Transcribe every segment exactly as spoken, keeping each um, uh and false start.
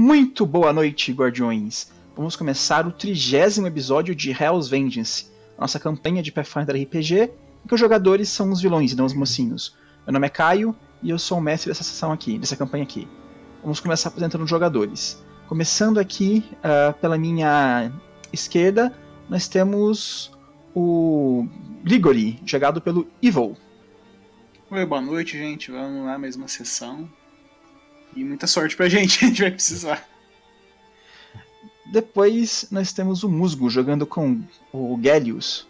Muito boa noite, guardiões! Vamos começar o trigésimo episódio de Hell's Vengeance, nossa campanha de Pathfinder R P G, em que os jogadores são os vilões e não os mocinhos. Meu nome é Caio e eu sou o mestre dessa sessão aqui, dessa campanha aqui. Vamos começar apresentando os jogadores. Começando aqui uh, pela minha esquerda, nós temos o Grigori, jogado pelo Evil. Oi, boa noite, gente. Vamos lá, mais uma sessão. E muita sorte pra gente, a gente vai precisar. Depois nós temos o Musgo, jogando com o Gellius.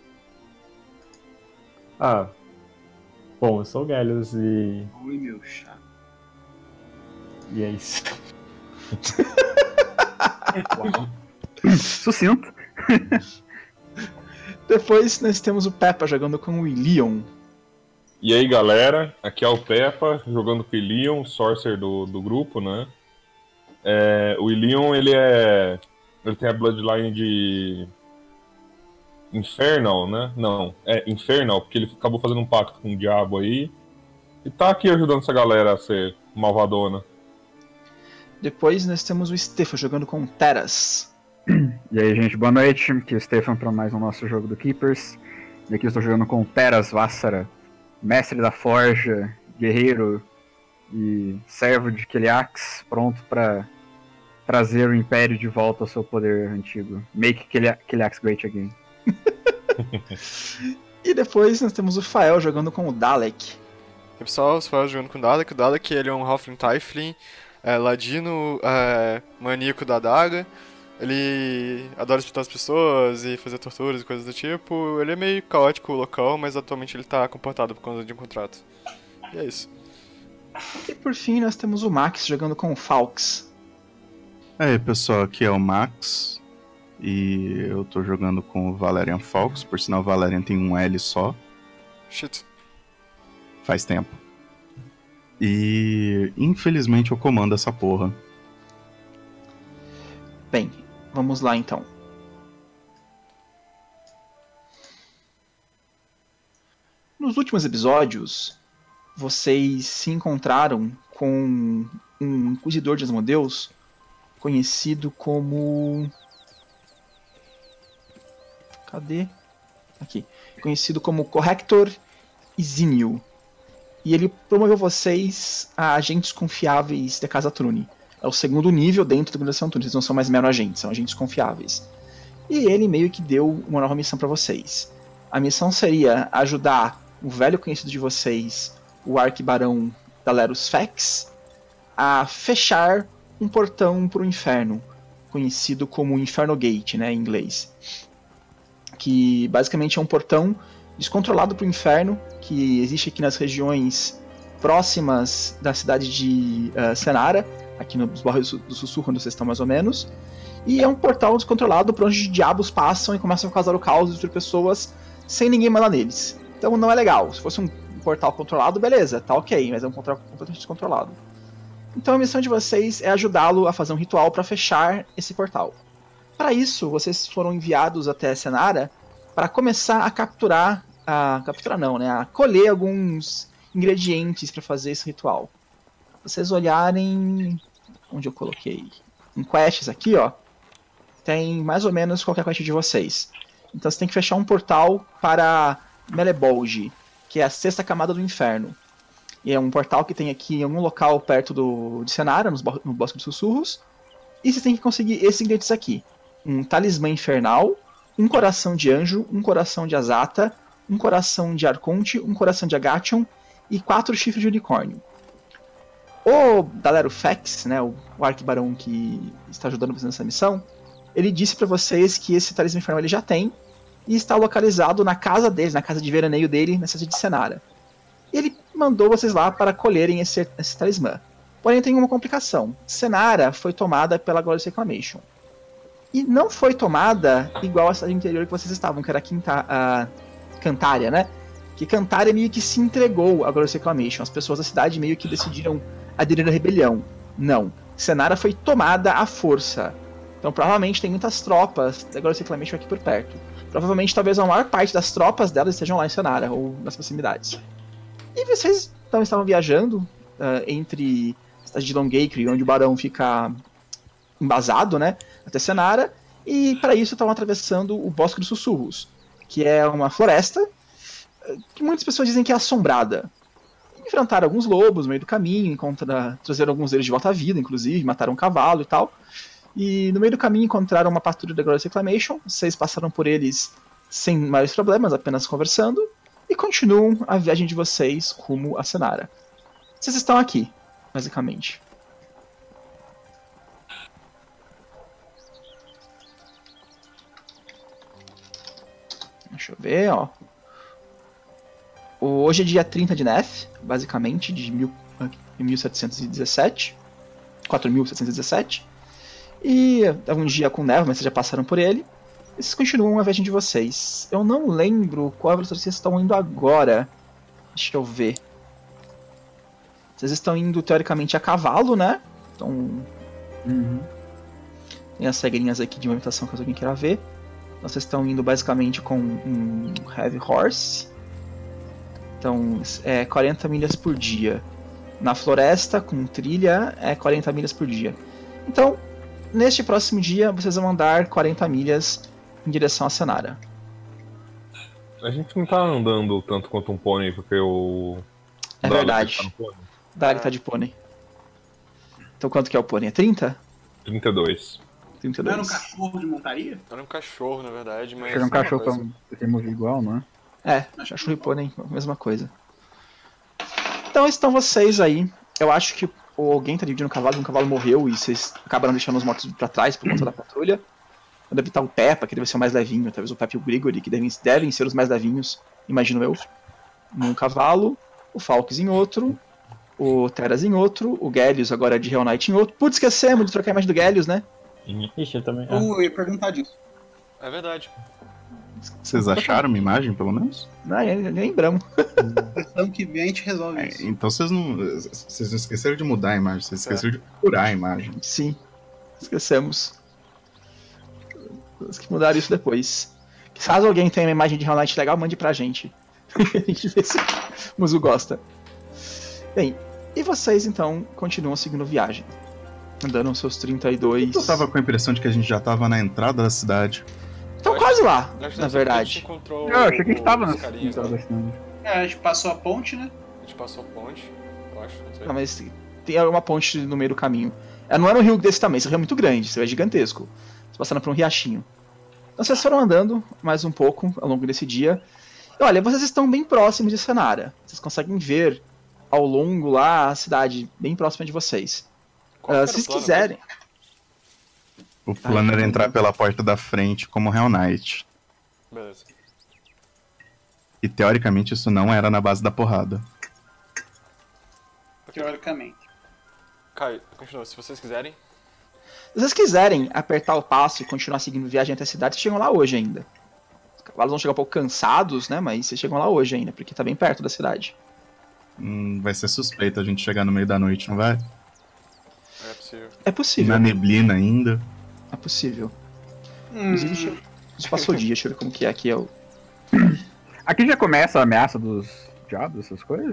Ah, bom, eu sou o Gellius e... Oi, meu chá. E é isso. Sucinto. Depois nós temos o Peppa, jogando com o Leon. E aí, galera, aqui é o Peppa, jogando com o Ilion, Sorcerer do, do grupo, né? É, o Ilion, ele é... ele tem a bloodline de... Infernal, né? Não, é Infernal, porque ele acabou fazendo um pacto com o diabo aí. E tá aqui ajudando essa galera a ser malvadona. Depois nós temos o Stefan, jogando com o Teras. E aí, gente, boa noite, aqui é o Stefan para mais um nosso jogo do Keepers. E aqui eu estou jogando com o Teras Vassara, mestre da forja, guerreiro e servo de Keliax, pronto para trazer o Império de volta ao seu poder antigo. Make Keliax great again. E depois nós temos o Fael jogando com o Dalek. E aí, pessoal, o Fael jogando com o Dalek. O Dalek, ele é um Halfling Tiefling, é, ladino, é, maníaco da adaga. Ele adora espetar as pessoas e fazer torturas e coisas do tipo. Ele é meio caótico o local, mas atualmente ele tá comportado por conta de um contrato. E é isso. E por fim nós temos o Max jogando com o Falx. E aí, pessoal, aqui é o Max. E eu tô jogando com o Valerian Falx. Por sinal, o Valerian tem um L só. Shit. Faz tempo. E infelizmente eu comando essa porra. Bem, vamos lá então. Nos últimos episódios, vocês se encontraram com um inquisidor de Asmodeus conhecido como... Cadê? Aqui. Conhecido como Corrector Izinio. E ele promoveu vocês a agentes confiáveis da Casa Trune. É o segundo nível dentro da Organização Trune. Eles não são mais mero agentes, são agentes confiáveis. E ele meio que deu uma nova missão para vocês. A missão seria ajudar o velho conhecido de vocês, o Arquibarão Dalerus Fex, a fechar um portão para o inferno, conhecido como Inferno Gate, né, em inglês. Que basicamente é um portão descontrolado para o inferno, que existe aqui nas regiões próximas da cidade de uh, Senara, aqui nos bairros do Sussurro, onde vocês estão mais ou menos. E é um portal descontrolado por onde os diabos passam e começam a causar o caos e destruir pessoas sem ninguém mandar neles. Então não é legal. Se fosse um portal controlado, beleza, tá ok, mas é um portal completamente descontrolado. Então a missão de vocês é ajudá-lo a fazer um ritual para fechar esse portal. Para isso, vocês foram enviados até Senara para começar a capturar, a capturar não, né, a colher alguns ingredientes para fazer esse ritual. Vocês olharem onde eu coloquei em quests aqui, ó, tem mais ou menos qualquer quest de vocês. Então você tem que fechar um portal para Melebolge, que é a sexta camada do inferno. E é um portal que tem aqui em algum local perto do, de Senara, nos, no Bosque dos Sussurros. E vocês têm que conseguir esses ingredientes aqui. Um talismã infernal, um coração de anjo, um coração de Azata, um coração de Arconte, um coração de Agation e quatro chifres de unicórnio. O Dalero Fex, né, o, o arquibarão que está ajudando vocês nessa missão, ele disse para vocês que esse talismã infernal ele já tem e está localizado na casa deles, na casa de veraneio dele, na cidade de Senara. E ele mandou vocês lá para colherem esse, esse talismã. Porém tem uma complicação. Senara foi tomada pela Glorious Reclamation. E não foi tomada igual a cidade interior que vocês estavam, que era a, Quinta, a Cantária, né? Que Cantária meio que se entregou à Glorious Reclamation. As pessoas da cidade meio que decidiram aderir à rebelião. Não. Senara foi tomada à força. Então provavelmente tem muitas tropas da Glorious Reclamation aqui por perto. Provavelmente talvez a maior parte das tropas delas estejam lá em Senara, ou nas proximidades. E vocês então, estavam viajando uh, entre a cidade de Longacre, onde o barão fica embasado, né, até Senara, e para isso estavam atravessando o Bosque dos Sussurros, que é uma floresta que muitas pessoas dizem que é assombrada. Enfrentaram alguns lobos no meio do caminho, encontraram, trazeram alguns deles de volta à vida, inclusive, mataram um cavalo e tal. E no meio do caminho encontraram uma patrulha da Glorious Reclamation, vocês passaram por eles sem maiores problemas, apenas conversando, e continuam a viagem de vocês rumo a Senara. Vocês estão aqui, basicamente. Deixa eu ver, ó. Hoje é dia trinta de Neth, basicamente, de mil setecentos e dezessete. quatro mil setecentos e dezessete. E é um dia com neve, mas vocês já passaram por ele. E vocês continuam a viagem de vocês. Eu não lembro qual velocidade vocês estão indo agora. Deixa eu ver. Vocês estão indo, teoricamente, a cavalo, né? Então... Uhum. Tem as regrinhas aqui de movimentação, caso alguém queira ver. Então vocês estão indo, basicamente, com um Heavy Horse. Então, é quarenta milhas por dia. Na floresta, com trilha, é quarenta milhas por dia. Então, neste próximo dia, vocês vão andar quarenta milhas em direção a Senara. A gente não tá andando tanto quanto um pônei, porque o... É Dalek verdade. tá no pônei. Dalek tá de pônei. Então, quanto que é o pônei? É trinta? trinta e dois. trinta e Não era um dois. cachorro de montaria? Era um cachorro, na verdade, mas... Era um é uma cachorro coisa. pra ter movido igual, não é? É, cachorro e pônei, mesma coisa. Então estão vocês aí. Eu acho que alguém tá dividindo um cavalo, um cavalo morreu e vocês acabaram deixando os mortos pra trás por conta da patrulha. Deve estar o Peppa, que deve ser o mais levinho, talvez o Peppa e o Grigori, que devem, devem ser os mais levinhos, imagino eu. Num cavalo, o Falks em outro, o Teras em outro, o Gellius agora de Hell Knight em outro. Putz, esquecemos de trocar a imagem do Gellius, né? Ixi, eu também. Ah, Eu ia perguntar disso. É verdade. Vocês acharam uma imagem, pelo menos? Não, nem lembramos. Ano que vem a gente resolve É, isso. então vocês não. Vocês não esqueceram de mudar a imagem, vocês esqueceram de procurar a imagem. Sim, esquecemos. Temos que mudar isso depois. Caso alguém tenha uma imagem de Hell Knight legal, mande pra gente. A gente vê se o Muzu gosta. Bem, e vocês então continuam seguindo viagem. Andando os seus trinta e dois. Eu tava com a impressão de que a gente já tava na entrada da cidade. Estão Eu quase lá, Acho que na dessa vez a gente verdade. encontrou Eu achei que a gente tava os na carinhas lá. entrada da cidade. É, a gente passou a ponte, né? A gente passou a ponte, eu acho, não sei. Não, mas tem uma ponte no meio do caminho. É, não era um rio desse tamanho, esse rio é muito grande, esse rio é gigantesco. Vocês passaram por um riachinho. Então vocês foram andando mais um pouco ao longo desse dia. E olha, vocês estão bem próximos de Senara. Vocês conseguem ver ao longo lá a cidade bem próxima de vocês. Qual Ah, que era se o vocês plano quiserem. O plano era entrar pela porta da frente como Hell Knight. mesmo? Beleza. E teoricamente isso não era na base da porrada. Teoricamente. Caio, continua, se vocês quiserem. Se vocês quiserem apertar o passo e continuar seguindo viagem até a cidade, vocês chegam lá hoje ainda. Os cavalos vão chegar um pouco cansados, né? Mas vocês chegam lá hoje ainda, porque tá bem perto da cidade. Hum, vai ser suspeito a gente chegar no meio da noite, não vai? É possível. É possível. Na neblina ainda. É possível. Hum, Inclusive, deixa eu... Isso passou o dia, deixa eu ver como que é aqui. É o... Aqui já começa a ameaça dos diabos, essas coisas?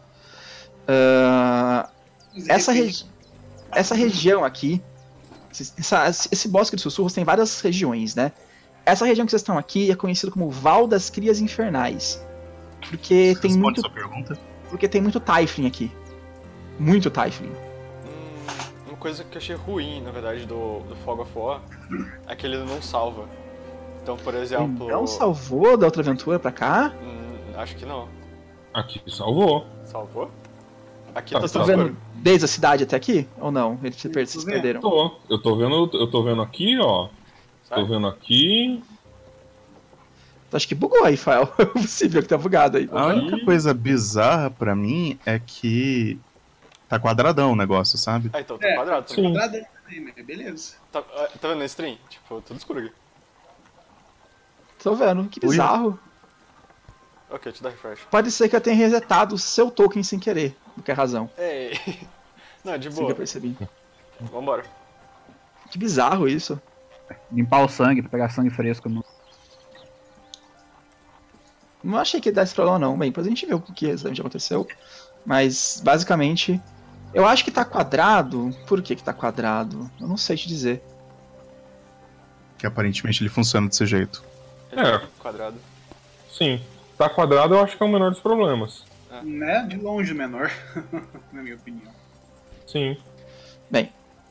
Ah, de essa, repente, regi... essa região aqui, essa- esse bosque de sussurros tem várias regiões, né? Essa região que vocês estão aqui é conhecida como Val das Crias Infernais. Porque tem Responde muito, sua pergunta. porque tem muito Typhling aqui. Muito Typhling. Hum, uma coisa que eu achei ruim, na verdade, do, do Fog of War é que ele não salva. Então, por exemplo. Não salvou da outra aventura pra cá? Hum, acho que não. Aqui salvou. Salvou? Aqui Tá, tá Vocês estão salvo. vendo desde a cidade até aqui? Ou não? Eles se per- se Tô vendo. perderam. Tô. Eu tô vendo, eu tô vendo aqui, ó. Tô Sai. vendo aqui. Então, acho que bugou aí, Fael. É possível que tá bugado aí. A única coisa bizarra pra mim é que tá quadradão o negócio, sabe? Ah, então tá É, quadrado sim. também. quadrado também, mas beleza. Tá, ah, tá vendo na stream? Tipo, tudo escuro aqui. Tô vendo, que bizarro. Ok, te dá refresh. Pode ser que eu tenha resetado o seu token sem querer, por que razão. Ei! Não, de Sim, que eu boa. percebi. Vambora. Que bizarro isso. Limpar o sangue, pra pegar sangue fresco. No... Não achei que ia dar esse problema não. Bem, depois a gente vê o que exatamente aconteceu. Mas, basicamente, Eu acho que tá quadrado. Por que que tá quadrado? Eu não sei te dizer. Que aparentemente ele funciona desse jeito. É. Quadrado. Sim. Tá quadrado, eu acho que é o menor dos problemas. Né? De longe o menor, na minha opinião. Sim. Bem.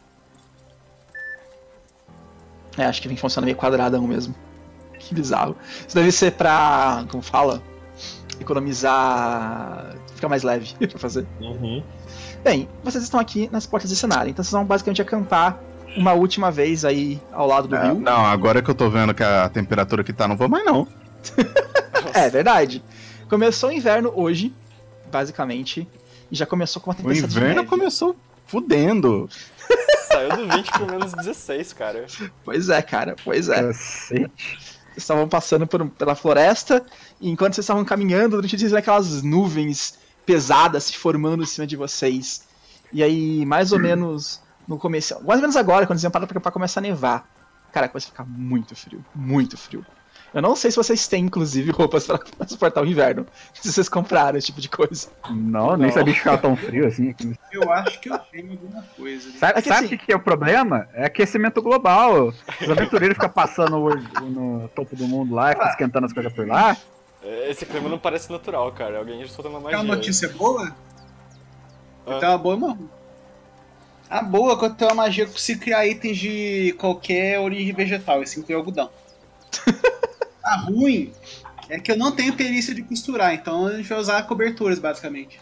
É, acho que vem funcionando meio quadradão mesmo. Que bizarro. Isso deve ser pra. Como fala? Economizar. Ficar mais leve pra fazer. Uhum. Bem, vocês estão aqui nas portas do cenário, então vocês vão basicamente acampar uma última vez aí ao lado do É, rio. não, agora que eu tô vendo que a temperatura que tá, não vou mais não. É verdade. Começou o inverno hoje, basicamente, e já começou com uma O tempestade de inverno neve. começou fudendo. Saiu do vinte pro menos dezesseis, cara. Pois é, cara, pois é. Cacete. Vocês estavam passando por, pela floresta, e enquanto vocês estavam caminhando, durante o dia, vocês viram aquelas nuvens pesadas se formando em cima de vocês. E aí, mais ou menos no começo, mais ou menos agora, quando vocês iam parar pra, pra começar a nevar, cara, começa a ficar muito frio, muito frio. Eu não sei se vocês têm, inclusive, roupas pra, pra suportar o inverno, se vocês compraram esse tipo de coisa. Não, nem Não. sabia que ficava tão frio assim. aqui. Eu acho que eu tenho alguma coisa. Sabe É o que que, assim- que é o problema? É aquecimento global. Os aventureiros ficam passando no, no topo do mundo lá, ficam esquentando as coisas por lá. Esse clima não parece natural, cara. Alguém soltando uma Quer magia. uma notícia boa? Ah. Tem uma boa, não. A boa é quando tem uma magia que se criar itens de qualquer origem vegetal, esse inclui algodão. A ruim é que eu não tenho perícia de costurar, então a gente vai usar coberturas, basicamente.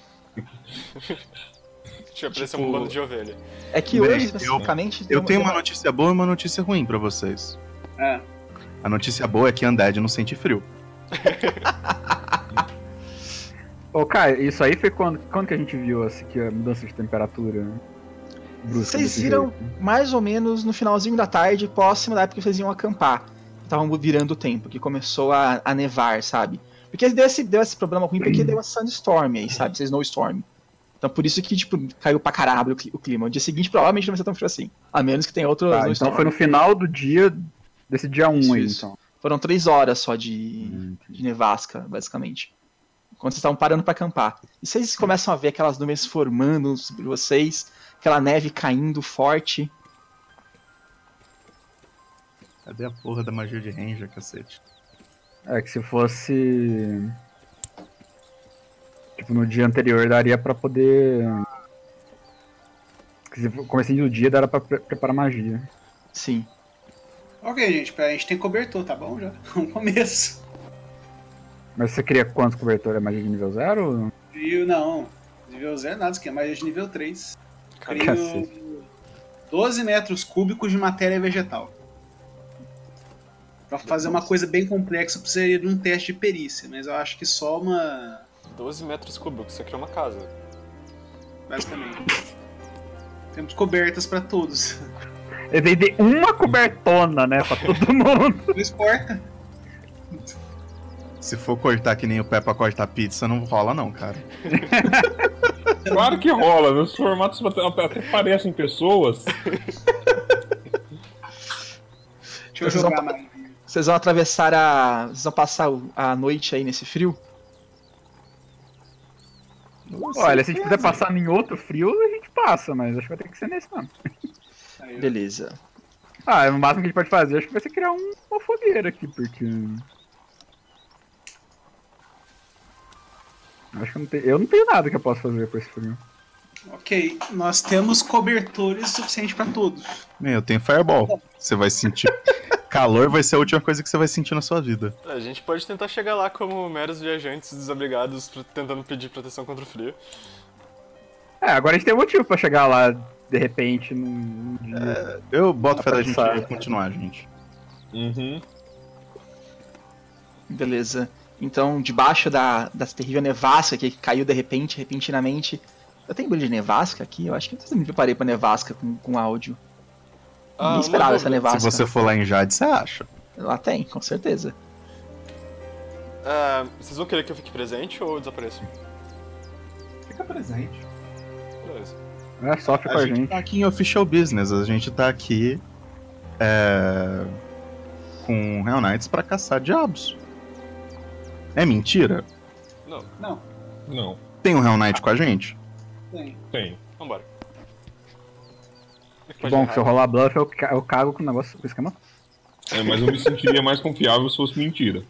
Deixa eu parecer Tipo, um bando de ovelha. É que Bem, hoje, eu- especificamente... tem Eu tenho uma tem notícia boa e uma notícia ruim pra vocês. É. A notícia boa é que Undead não sente frio. Ô, Caio, isso aí foi quando, quando que a gente viu assim, que a mudança de temperatura brusca Vocês desse viram jeito? mais ou menos no finalzinho da tarde, próximo da época que vocês iam acampar. Estavam virando o tempo, que começou a, a nevar, sabe? Porque deu esse, deu esse problema ruim porque deu uma sandstorm aí, sabe? Esse snowstorm. Então por isso que, tipo, caiu pra caralho o cli- o clima. O dia seguinte provavelmente não vai ser tão frio assim. A menos que tenha outro Tá, snowstorm. então foi no final do dia, desse dia um Isso, aí, isso. então. Foram três horas só de, Hum, de nevasca, basicamente. Quando vocês estavam parando pra acampar. E vocês começam a ver aquelas nuvens formando sobre vocês, aquela neve caindo forte. Cadê a porra da magia de Ranger, cacete? É que se fosse. Tipo, no dia anterior daria pra poder. Se for comecinho do dia, daria pra pre- preparar magia. Sim. Ok, gente, a gente tem cobertor, tá bom já? Um começo. Mas você queria quantos cobertor? É magia de nível zero? Viu? Não. Nível zero nada, isso aqui é magia de nível três. Crio Cacete. doze metros cúbicos de matéria vegetal. Pra fazer uma coisa bem complexa, eu precisaria de um teste de perícia, mas eu acho que só uma. doze metros cúbicos, você criou uma casa. Basicamente. Temos cobertas pra todos. Eu dei de uma cobertona, né? Pra todo mundo. Não importa. Se for cortar que nem o pé pra cortar pizza, não rola não, cara. Claro que rola, meus formatos até, até parecem pessoas. Deixa eu Vocês jogar vão- mais. Vocês vão atravessar a. Vocês vão passar o- a noite aí nesse frio? Olha, se a gente puder passar em outro frio, a gente passa, mas acho que vai ter que ser nesse não. Aí, ó. Beleza. Ah, o máximo que a gente pode fazer acho que vai ser criar um- uma fogueira aqui, porque. Acho que eu não tenho. Eu não tenho nada que eu possa fazer com esse frio. Ok, nós temos cobertores suficientes pra todos. Bem, eu tenho Fireball. Você vai sentir. Calor vai ser a última coisa que você vai sentir na sua vida. A gente pode tentar chegar lá como meros viajantes desabrigados pro- tentando pedir proteção contra o frio. É, agora a gente tem um motivo pra chegar lá de repente num, num dia. Eu boto Dá fé da pra gente passar. continuar, gente. Uhum. Beleza. Então, debaixo da, dessa terrível nevasca que caiu de repente, repentinamente. Eu tenho brilho de nevasca aqui? Eu acho que eu me preparei pra nevasca com, com áudio. Ah, Nem uma esperava essa dúvida. nevasca. Se você for lá em Jade, você acha. Lá tem, com certeza. Ah, vocês vão querer que eu fique presente ou eu desapareço? Fica presente. Beleza. É, sofre com A a gente gente. tá aqui em official business, a gente tá aqui é, com Hell Knights pra caçar diabos. É mentira? Não. Não, Não, Tem um Hell Knight com a gente? tem. tem. Vambora. Bom, que se eu rolar bluff, eu, ca- eu cago com o negócio, com o esquema. É, mas eu me sentiria mais confiável se fosse mentira.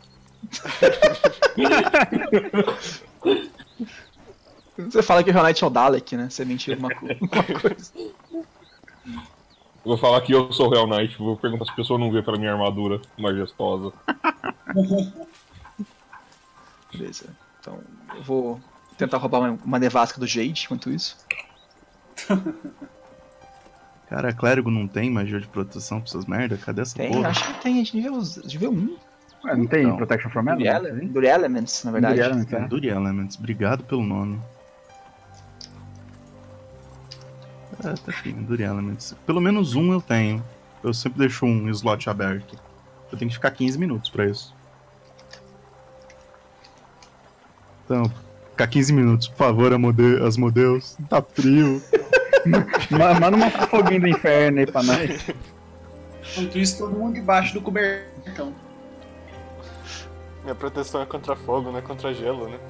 Você fala que o Real Knight é o Dalek, né? Você mentiu alguma co- alguma coisa. Eu vou falar que eu sou o Real Knight, vou perguntar se a pessoa não vê pela minha armadura majestosa. Beleza. Então, eu vou tentar roubar uma, uma nevasca do Jade enquanto isso. Cara, clérigo não tem magia de proteção pra essas merda? Cadê essa Tem, porra? acho que tem, é de nível, de nível um. Ué, não tem Então, Protection from Endure Elements? Ele- Endure Elements, na verdade. Endure Elements, é. Endure Elements, obrigado pelo nome. É, tá aqui, Endure Elements. Pelo menos um eu tenho. Eu sempre deixo um slot aberto. Eu tenho que ficar quinze minutos pra isso. Então, ficar quinze minutos, por favor, Amode- Asmodeus. Tá frio. Ma- Manda uma foguinho do inferno aí pra nós. Enquanto isso, todo mundo debaixo do cobertão. Minha proteção é contra fogo, não é contra gelo, né?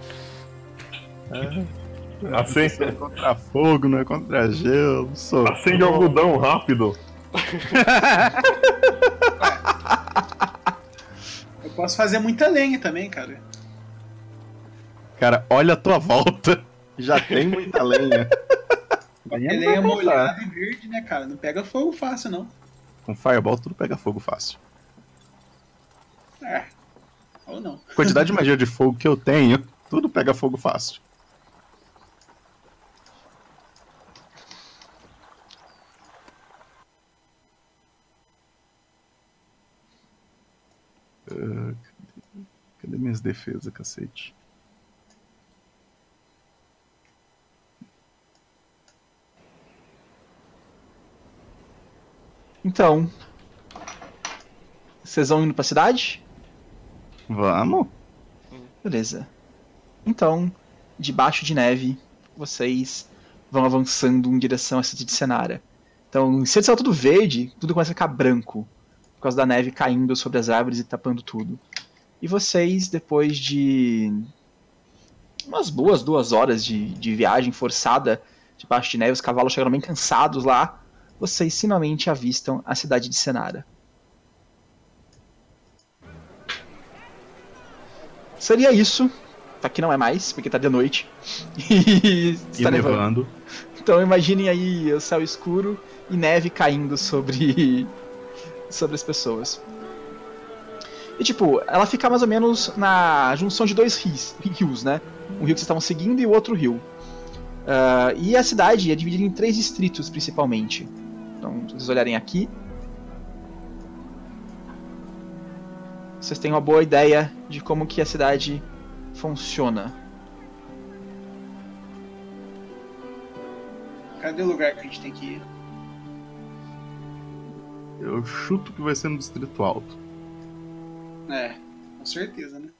Acende, É contra fogo, não é contra gelo. Sou. acende algodão rápido. Eu posso fazer muita lenha também, cara. Cara, olha a tua volta. Já tem muita lenha. É lenha molhada e verde, né, cara? Não pega fogo fácil, não. Com Fireball tudo pega fogo fácil. É. Ou não. A quantidade de magia de fogo que eu tenho, tudo pega fogo fácil. Ah, cadê, cadê minhas defesas, cacete? Então, vocês vão indo pra cidade? Vamos? Beleza. Então, debaixo de neve, vocês vão avançando em direção à cidade de Senara. Então, se estava tudo verde, tudo começa a ficar branco, por causa da neve caindo sobre as árvores e tapando tudo. E vocês, depois de umas boas duas horas de, de viagem forçada debaixo de neve, os cavalos chegaram bem cansados lá, vocês finalmente avistam a cidade de Senara. Seria isso. Aqui não é mais, porque tá de noite. E E está nevando. nevando. Então imaginem aí o céu escuro e neve caindo sobre sobre as pessoas. E tipo, ela fica mais ou menos na junção de dois rios, rios né? Um rio que vocês estavam seguindo e o outro rio. Uh, e a cidade é dividida em três distritos, principalmente. Então, se vocês olharem aqui, vocês têm uma boa ideia de como que a cidade funciona. Cadê o lugar que a gente tem que ir? Eu chuto que vai ser no Distrito Alto. É, com certeza, né?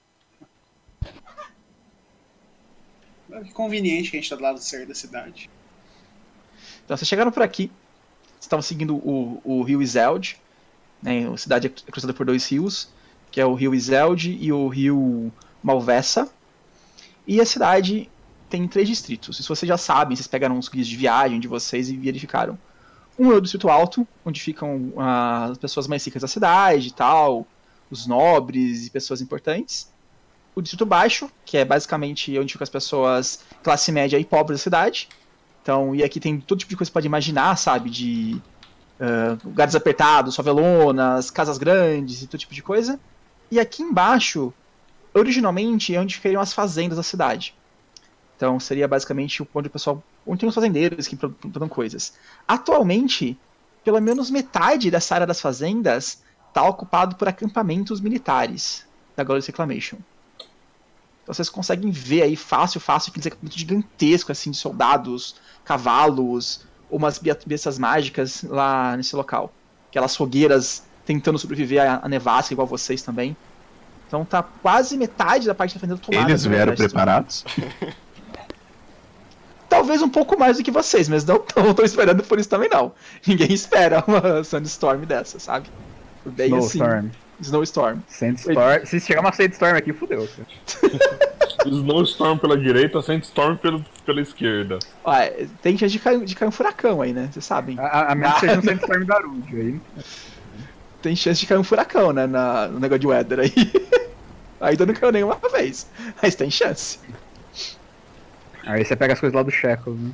Olha que conveniente que a gente tá do lado certo da cidade. Então, vocês chegaram por aqui, vocês estavam seguindo o, o rio Iseld, né? A cidade é cruzada por dois rios, que é o rio Iseld e o rio Malvessa. E a cidade tem três distritos. Se vocês já sabem, vocês pegaram os guias de viagem de vocês e verificaram. Um é o Distrito Alto, onde ficam as pessoas mais ricas da cidade e tal, os nobres e pessoas importantes. O Distrito Baixo, que é basicamente onde ficam as pessoas classe média e pobres da cidade. Então, e aqui tem todo tipo de coisa que você pode imaginar, sabe? De uh, lugares apertados, favelonas, casas grandes e todo tipo de coisa. E aqui embaixo, originalmente, é onde ficariam as fazendas da cidade. Então, seria basicamente onde o pessoal... onde tem os fazendeiros que plantam coisas. Atualmente, pelo menos metade dessa área das fazendas está ocupado por acampamentos militares da Glorious Reclamation. Então vocês conseguem ver aí fácil, fácil, aqueles acampamentos gigantescos, assim, de soldados, cavalos, ou umas bestas mágicas lá nesse local. Aquelas fogueiras tentando sobreviver à nevasca, igual vocês também. Então tá quase metade da parte da fazenda tomada. Eles vieram preparados? Talvez um pouco mais do que vocês, mas não estão esperando por isso também não. Ninguém espera uma Sandstorm dessa, sabe? Bem assim. Snowstorm. Snowstorm. Sandstorm. Se chegar uma Sandstorm aqui, fudeu. Cara. Snowstorm pela direita, Sandstorm pelo, pela esquerda. Ó, tem chance de cair, de cair um furacão aí, né? Vocês sabem. A, a menos que seja um Sandstorm Darude aí. Tem chance de cair um furacão, né? Na, no negócio de weather aí. Ainda não caiu nenhuma vez. Mas tem chance. Aí você pega as coisas lá do Shackles, né?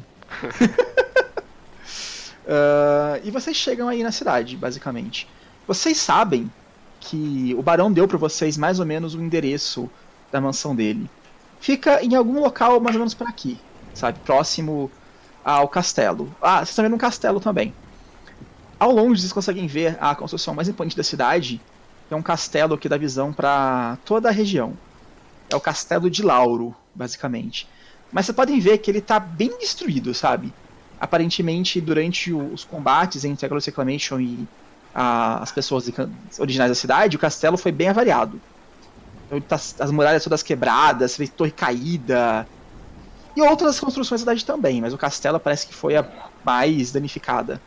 uh, e vocês chegam aí na cidade, basicamente. Vocês sabem que o barão deu pra vocês mais ou menos o endereço da mansão dele. Fica em algum local mais ou menos por aqui, sabe? Próximo ao castelo. Ah, vocês estão vendo um castelo também. Ao longe vocês conseguem ver a construção mais imponente da cidade, que é um castelo que dá visão pra toda a região. É o Castelo de Lauro, basicamente. Mas vocês podem ver que ele tá bem destruído, sabe? Aparentemente, durante o, os combates entre a Glorious Reclamation e a, as pessoas originais da cidade, o castelo foi bem avariado. Então, tá, as muralhas todas quebradas, você vê torre caída. E outras construções da cidade também, mas o castelo parece que foi a mais danificada.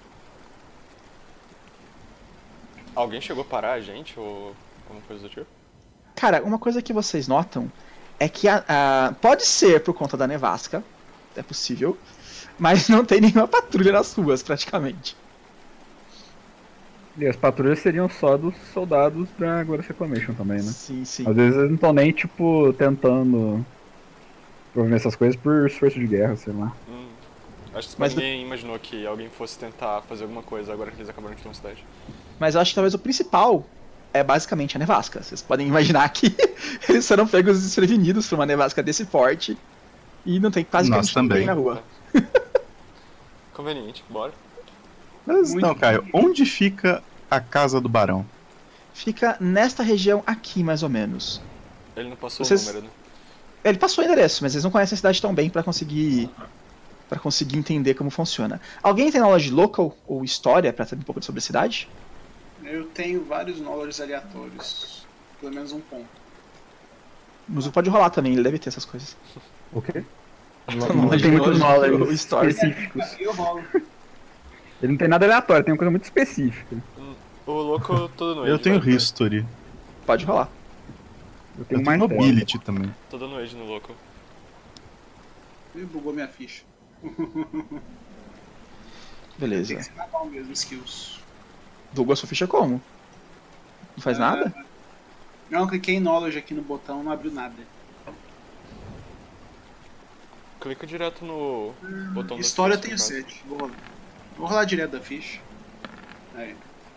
Alguém chegou a parar a gente ou alguma coisa do tipo? Cara, uma coisa que vocês notam é que a, a, pode ser por conta da nevasca, é possível, mas não tem nenhuma patrulha nas ruas, praticamente. E as patrulhas seriam só dos soldados da Glorious Reclamation também, né? Sim, sim. Às vezes eles não estão nem, tipo, tentando prover essas coisas por esforço de guerra, sei lá. Hum, acho que Mas ninguém imaginou que alguém fosse tentar fazer alguma coisa agora que eles acabaram de ter uma cidade. Mas eu acho que talvez o principal é basicamente a nevasca. Vocês podem imaginar que eles foram pegos desprevenidos por uma nevasca desse porte e não tem quase Nós ninguém também. na rua. Conveniente, bora. Mas Muito não, Caio, onde fica a casa do barão? Fica nesta região aqui, mais ou menos. Ele não passou Vocês- o número, né? Ele passou o endereço, mas eles não conhecem a cidade tão bem pra conseguir para conseguir entender como funciona. Alguém tem knowledge local ou história pra saber um pouco sobre a cidade? Eu tenho vários knowledge aleatórios. Pelo menos um ponto. O Muzu pode rolar também, ele deve ter essas coisas. O quê? Não tem muitos knowledge história. específicos. Eu rolo. Ele não tem nada aleatório, tem uma coisa muito específica. O louco todo no Eu Age, tenho vai. history. Pode rolar. Eu Eu tenho tenho mais dez. nobility também. Tô dando Age no louco. Ih, bugou minha ficha. Beleza. Tem que ser normal mesmo, skills. Bugou a sua ficha como? Não faz nada? Não, cliquei em knowledge aqui no botão, não abriu nada. Clica direto no botão da História eu ficha, tenho no caso. sete. Vou rolar. Vou rolar direto da ficha. Aí.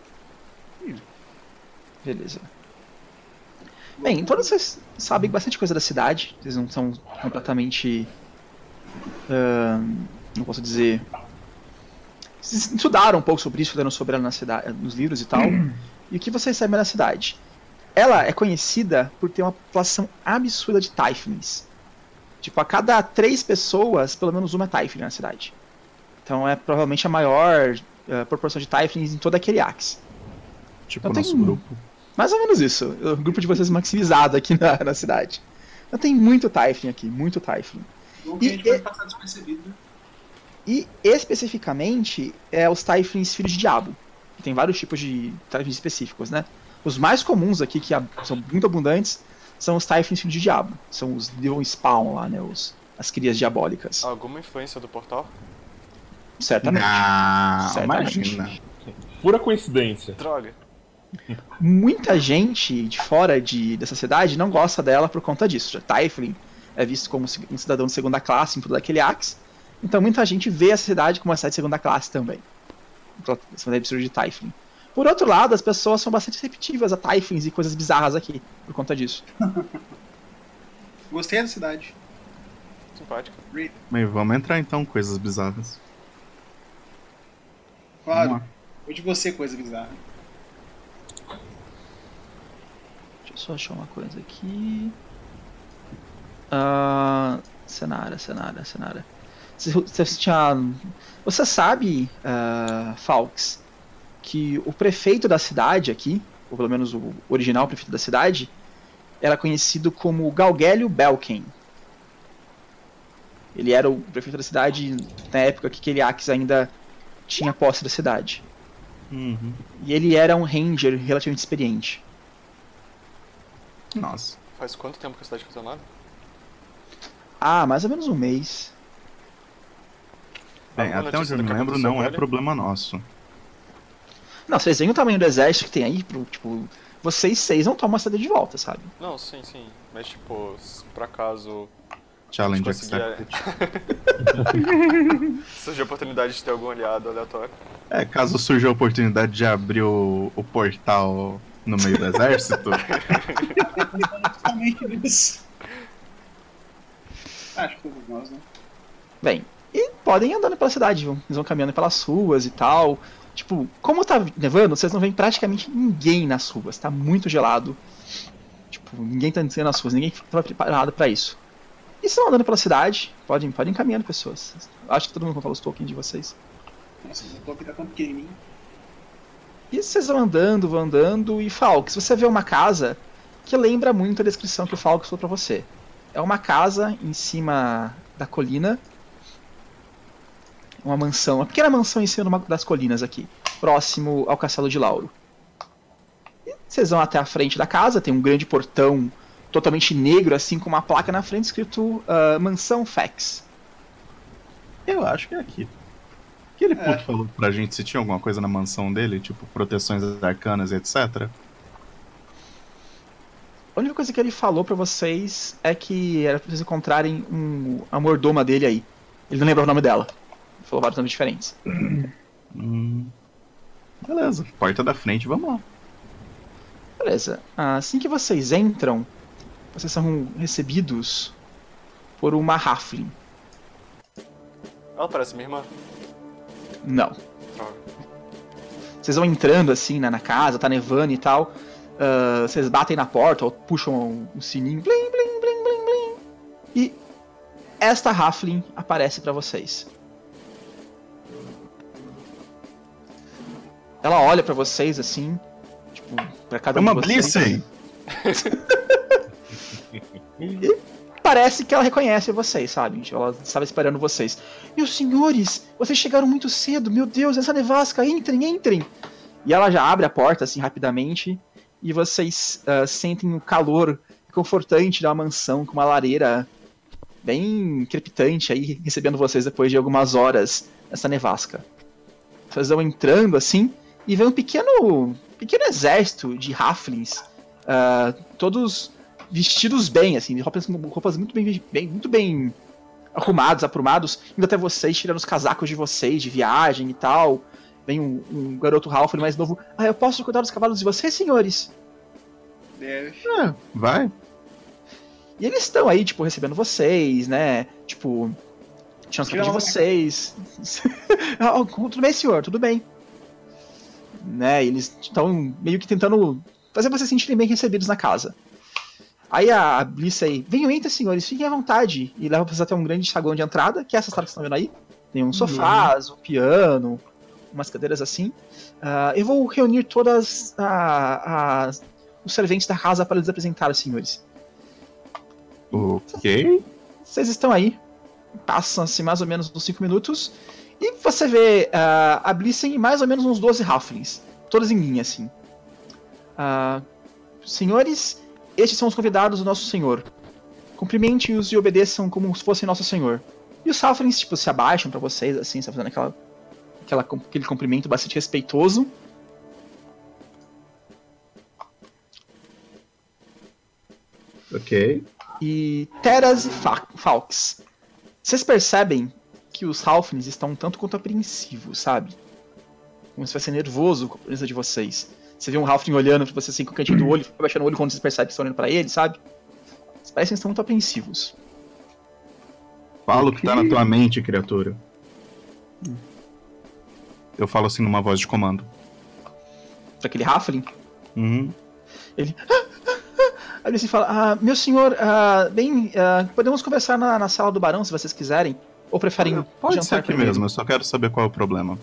Beleza. Bem, todos vocês sabem bastante coisa da cidade. Vocês não são completamente. ahn, não posso dizer. Vocês estudaram um pouco sobre isso, leram sobre ela na cidade, nos livros e tal. E o que vocês sabem da cidade? Ela é conhecida por ter uma população absurda de Typhlings. Tipo, a cada três pessoas, pelo menos uma é Typhling na cidade. Então é provavelmente a maior eh, proporção de Typhlings em toda aquele Axe. Tipo Não o tem nosso um- grupo. Mais ou menos isso. O grupo de vocês maximizado aqui na, na cidade. Então tem muito Typhling aqui, muito Typhling. Bom que a E- gente pode passar despercebido, né? E especificamente é os Typhlings filhos de diabo. Que tem vários tipos de Typhlings específicos, né? Os mais comuns aqui, que ab- são muito abundantes, são os Typhlings filhos de diabo. São os Devil Spawn lá, né? Os, as crias diabólicas. Alguma influência do portal? Certamente. Ah, Certamente. imagina. Pura coincidência. Droga. Muita gente de fora de, dessa cidade não gosta dela por conta disso. Typhling é visto como um cidadão de segunda classe em tudo aquele Axe. Então muita gente vê essa cidade como uma cidade de segunda classe também. Essa cidade absurda de Typhling. Por outro lado, as pessoas são bastante receptivas a Typhlings e coisas bizarras aqui, por conta disso. Gostei da cidade. Simpática. Great. Mas vamos entrar então, coisas bizarras. Claro. Vamos lá. Vou de você, coisa bizarra. Deixa eu só achar uma coisa aqui. Ah, cenário, cenário, cenário. Você, você tinha. Você sabe, uh, Falks, que o prefeito da cidade aqui, ou pelo menos o original prefeito da cidade, era conhecido como Galgelio Belken. Ele era o prefeito da cidade na época que Keliax ainda tinha posse da cidade. Uhum. E ele era um ranger relativamente experiente. Nossa. Faz quanto tempo que a cidade foi tomada? Ah, mais ou menos um mês. Bem, Alguma até onde notícia eu do me que lembro, aconteceu não com é ele? problema nosso. Não, vocês veem o tamanho do exército que tem aí, pro, tipo, vocês seis não tomam a cidade de volta, sabe? Não, sim, sim. Mas tipo, se por acaso Challenge conseguir- accepted. surge a oportunidade de ter algum aliado aleatório. É, caso surja a oportunidade de abrir o, o portal no meio do exército, Justamente isso. Acho que todos nós, né? Bem, e podem ir andando pela cidade, vão- eles vão caminhando pelas ruas e tal. Tipo, como tá nevando, vocês não veem praticamente ninguém nas ruas, tá muito gelado. Tipo, ninguém tá descendo nas ruas, ninguém estava preparado pra isso. E estão andando pela cidade, podem, podem ir caminhando pessoas. Acho que todo mundo controla os tokens de vocês. Nossa, o toque tá tão pequenininho. E vocês vão andando, vão andando, e Falks, você vê uma casa que lembra muito a descrição que o Falks falou pra você. É uma casa em cima da colina. Uma mansão, uma pequena mansão em cima de uma das colinas aqui, próximo ao Castelo de Lauro. E vocês vão até a frente da casa, tem um grande portão totalmente negro, assim, com uma placa na frente escrito ah, Mansão Fax. eu acho que é aqui. Aquele puto É. falou pra gente se tinha alguma coisa na mansão dele, tipo proteções arcanas e etcétera. A única coisa que ele falou pra vocês é que era pra vocês encontrarem um, a mordoma dele aí. Ele não lembra o nome dela. Ele falou vários nomes diferentes. Hum. Beleza, porta da frente, vamos lá. Beleza. Assim que vocês entram, vocês são recebidos por uma Halfling. Ela parece minha irmã. Não. Droga. Vocês vão entrando assim na, na casa, tá nevando e tal. ah, vocês batem na porta ou puxam um, um sininho. Blim, blim, blim, blim, blim. E esta Halfling aparece pra vocês. Ela olha pra vocês assim, tipo, pra cada É um uma de vocês. Blissey! E parece que ela reconhece vocês, sabe? Ela estava esperando vocês. Meus senhores, vocês chegaram muito cedo. Meu Deus, essa nevasca, entrem, entrem. E ela já abre a porta assim rapidamente. E vocês ah, sentem o calor confortante da mansão com uma lareira bem crepitante aí, recebendo vocês depois de algumas horas nessa nevasca. Vocês vão entrando assim e vê um pequeno, pequeno exército de Halflings, ah, todos vestidos bem, assim, roupas, roupas muito bem, bem, muito bem arrumados, aprumados, indo até vocês, tirando os casacos de vocês, de viagem e tal. Vem um, um garoto Halfling mais novo. Ah, eu posso cuidar dos cavalos de vocês, senhores? Deve. É, vai. E eles estão aí, tipo, recebendo vocês, né? Tipo, tirando os Tira cavalos de a vocês. Ah, oh, tudo bem, senhor, tudo bem. Né, eles estão meio que tentando fazer vocês se sentirem bem recebidos na casa. Aí a Bliss aí, venham, entre, senhores, fiquem à vontade. E leva vocês até um grande saguão de entrada, que é essa sala que vocês estão vendo aí. Tem um sofás, um piano, umas cadeiras assim. Ah, eu vou reunir todas ah, as, os serventes da casa para lhes apresentar os senhores. Ok. Vocês estão aí. Passam-se mais ou menos uns cinco minutos. E você vê ah, a Blissen e mais ou menos uns doze Halflings. Todos em linha, assim. Ah, senhores, estes são os convidados do nosso senhor. Cumprimente-os e obedeçam como se fossem nosso senhor. E os Halflings, tipo, se abaixam pra vocês, assim, tá fazendo aquela, aquela, aquele cumprimento bastante respeitoso. Ok. E Teras e Fa Falks. Vocês percebem que os Halflings estão um tanto quanto apreensivos, sabe? Como se fosse nervoso com a presença de vocês. Você vê um Halfling olhando pra você assim com o cantinho do olho, fica baixando o olho quando vocês percebem que estão olhando pra ele, sabe? Eles parecem que estão muito apreensivos. Fala o que tá na tua mente, criatura. Eu falo assim numa voz de comando. Pra aquele Halfling, Uhum. ele... Aí ele assim fala, ah, meu senhor, ah, bem, ah, podemos conversar na, na sala do barão se vocês quiserem? Ou preferem Pode jantar ser aqui primeiro? mesmo, eu só quero saber qual é o problema.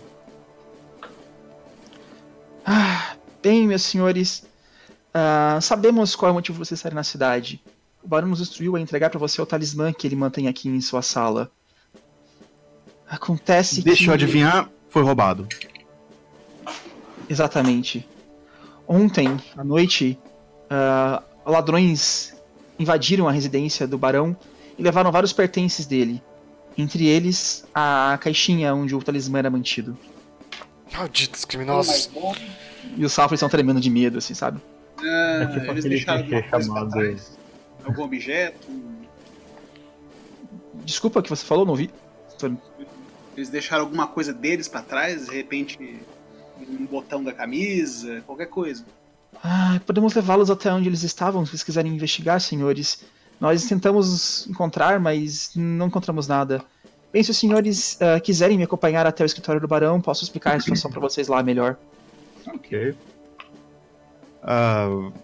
Ah, bem, meus senhores, ah, sabemos qual é o motivo de vocês estarem na cidade. O barão nos instruiu a entregar pra você o talismã que ele mantém aqui em sua sala. Acontece Deixa que... eu adivinhar, foi roubado. Exatamente. Ontem, à noite, ah, ladrões invadiram a residência do barão e levaram vários pertences dele. Entre eles, a caixinha onde o talismã era mantido. Malditos Oh, criminosos. mas bom. E os Salfrey estão tremendo de medo, assim, sabe? Ah, É tipo eles aquele deixaram alguma clichê coisa pra chamado- trás? Algum objeto? Desculpa o que você falou, não ouvi. Tô- Eles deixaram alguma coisa deles pra trás? De repente, um botão da camisa? Qualquer coisa. Ah, podemos levá-los até onde eles estavam, se vocês quiserem investigar, senhores. Nós tentamos encontrar, mas não encontramos nada. Bem, se os senhores ah, quiserem me acompanhar até o escritório do barão, posso explicar a situação pra vocês lá melhor. Ok. Ah,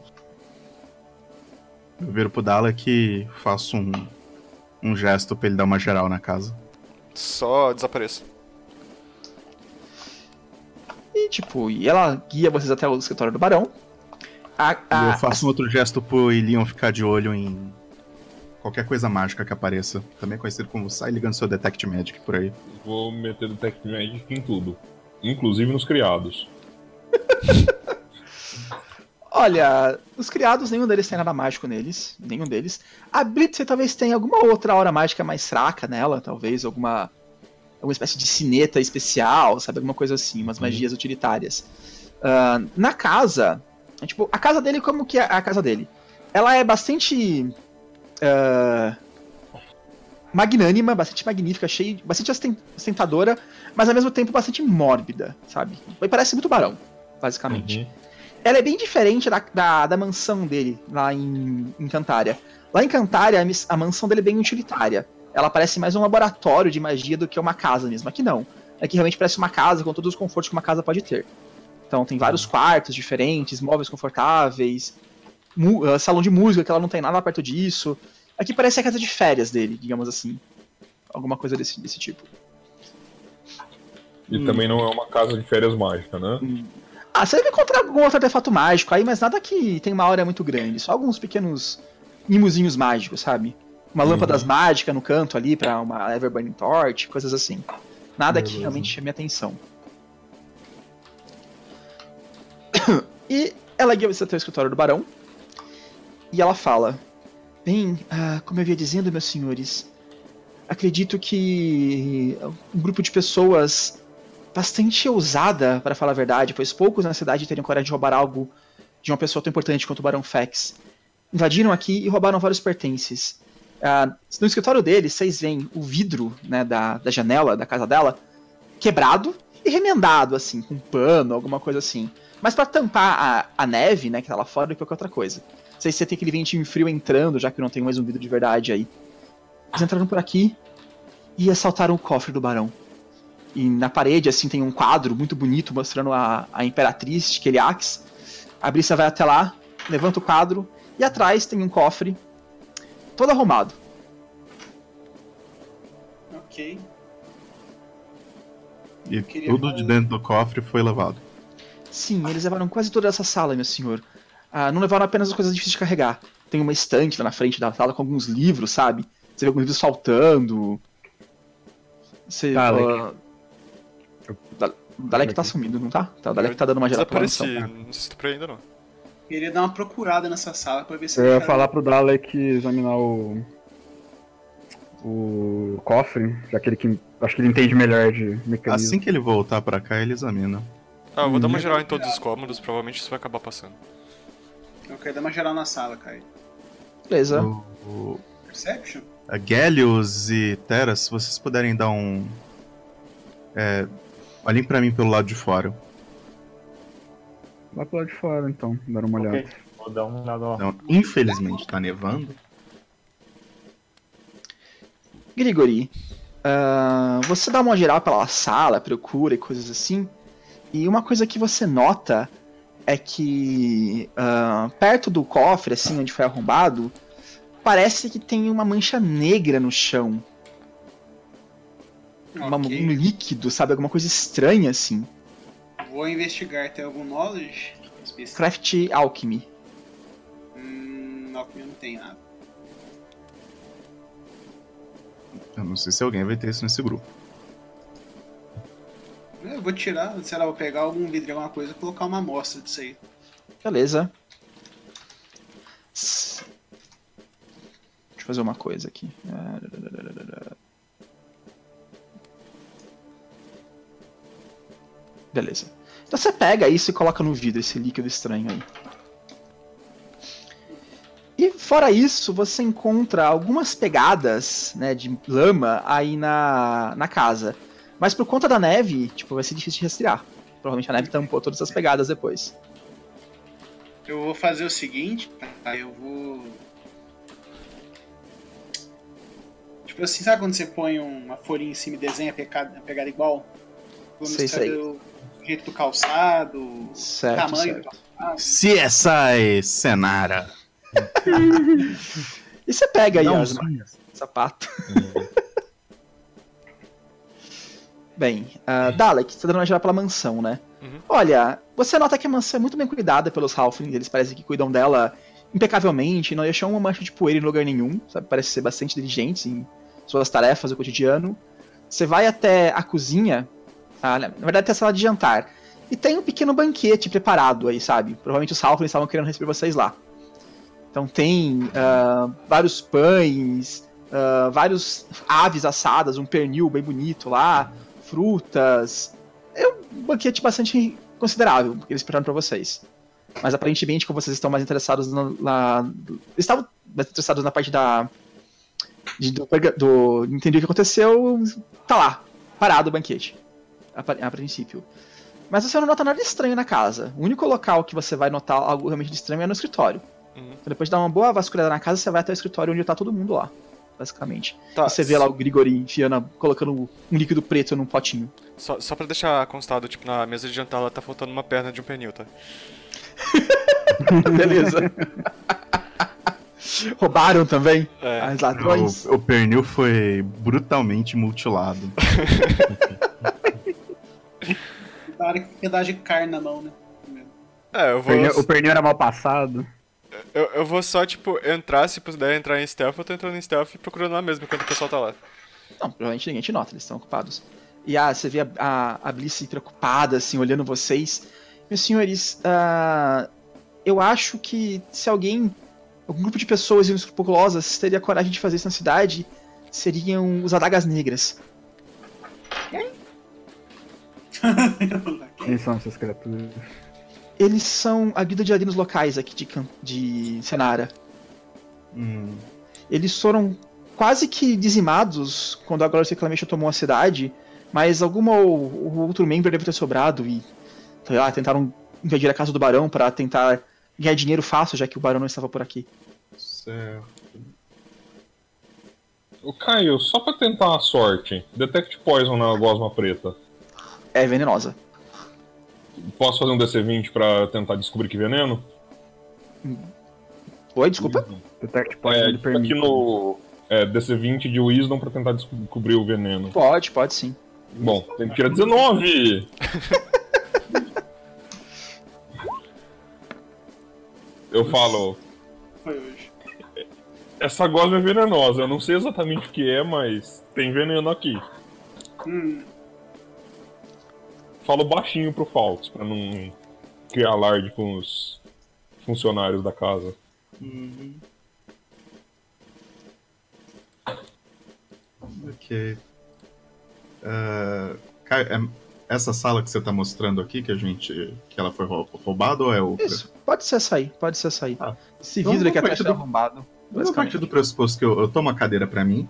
eu viro pro Dalek e faço um, um gesto pra ele dar uma geral na casa. Só desapareça. E, tipo, e ela guia vocês até o escritório do barão. A, E a- eu faço um outro gesto pro Ilion ficar de olho em qualquer coisa mágica que apareça. Também conhecido como sai ligando seu Detect Magic por aí. Vou meter Detect Magic em tudo. Inclusive nos criados. Olha, os criados, nenhum deles tem nada mágico neles. Nenhum deles. A Blitz talvez tenha alguma outra aura mágica mais fraca nela, talvez alguma. Alguma espécie de sineta especial, sabe? Alguma coisa assim, umas magias utilitárias. Ah, na casa. Tipo, a casa dele, como que é a casa dele? Ela é bastante. ah, magnânima, bastante magnífica, cheia, bastante osten- ostentadora, mas ao mesmo tempo bastante mórbida, sabe? Parece muito barão, basicamente. Uhum. Ela é bem diferente da, da, da mansão dele, lá em, em Cantária. Lá em Cantária, a, mis- a mansão dele é bem utilitária. Ela parece mais um laboratório de magia do que uma casa mesmo. Aqui não. Aqui realmente parece uma casa com todos os confortos que uma casa pode ter. Então tem vários quartos diferentes, móveis confortáveis, mu- ah, salão de música, que ela não tem nada perto disso. Aqui parece a casa de férias dele, digamos assim. Alguma coisa desse, desse tipo. E Hum. também não é uma casa de férias mágica, né? Ah, você deve encontrar algum outro artefato mágico aí, mas nada que tem uma aura muito grande. Só alguns pequenos mimozinhos mágicos, sabe? Uma Uhum. lâmpadas mágicas no canto ali pra uma Everburning Torch, coisas assim. Nada que Beleza. realmente chame a atenção. E ela guia você até o escritório do barão. E ela fala: Bem, ah, como eu havia dizendo, meus senhores, acredito que um grupo de pessoas bastante ousada, para falar a verdade, pois poucos na cidade teriam coragem de roubar algo de uma pessoa tão importante quanto o Barão Fex. Invadiram aqui e roubaram vários pertences. Ah, no escritório dele, vocês veem o vidro, né, da, da janela da casa dela quebrado e remendado, assim, com um pano, alguma coisa assim. Mas para tampar a, a neve, né, que tá lá fora, do que qualquer outra coisa. Não sei se você tem aquele ventinho frio entrando, já que não tem mais um vidro de verdade aí. Eles entraram por aqui e assaltaram o cofre do barão. E na parede, assim, tem um quadro muito bonito mostrando a, a Imperatriz Keliax. A Brissa vai até lá, levanta o quadro, e atrás tem um cofre todo arrumado. Ok. E Queria tudo falar- de dentro do cofre foi levado. Sim, eles levaram quase toda essa sala, meu senhor. Ah, não levaram apenas as coisas difíceis de carregar. Tem uma estante lá na frente da sala com alguns livros, sabe? Você vê alguns livros faltando. Você, Dalek. ah, Da- o Dalek tá sumindo, não tá? Tá, o Dalek tá dando uma geral pela Desapareci, mansão. não sei se tô por aí ainda não. Queria dar uma procurada nessa sala pra ver se Eu ia acharam- falar pro Dalek examinar o. o cofre, já que ele que. Acho que ele entende melhor de mecanismo. Assim que ele voltar pra cá, ele examina. Ah, eu vou dar uma Uhum. geral em todos os cômodos, provavelmente isso vai acabar passando. Eu quero dar uma geral na sala, Kai. Beleza. O, o, Perception? a Gellius e Terra, se vocês puderem dar um. É, olhem pra mim pelo lado de fora. Vai pro lado de fora então, dar uma olhada. Ok, vou dar uma olhada lá. Não, infelizmente tá nevando. Grigori, ah, você dá uma geral pela sala, procura e coisas assim. E uma coisa que você nota é que ah, perto do cofre, assim, onde foi arrombado, parece que tem uma mancha negra no chão. Uma- Ok. um líquido, sabe? Alguma coisa estranha, assim. Vou investigar. Tem algum knowledge específico? Craft Alchemy. Hum, não, eu não tenho nada. Eu não sei se alguém vai ter isso nesse grupo. Eu vou tirar, sei lá, vou pegar algum vidro, alguma coisa e colocar uma amostra disso aí. Beleza. eu fazer uma coisa aqui. Beleza. Então você pega isso e coloca no vidro, esse líquido estranho aí. E fora isso, você encontra algumas pegadas, né, de lama aí na, na casa. Mas por conta da neve, tipo, vai ser difícil de rastrear. Provavelmente a neve tampou todas as pegadas depois. Eu vou fazer o seguinte, tá? Eu vou... Tipo assim, sabe quando você põe uma folhinha em cima e desenha a pegada, a pegada igual? Vamos Sei, saber sei. o jeito do calçado, Certo, o tamanho certo. do calçado. C S I Senara. E você pega aí Dá um as marcas, sapato. Bem, uh, Dalek, você tá dando uma geral pela mansão, né? Uhum. Olha, você nota que a mansão é muito bem cuidada pelos Halflings, eles parecem que cuidam dela impecavelmente, não deixam uma mancha de poeira em lugar nenhum, sabe? Parece ser bastante diligentes em suas tarefas do cotidiano. Você vai até a cozinha, ah, na verdade até a sala de jantar, e tem um pequeno banquete preparado aí, sabe? Provavelmente os Halflings estavam querendo receber vocês lá. Então tem uh, vários pães, uh, vários aves assadas, um pernil bem bonito lá, frutas. É um banquete bastante considerável que eles prepararam para vocês. Mas aparentemente, como vocês estão mais interessados na, na eles estavam mais interessados na parte da de, do, do entender o que aconteceu, tá lá, parado o banquete a, a princípio. Mas você não nota nada estranho na casa. O único local que você vai notar algo realmente de estranho é no escritório. Uhum. Então, depois de dar uma boa vasculhada na casa, você vai até o escritório onde tá todo mundo lá, basicamente. Tá, E você vê lá o Grigori enfiando, colocando um líquido preto num potinho. Só, só pra deixar constado, tipo, na mesa de jantar lá tá faltando uma perna de um pernil, tá? Beleza. Roubaram também É. as ladrões. O, o pernil foi brutalmente mutilado. Claro que pedaço de carne na mão, né? É, eu O vou... pernil, o pernil era mal passado. Eu, eu vou só, tipo, entrar, se puder entrar em stealth, eu tô entrando em stealth e procurando lá mesmo enquanto o pessoal tá lá. Não, provavelmente ninguém te nota, eles estão ocupados. E ah, você vê a, a, a Bliss preocupada, assim, olhando vocês. Meus senhores, ah, eu acho que se alguém, algum grupo de pessoas inescrupulosas teria coragem de fazer isso na cidade, seriam os Adagas Negras. Quem são essas criaturas? Eles são a guilda de ladinos locais aqui de, Can- de Senara. Hum. Eles foram quase que dizimados quando a Glorious Reclamation tomou a cidade, mas algum ou, outro membro deve ter sobrado e, sei lá, tentaram invadir a casa do barão para tentar ganhar dinheiro fácil, já que o barão não estava por aqui. Certo. O Caio, só pra tentar a sorte, detect poison na gosma preta. É venenosa. Posso fazer um D C vinte pra tentar descobrir que veneno? Oi, desculpa? Detect Point É, ele aqui permite. no é, D C vinte de Wisdom pra tentar descobrir o veneno. Pode, pode sim. Bom, tem que tirar dezenove! Eu falo, Foi hoje. essa gosma é venenosa, eu não sei exatamente o que é, mas tem veneno aqui. Hum, Falo baixinho pro Falks, pra não criar alarde com os funcionários da casa. Uhum. Ok. Ah, Caio, é essa sala que você tá mostrando aqui, que a gente. que ela foi rou- roubada ou é outra? Isso, pode ser essa aí, pode ser essa aí. Ah. Esse Então, vidro aqui vamos atrás partir tá do- arrombado. Eu vou basicamente. partir do pressuposto que eu, eu tomo a cadeira pra mim.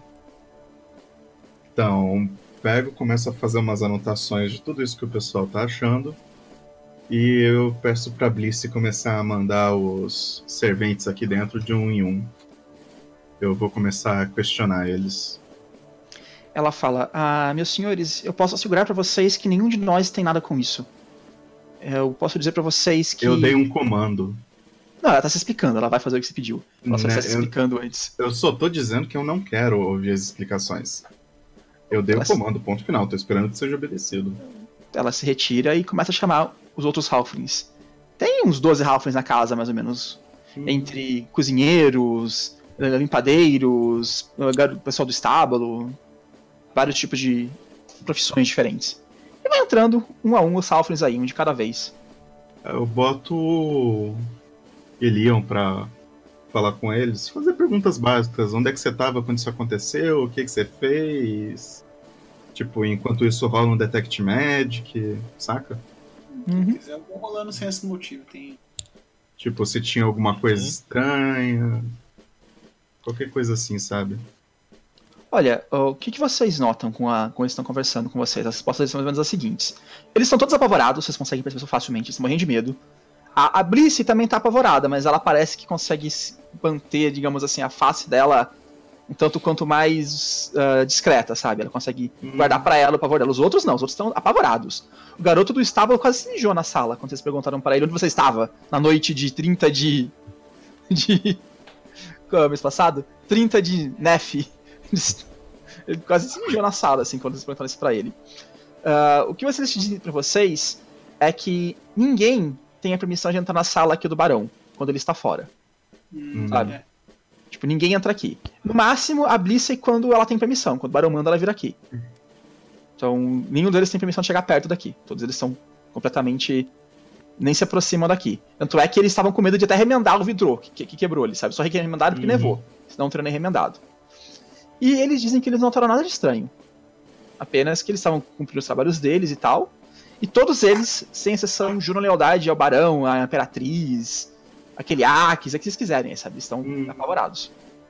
Então, pego, começo a fazer umas anotações de tudo isso que o pessoal tá achando. E eu peço pra Bliss começar a mandar os serventes aqui dentro de um em um. Eu vou começar a questionar eles. Ela fala, ah, meus senhores, eu posso assegurar pra vocês que nenhum de nós tem nada com isso. Eu posso dizer pra vocês que... Eu dei um comando. Não, ela tá se explicando, ela vai fazer o que você pediu. Ela só Né, está se eu- explicando antes. Eu só tô dizendo que eu não quero ouvir as explicações. Eu dei o Mas- comando, ponto final. Tô esperando que seja obedecido. Ela se retira e começa a chamar os outros Halflings. Tem uns doze Halflings na casa, mais ou menos. Entre cozinheiros, eh, limpadeiros, eh, gar- pessoal do estábulo, vários tipos de profissões diferentes. E vai entrando um a um os Halflings aí, um de cada vez. Eu boto o Elion pra falar com eles, fazer perguntas básicas. Onde é que você tava quando isso aconteceu? O que, que você fez? Tipo, enquanto isso rola um Detect Magic, saca? Uhum. Se quiser, eu vou rolando sem esse motivo. Tem... Tipo, se tinha alguma coisa estranha. Qualquer coisa assim, sabe? Olha, o que, que vocês notam com, a, com eles estão conversando com vocês? As respostas são mais ou menos as seguintes. Eles estão todos apavorados, vocês conseguem perceber isso facilmente, eles estão morrendo de medo. A, a Bliss também tá apavorada, mas ela parece que consegue manter, digamos assim, a face dela um tanto quanto mais uh, discreta, sabe? Ela consegue hum. guardar pra ela o pavor dela. Os outros não, os outros estão apavorados. O garoto do estábulo quase se mijou na sala quando vocês perguntaram pra ele onde você estava na noite de trinta de... de... Qual é o mês passado? trinta de Nef. Ele quase se mijou na sala, assim, quando vocês perguntaram isso pra ele. Uh, o que vocês dizem pra vocês é que ninguém tem a permissão de entrar na sala aqui do Barão, quando ele está fora. Hum, sabe? é. Tipo, ninguém entra aqui. No máximo, a Blissey quando ela tem permissão. Quando o Barão manda, ela vir aqui. Então, nenhum deles tem permissão de chegar perto daqui. Todos eles são completamente... nem se aproximam daqui. Tanto é que eles estavam com medo de até remendar o vidro que, que quebrou ali, sabe? Só remendaram porque Uhum. nevou. Senão não teria nem remendado. E eles dizem que eles não notaram nada de estranho. Apenas que eles estavam cumprindo os trabalhos deles e tal. E todos eles, sem exceção, juram lealdade ao Barão, à Imperatriz, aquele Aques, a que vocês quiserem, sabe? Eles estão Hum. apavorados.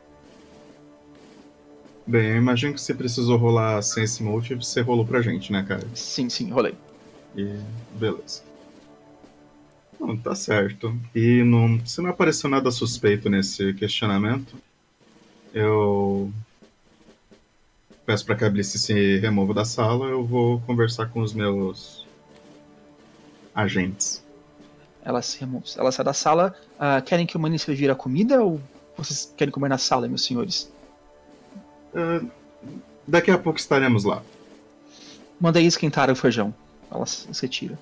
Bem, eu imagino que você precisou rolar Sense Motive, você rolou pra gente, né, cara? Sim, sim, rolei. E beleza. Não, tá certo. E não, se não apareceu nada suspeito nesse questionamento, eu peço pra que a Bliss se remova da sala, eu vou conversar com os meus agentes. Ela, se remo... ela sai da sala. Ah, querem que o Mani vira a comida ou vocês querem comer na sala, meus senhores? Uh, daqui a pouco estaremos lá. Mandei esquentar o feijão. Ela se retira.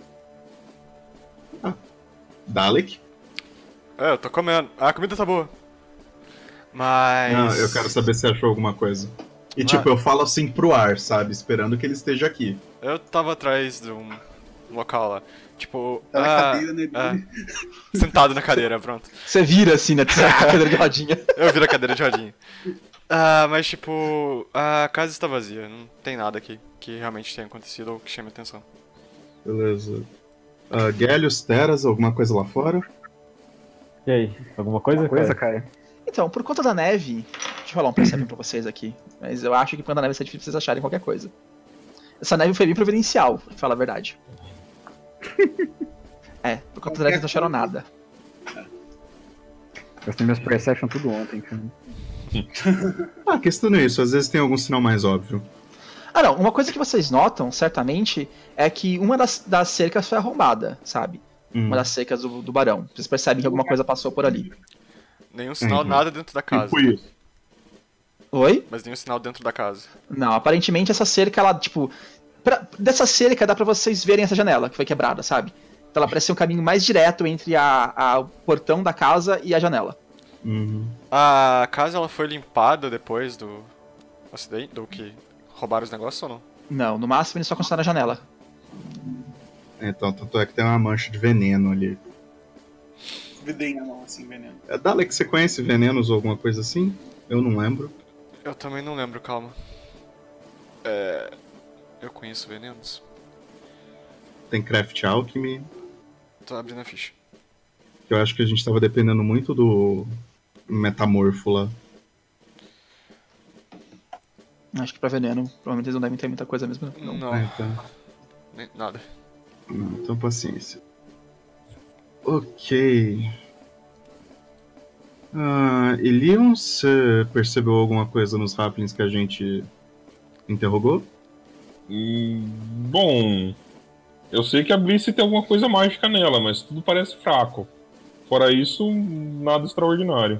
Dalek? É, eu tô comendo. A comida tá boa. Mas. Não, eu quero saber se achou alguma coisa. E Ah. tipo, eu falo assim pro ar, sabe? Esperando que ele esteja aqui. Eu tava atrás de um local lá. Tipo. Tá na ah, cadeira, né? é. Sentado na cadeira, pronto. Você vira assim, né? A cadeira de rodinha. Eu viro a cadeira de rodinha. Ah, mas tipo. A casa está vazia. Não tem nada aqui que realmente tenha acontecido ou que chame atenção. Beleza. Uh, Gélios, Teras, alguma coisa lá fora? E aí, alguma coisa, Uma coisa, cara? cara. Então, por conta da neve. Deixa eu rolar um perception pra vocês aqui. Mas eu acho que por conta da neve é difícil vocês acharem qualquer coisa. Essa neve foi bem providencial, pra falar a verdade. É, por conta da neve vocês não acharam nada. Eu tenho meus perception tudo ontem, cara. Ah, a questão não é isso, às vezes tem algum sinal mais óbvio. Ah, não. Uma coisa que vocês notam, certamente, é que uma das, das cercas foi arrombada, sabe? Hum. Uma das cercas do, do Barão. Vocês percebem que alguma coisa passou por ali. Nenhum sinal, Uhum. nada dentro da casa. Tipo isso. Oi? Mas nenhum sinal dentro da casa. Não, aparentemente essa cerca, ela, tipo... Pra, dessa cerca dá pra vocês verem essa janela que foi quebrada, sabe? Então ela parece ser um caminho mais direto entre a, a, o portão da casa e a janela. Uhum. A casa ela foi limpada depois do acidente, do que roubaram os negócios ou não? Não, no máximo eles só consertaram a janela. Então, tanto é que tem uma mancha de veneno ali. Videi na mão, assim, veneno. É, Dalek, você conhece venenos ou alguma coisa assim? Eu não lembro. Eu também não lembro, calma. É... Eu conheço venenos? Tem Craft Alchemy, Tô abrindo a ficha. que eu acho que a gente tava dependendo muito do metamorfo lá. Acho que pra veneno, provavelmente eles não devem ter muita coisa mesmo. Não. Não, Ah, então, nem- nada. não, então paciência. Ok. Ah, Elion, você percebeu alguma coisa nos Raplings que a gente interrogou? Hum, bom, eu sei que a Bliss tem alguma coisa mágica nela, mas tudo parece fraco. Fora isso, nada extraordinário.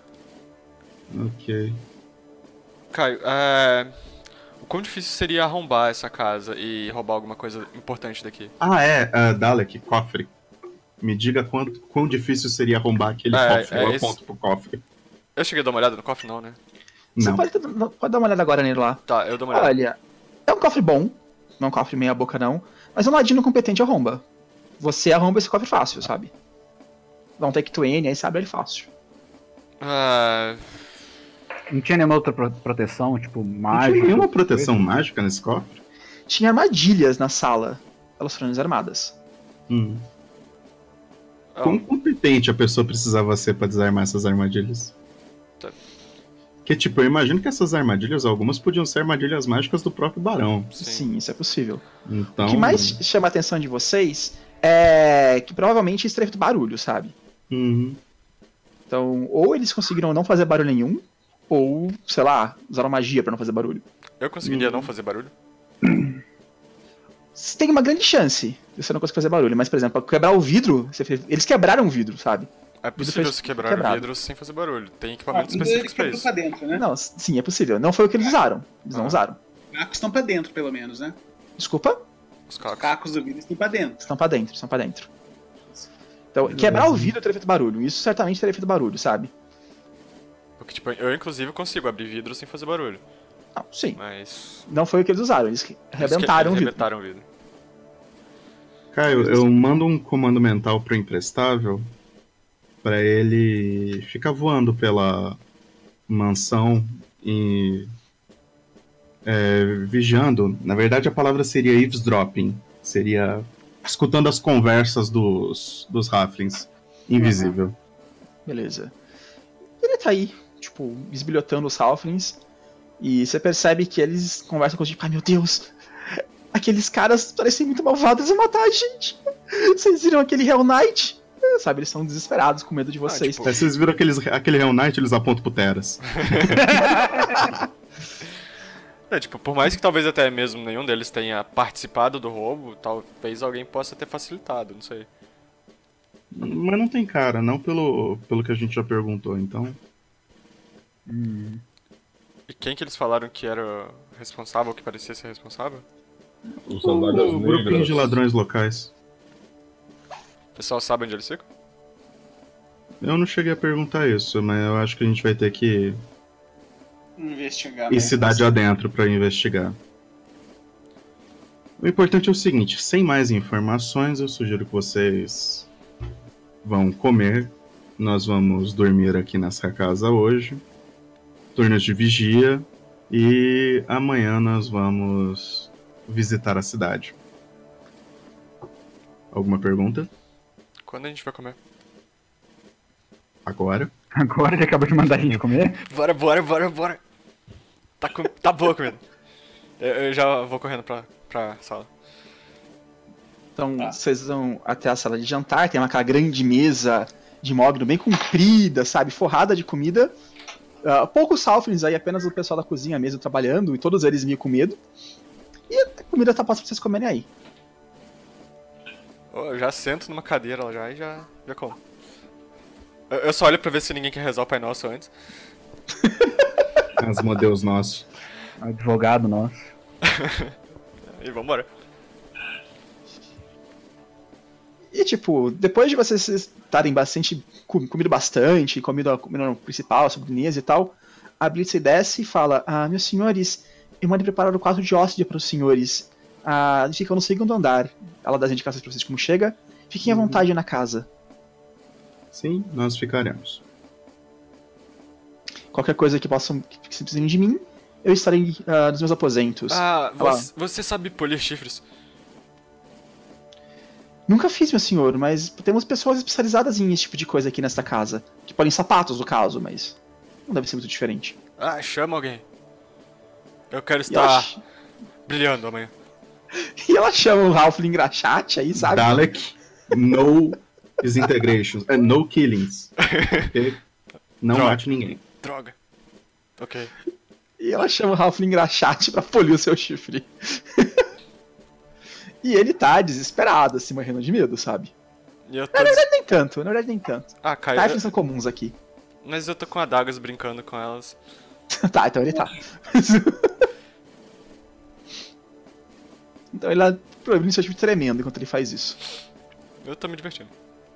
Ok. Caio, é... o quão difícil seria arrombar essa casa e roubar alguma coisa importante daqui? Ah, é, ah, Dalek, cofre. Me diga quanto, quão difícil seria arrombar aquele É, cofre. é, Eu esse- aponto pro cofre. Eu cheguei a dar uma olhada no cofre, não, né? Você Não. pode, pode dar uma olhada agora nele lá. Tá, eu dou uma olhada. Olha, é um cofre bom. Não é um cofre meia boca, não. Mas um ladino competente arromba. Você arromba esse cofre fácil, sabe? Dá um take to N, aí você abre ele fácil. Ah, Não tinha nenhuma outra pro- proteção, tipo, Não mágica? tinha nenhuma proteção mágica nesse cofre? Tinha armadilhas na sala. Elas foram desarmadas. Hum. ah, Quão competente a pessoa precisava ser pra desarmar essas armadilhas? Tá. Que tipo, eu imagino que essas armadilhas, algumas podiam ser armadilhas mágicas do próprio barão. sim. Sim, isso é possível. Então. O que mais chama a atenção de vocês é que provavelmente isso teria feito barulho, sabe? Uhum. Então, ou eles conseguiram não fazer barulho nenhum, ou, sei lá, usaram magia pra não fazer barulho. Eu conseguiria Hum. não fazer barulho? Você tem uma grande chance de você não conseguir fazer barulho, mas, por exemplo, pra quebrar o vidro, você fez- eles quebraram o vidro, sabe? É possível foi se quebrar quebrado. vidro sem fazer barulho. Tem Ah, equipamentos ele específicos pra quebrou isso. pra dentro, né? Não, s- sim, é possível. Não foi o que eles usaram. Eles não Ah. usaram. Os cacos estão pra dentro, pelo menos, né? Desculpa? Os Os cacos. cacos do vidro estão pra dentro. Estão pra dentro, estão pra dentro. Então, quebrar o vidro teria feito barulho. Isso certamente teria feito barulho, sabe? Porque, tipo, eu inclusive consigo abrir vidro sem fazer barulho. Não, sim. Mas. Não foi o que eles usaram. Eles arrebentaram o eles vidro. arrebentaram o vidro. Caio, eu mando um comando mental pro imprestável pra ele ficar voando pela mansão e é, vigiando. Na verdade, a palavra seria eavesdropping. Seria escutando as conversas dos, dos Halflings. Invisível. Beleza. Ele tá aí, tipo, bisbilhotando os Halflings. E você percebe que eles conversam com os tipo, ai meu Deus, aqueles caras parecem muito malvados a matar a gente. Vocês viram aquele Hell Knight? Sabe, eles estão desesperados com medo de vocês. tipo- Aí vocês viram aqueles, aquele Hell Knight, eles apontam pro Teras. É, tipo, por mais que talvez até mesmo nenhum deles tenha participado do roubo, talvez alguém possa ter facilitado, não sei. Mas não tem cara, não pelo, pelo que a gente já perguntou, então. Hum. E quem que eles falaram que era responsável, que parecia ser responsável? Os O, sandálias o grupinho negras. de ladrões locais. O pessoal sabe onde eles ficam? Eu não cheguei a perguntar isso, mas eu acho que a gente vai ter que Investigar. ir né? cidade adentro pra investigar. O importante é o seguinte, sem mais informações, eu sugiro que vocês vão comer. Nós vamos dormir aqui nessa casa hoje. Turnos de vigia. E amanhã nós vamos visitar a cidade. Alguma pergunta? Quando a gente vai comer? Agora? Agora que acabou de mandar a gente comer? Bora, bora, bora, bora! Tá, com... tá boa a comida. Eu, eu já vou correndo pra, pra sala. Então, Tá. vocês vão até a sala de jantar, tem aquela grande mesa de mogno bem comprida, sabe, forrada de comida. Uh, poucos Halflings aí, apenas o pessoal da cozinha mesmo trabalhando, e todos eles meio com medo. E a comida tá posta pra vocês comerem aí. Eu já sento numa cadeira lá já e já, já como. Eu, eu só olho pra ver se ninguém quer rezar o Pai Nosso antes. Asmodeus nosso. Advogado nosso. E vambora. E tipo, depois de vocês estarem bastante com- comido bastante, comido a comida principal, a sobremesa e tal, a Blitz desce e fala: Ah, meus senhores, eu mandei preparar o quarto de hóspede para os senhores. Ah, eles ficam no segundo andar. Ela dá as indicações pra vocês de como chega. Fiquem à vontade na casa. Sim, nós ficaremos. Qualquer coisa que possam que vocês precisem de mim, eu estarei ah, nos meus aposentos. Ah, Ela- você, você sabe polir chifres? Nunca fiz, meu senhor, mas temos pessoas especializadas em esse tipo de coisa aqui nesta casa. Que podem sapatos, no caso, mas não deve ser muito diferente. Ah, chama alguém. Eu quero E ela, estar ch- brilhando amanhã. e ela chama o Ralph Engraxate aí, sabe? Dalek, no disintegrations. É, no killings. Ok? Não Droga. mate ninguém. Droga. Ok. E ela chama o Ralph Engraxate pra polir o seu chifre. E ele tá desesperado, assim, morrendo de medo, sabe? E eu tô. Na verdade, nem tanto, na verdade, nem tanto. Ah, Caio. Typhons eu- são comuns aqui. Mas eu tô com adagas brincando com elas. Tá, então ele tá. Então ele tá proibindo seu chifre tremendo enquanto ele faz isso. Eu tô me divertindo.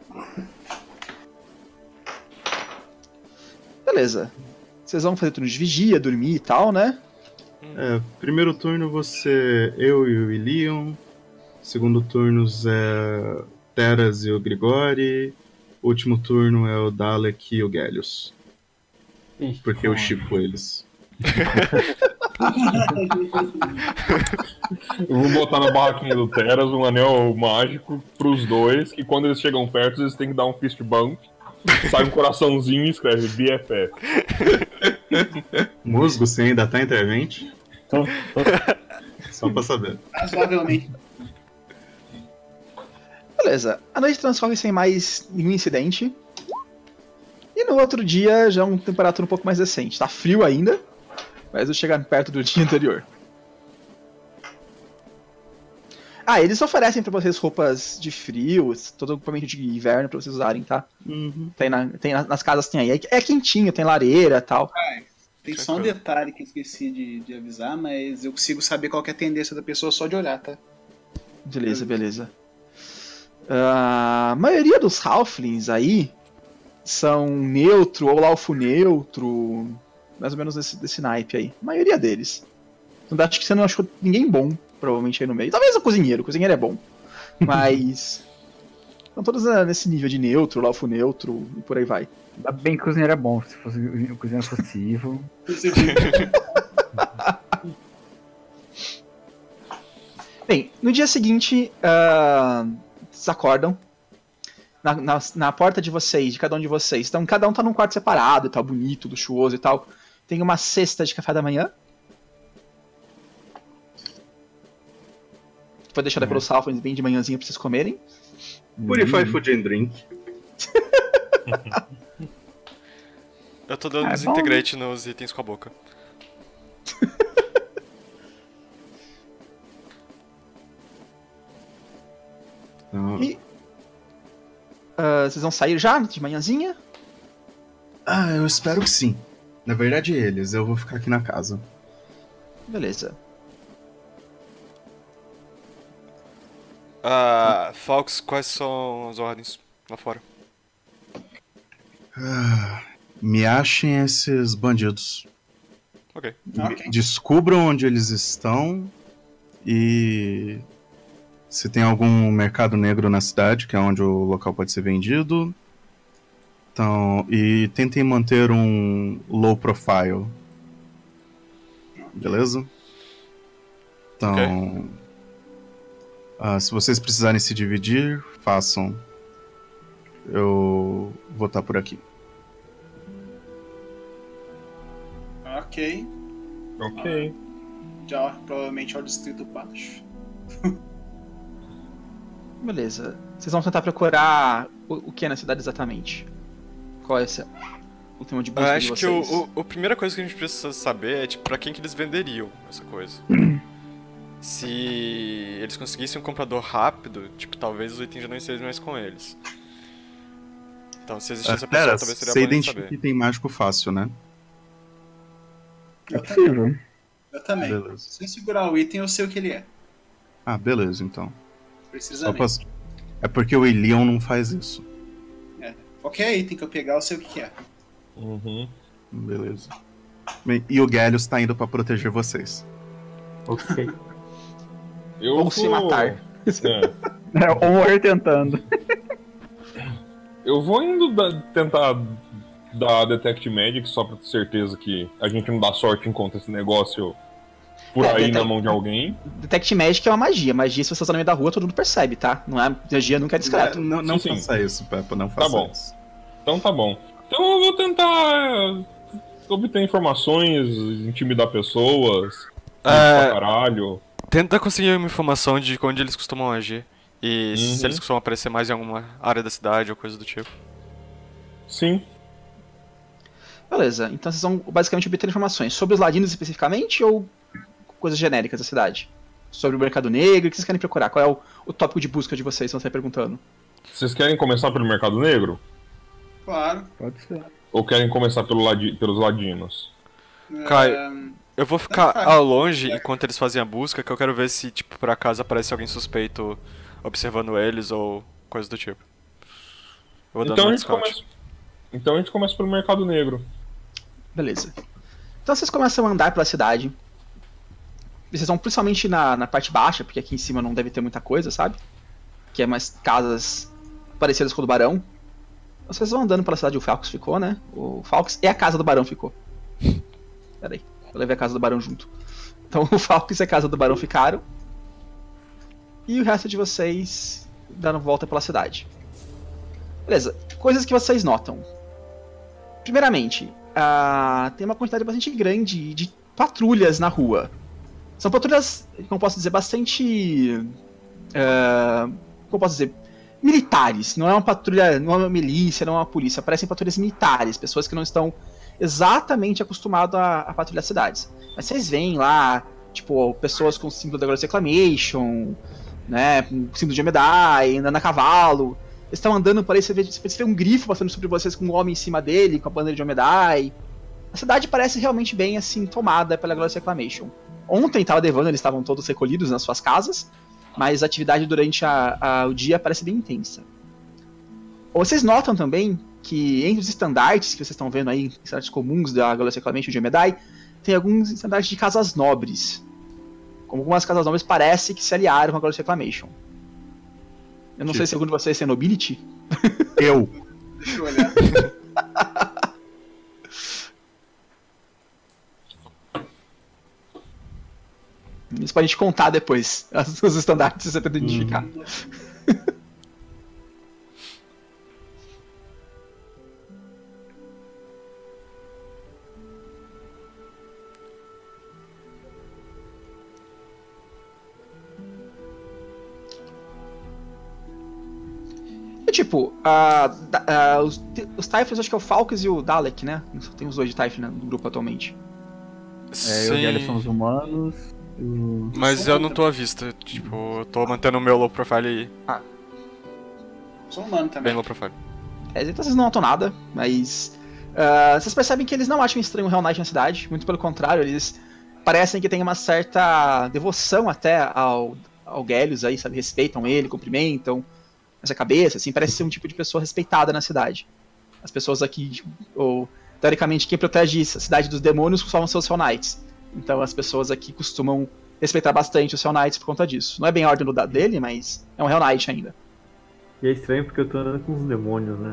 Beleza. Vocês vão fazer turno de vigia, dormir e tal, né? É, primeiro turno você, eu e o Ilion. Segundo turno é Teras e o Grigori. Último turno é o Dalek e o Gellius. Ixi, Porque eu chipo eles. Eu vou botar na barraquinha do Teras um anel mágico pros dois, que quando eles chegam perto, eles têm que dar um fist bump. Sai um coraçãozinho e escreve B F F. Musgo, você ainda tá entre a gente? Tô, tô. Só pra saber. Razoavelmente. Beleza, a noite transcorre sem mais nenhum incidente. E no outro dia já é uma temperatura um pouco mais decente. Tá frio ainda, mas não chega perto do dia anterior. Ah, eles oferecem pra vocês roupas de frio, todo equipamento de inverno pra vocês usarem, tá? Uhum. Tem, na, tem na- nas casas tem aí. É quentinho, tem lareira e tal. Tem só um detalhe que eu esqueci de, de avisar, mas eu consigo saber qual que é a tendência da pessoa só de olhar, tá? Beleza, beleza. Ah, a maioria dos Halflings aí são neutro ou laufo neutro, mais ou menos desse, desse naipe aí. A maioria deles. Então, acho que você não achou ninguém bom, provavelmente, aí no meio. Talvez o cozinheiro, o cozinheiro é bom. Mas. Estão todos ah, nesse nível de neutro, laufo neutro e por aí vai. Ainda bem que o cozinheiro é bom. Se fosse, o cozinheiro fosse evil. Bem, no dia seguinte, ah, vocês acordam. Na, na, na porta de vocês, de cada um de vocês. Então, cada um tá num quarto separado e tal, bonito, luxuoso e tal. Tem uma cesta de café da manhã. Foi deixada pelos Halflings bem de manhãzinha pra vocês comerem. Purify Food and Drink. Eu tô dando Ah, é desintegrate nos itens com a boca. Então, E ah, vocês vão sair já de manhãzinha? Ah, eu espero que sim. Na verdade, eles. Eu vou ficar aqui na casa. Beleza. Ah, Fox, quais são as ordens lá fora? Ah, me achem esses bandidos. Ok. Ok. Descubram onde eles estão e se tem algum mercado negro na cidade, que é onde o local pode ser vendido. Então, e tentem manter um low profile. Beleza? Então, ah, se vocês precisarem se dividir, façam. Eu vou estar por aqui. Ok. Ok. Já provavelmente ao distrito baixo. Beleza. Vocês vão tentar procurar o, o que na cidade exatamente? Qual é esse, o tema de Eu busca de acho que o, vocês? o, a primeira coisa que a gente precisa saber é, tipo, pra quem que eles venderiam essa coisa. Se eles conseguissem um comprador rápido, tipo, talvez os itens já não estejam mais com eles. Então, se existisse Ah, essa pessoa, pera, talvez seria você bom a gente identifica saber. item mágico fácil, né? É possível. Eu também. Beleza. Sem segurar o item, eu sei o que ele é. Ah, beleza, então. Só Precisamente. pra... É porque o Elion não faz isso. Qualquer item que eu pegar, eu sei o que que é. Uhum. Beleza. Bem, e o Gallius tá indo pra proteger vocês. Ok. Eu Ou vou... se matar. É. É, ou morrer tentando. Eu vou indo da- tentar dar Detect Magic só pra ter certeza que a gente não dá sorte e encontra esse negócio por É, aí detect- na mão de alguém. Detect Magic é uma magia. Magia, se você está no meio da rua, todo mundo percebe, tá? Não é, magia nunca é discreto. Não, não Sim, sim. faça isso, Peppa, não faça bom. isso. Então tá bom. Então eu vou tentar obter informações, intimidar pessoas, É, pra caralho. tenta conseguir uma informação de onde eles costumam agir. E Uhum. se eles costumam aparecer mais em alguma área da cidade ou coisa do tipo. Sim. Beleza, então vocês vão basicamente obter informações sobre os ladinos especificamente ou coisas genéricas da cidade? Sobre o mercado negro, o que vocês querem procurar? Qual é o, o tópico de busca de vocês, se você está perguntando? Vocês querem começar pelo Mercado Negro? Claro. Pode ser. Ou querem começar pelo ladi- pelos ladinos? Caio. É, Eu vou ficar faz. ao longe enquanto eles fazem a busca, que eu quero ver se, tipo, por acaso aparece alguém suspeito observando eles ou coisa do tipo. Eu vou dando Então a, um gente scout. começa... então a gente começa pelo Mercado Negro. Beleza. Então vocês começam a andar pela cidade. Vocês vão principalmente na, na parte baixa, porque aqui em cima não deve ter muita coisa, sabe? Que é mais casas parecidas com o do Barão. Vocês vão andando pela cidade, o Falcos ficou, né? O Falcos e a casa do Barão ficou. Pera aí, eu levei a casa do Barão junto. Então o Falcos e a casa do Barão ficaram. E o resto de vocês dando volta pela cidade. Beleza, coisas que vocês notam. Primeiramente, uh, tem uma quantidade bastante grande de patrulhas na rua. São patrulhas, como posso dizer, bastante... Uh, como posso dizer... militares. Não é uma patrulha, não é uma milícia, não é uma polícia. Parecem patrulhas militares. Pessoas que não estão exatamente acostumadas a, a patrulhar cidades. Mas vocês veem lá, tipo, pessoas com símbolo da Glorious Reclamation, né, com símbolo de Omedai, andando a cavalo. Eles estão andando por aí, você vê, você vê um grifo passando sobre vocês com um homem em cima dele, com a bandeira de Omedai. A cidade parece realmente bem, assim, tomada pela Glorious Reclamation. Ontem estava nevando, eles estavam todos recolhidos nas suas casas, mas a atividade durante a, a, o dia parece bem intensa. Vocês notam também que entre os estandartes que vocês estão vendo aí, estandartes comuns da Glorious Reclamation de Omedai, tem alguns estandartes de casas nobres. Como algumas casas nobres parece que se aliaram com a Glorious Reclamation. Eu não Tipo. sei se algum de vocês tem Nobility. Eu. Deixa eu olhar. Isso pode te contar depois, os estandartes que você tenta identificar. E tipo, uh, uh, os, os Typhons, acho que é o Falcos e o Dalek, né? Tem os dois de Typhon, né, no grupo atualmente. É, eu e eles são os humanos. o- Mas eu não tô à vista, tipo, eu tô mantendo o meu low profile Sou humano bem também. low profile. É, então vocês não notam nada, mas uh, vocês percebem que eles não acham estranho o Hell Knight na cidade, muito pelo contrário, eles parecem que têm uma certa devoção até ao, ao Gellius aí, sabe, respeitam ele, cumprimentam essa cabeça, assim, parece ser um tipo de pessoa respeitada na cidade. As pessoas aqui, tipo, ou teoricamente quem protege a cidade dos demônios costumam ser os Hell Knights, então as pessoas aqui costumam respeitar bastante os Hell Knights por conta disso. Não é bem a ordem do, dele, mas é um Hell Knight ainda. E é estranho porque eu tô andando com os demônios, né?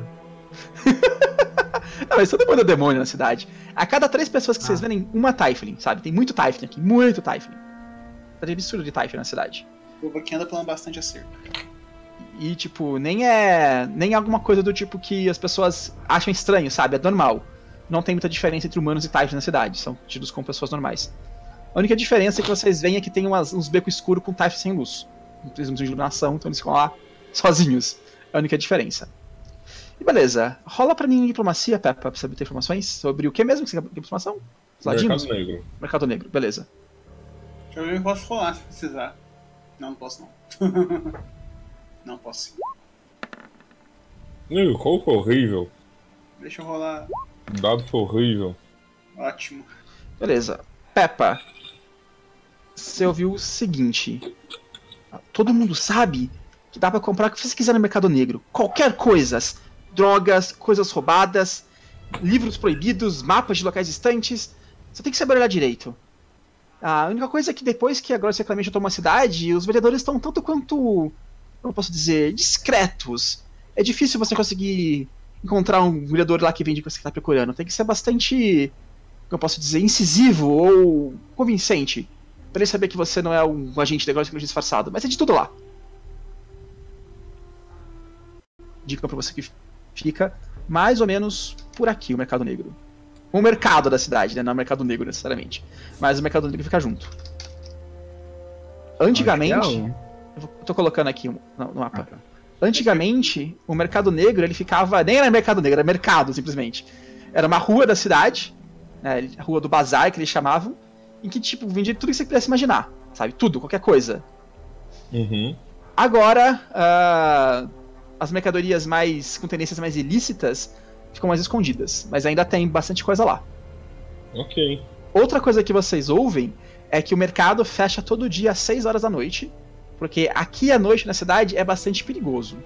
Não, mas todo mundo é demônio na cidade. A cada três pessoas que Ah. vocês verem, uma Typhling, sabe? Tem muito Typhling aqui, muito Typhling. Tá de absurdo de Typhling na cidade. O povo aqui anda pulando bastante acerto. E, tipo, nem é nem é alguma coisa do tipo que as pessoas acham estranho, sabe? É normal. Não tem muita diferença entre humanos e Typhling na cidade. São tidos como pessoas normais. A única diferença que vocês veem é que tem umas, uns becos escuros com Typhling sem luz. Eles não precisam de iluminação, então eles ficam lá sozinhos. É a única diferença. E beleza. Rola pra mim diplomacia, Peppa, pra saber ter informações sobre o que mesmo que você quer informação? Os ladinos? Mercado Negro. Mercado Negro, beleza. Deixa eu ver se eu posso rolar se precisar. Não, não posso não. Não posso. Nego, qual foi horrível? Deixa eu rolar. O dado foi horrível. Ótimo. Beleza. Peppa, você ouviu o seguinte. Todo mundo sabe que dá pra comprar o que você quiser no Mercado Negro. Qualquer coisa. Drogas, coisas roubadas, livros proibidos, mapas de locais distantes. Você tem que saber olhar direito. A única coisa é que depois que a Glorious Reclamation tomou a cidade, os vendedores estão tanto quanto, como eu posso dizer, discretos. É difícil você conseguir encontrar um vendedor lá que vende o que você está procurando. Tem que ser bastante, como eu posso dizer, incisivo ou convincente para ele saber que você não é um agente da Glorious Reclamation disfarçado. Mas é de tudo lá. Dica pra você que fica mais ou menos por aqui, o Mercado Negro. O mercado da cidade, né? Não é o Mercado Negro necessariamente. Mas o Mercado Negro fica junto. Antigamente. Acho que é o- Eu vou- tô colocando aqui no, no mapa. Ah, tá. Antigamente, o Mercado Negro, ele ficava. Nem era Mercado Negro, era mercado, simplesmente. Era uma rua da cidade, né, a rua do bazar, que eles chamavam, em que, tipo, vendia tudo que você pudesse imaginar, sabe? Tudo, qualquer coisa. Uhum. Agora, ah, as mercadorias mais com tendências mais ilícitas ficam mais escondidas, mas ainda tem bastante coisa lá. Ok. Outra coisa que vocês ouvem é que o mercado fecha todo dia às seis horas da noite, porque aqui à noite na cidade é bastante perigoso.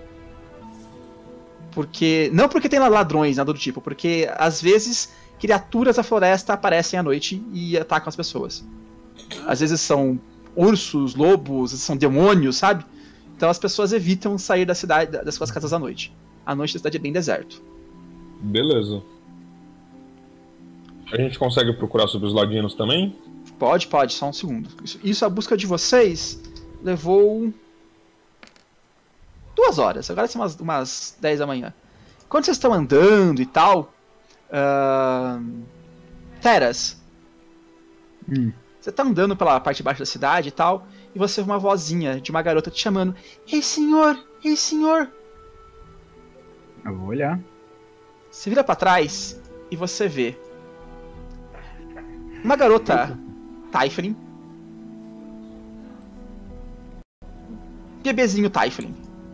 Porque não porque tem lá ladrões, nada do tipo, porque às vezes criaturas da floresta aparecem à noite e atacam as pessoas. Às vezes são ursos, lobos, são demônios, sabe? Então as pessoas evitam sair da cidade, das suas casas à noite. À noite a cidade é bem deserto. Beleza. A gente consegue procurar sobre os ladinos também? Pode, pode, só um segundo. Isso, isso a busca de vocês levou duas horas. Agora são umas, umas dez da manhã. Quando vocês estão andando e tal, uh... Teras, Hum. você tá andando pela parte de baixo da cidade e tal, e você ouve uma vozinha de uma garota te chamando: Ei, senhor! Ei, senhor! Eu vou olhar. Você vira pra trás e você vê uma garota Typhling, bebezinho Typhling.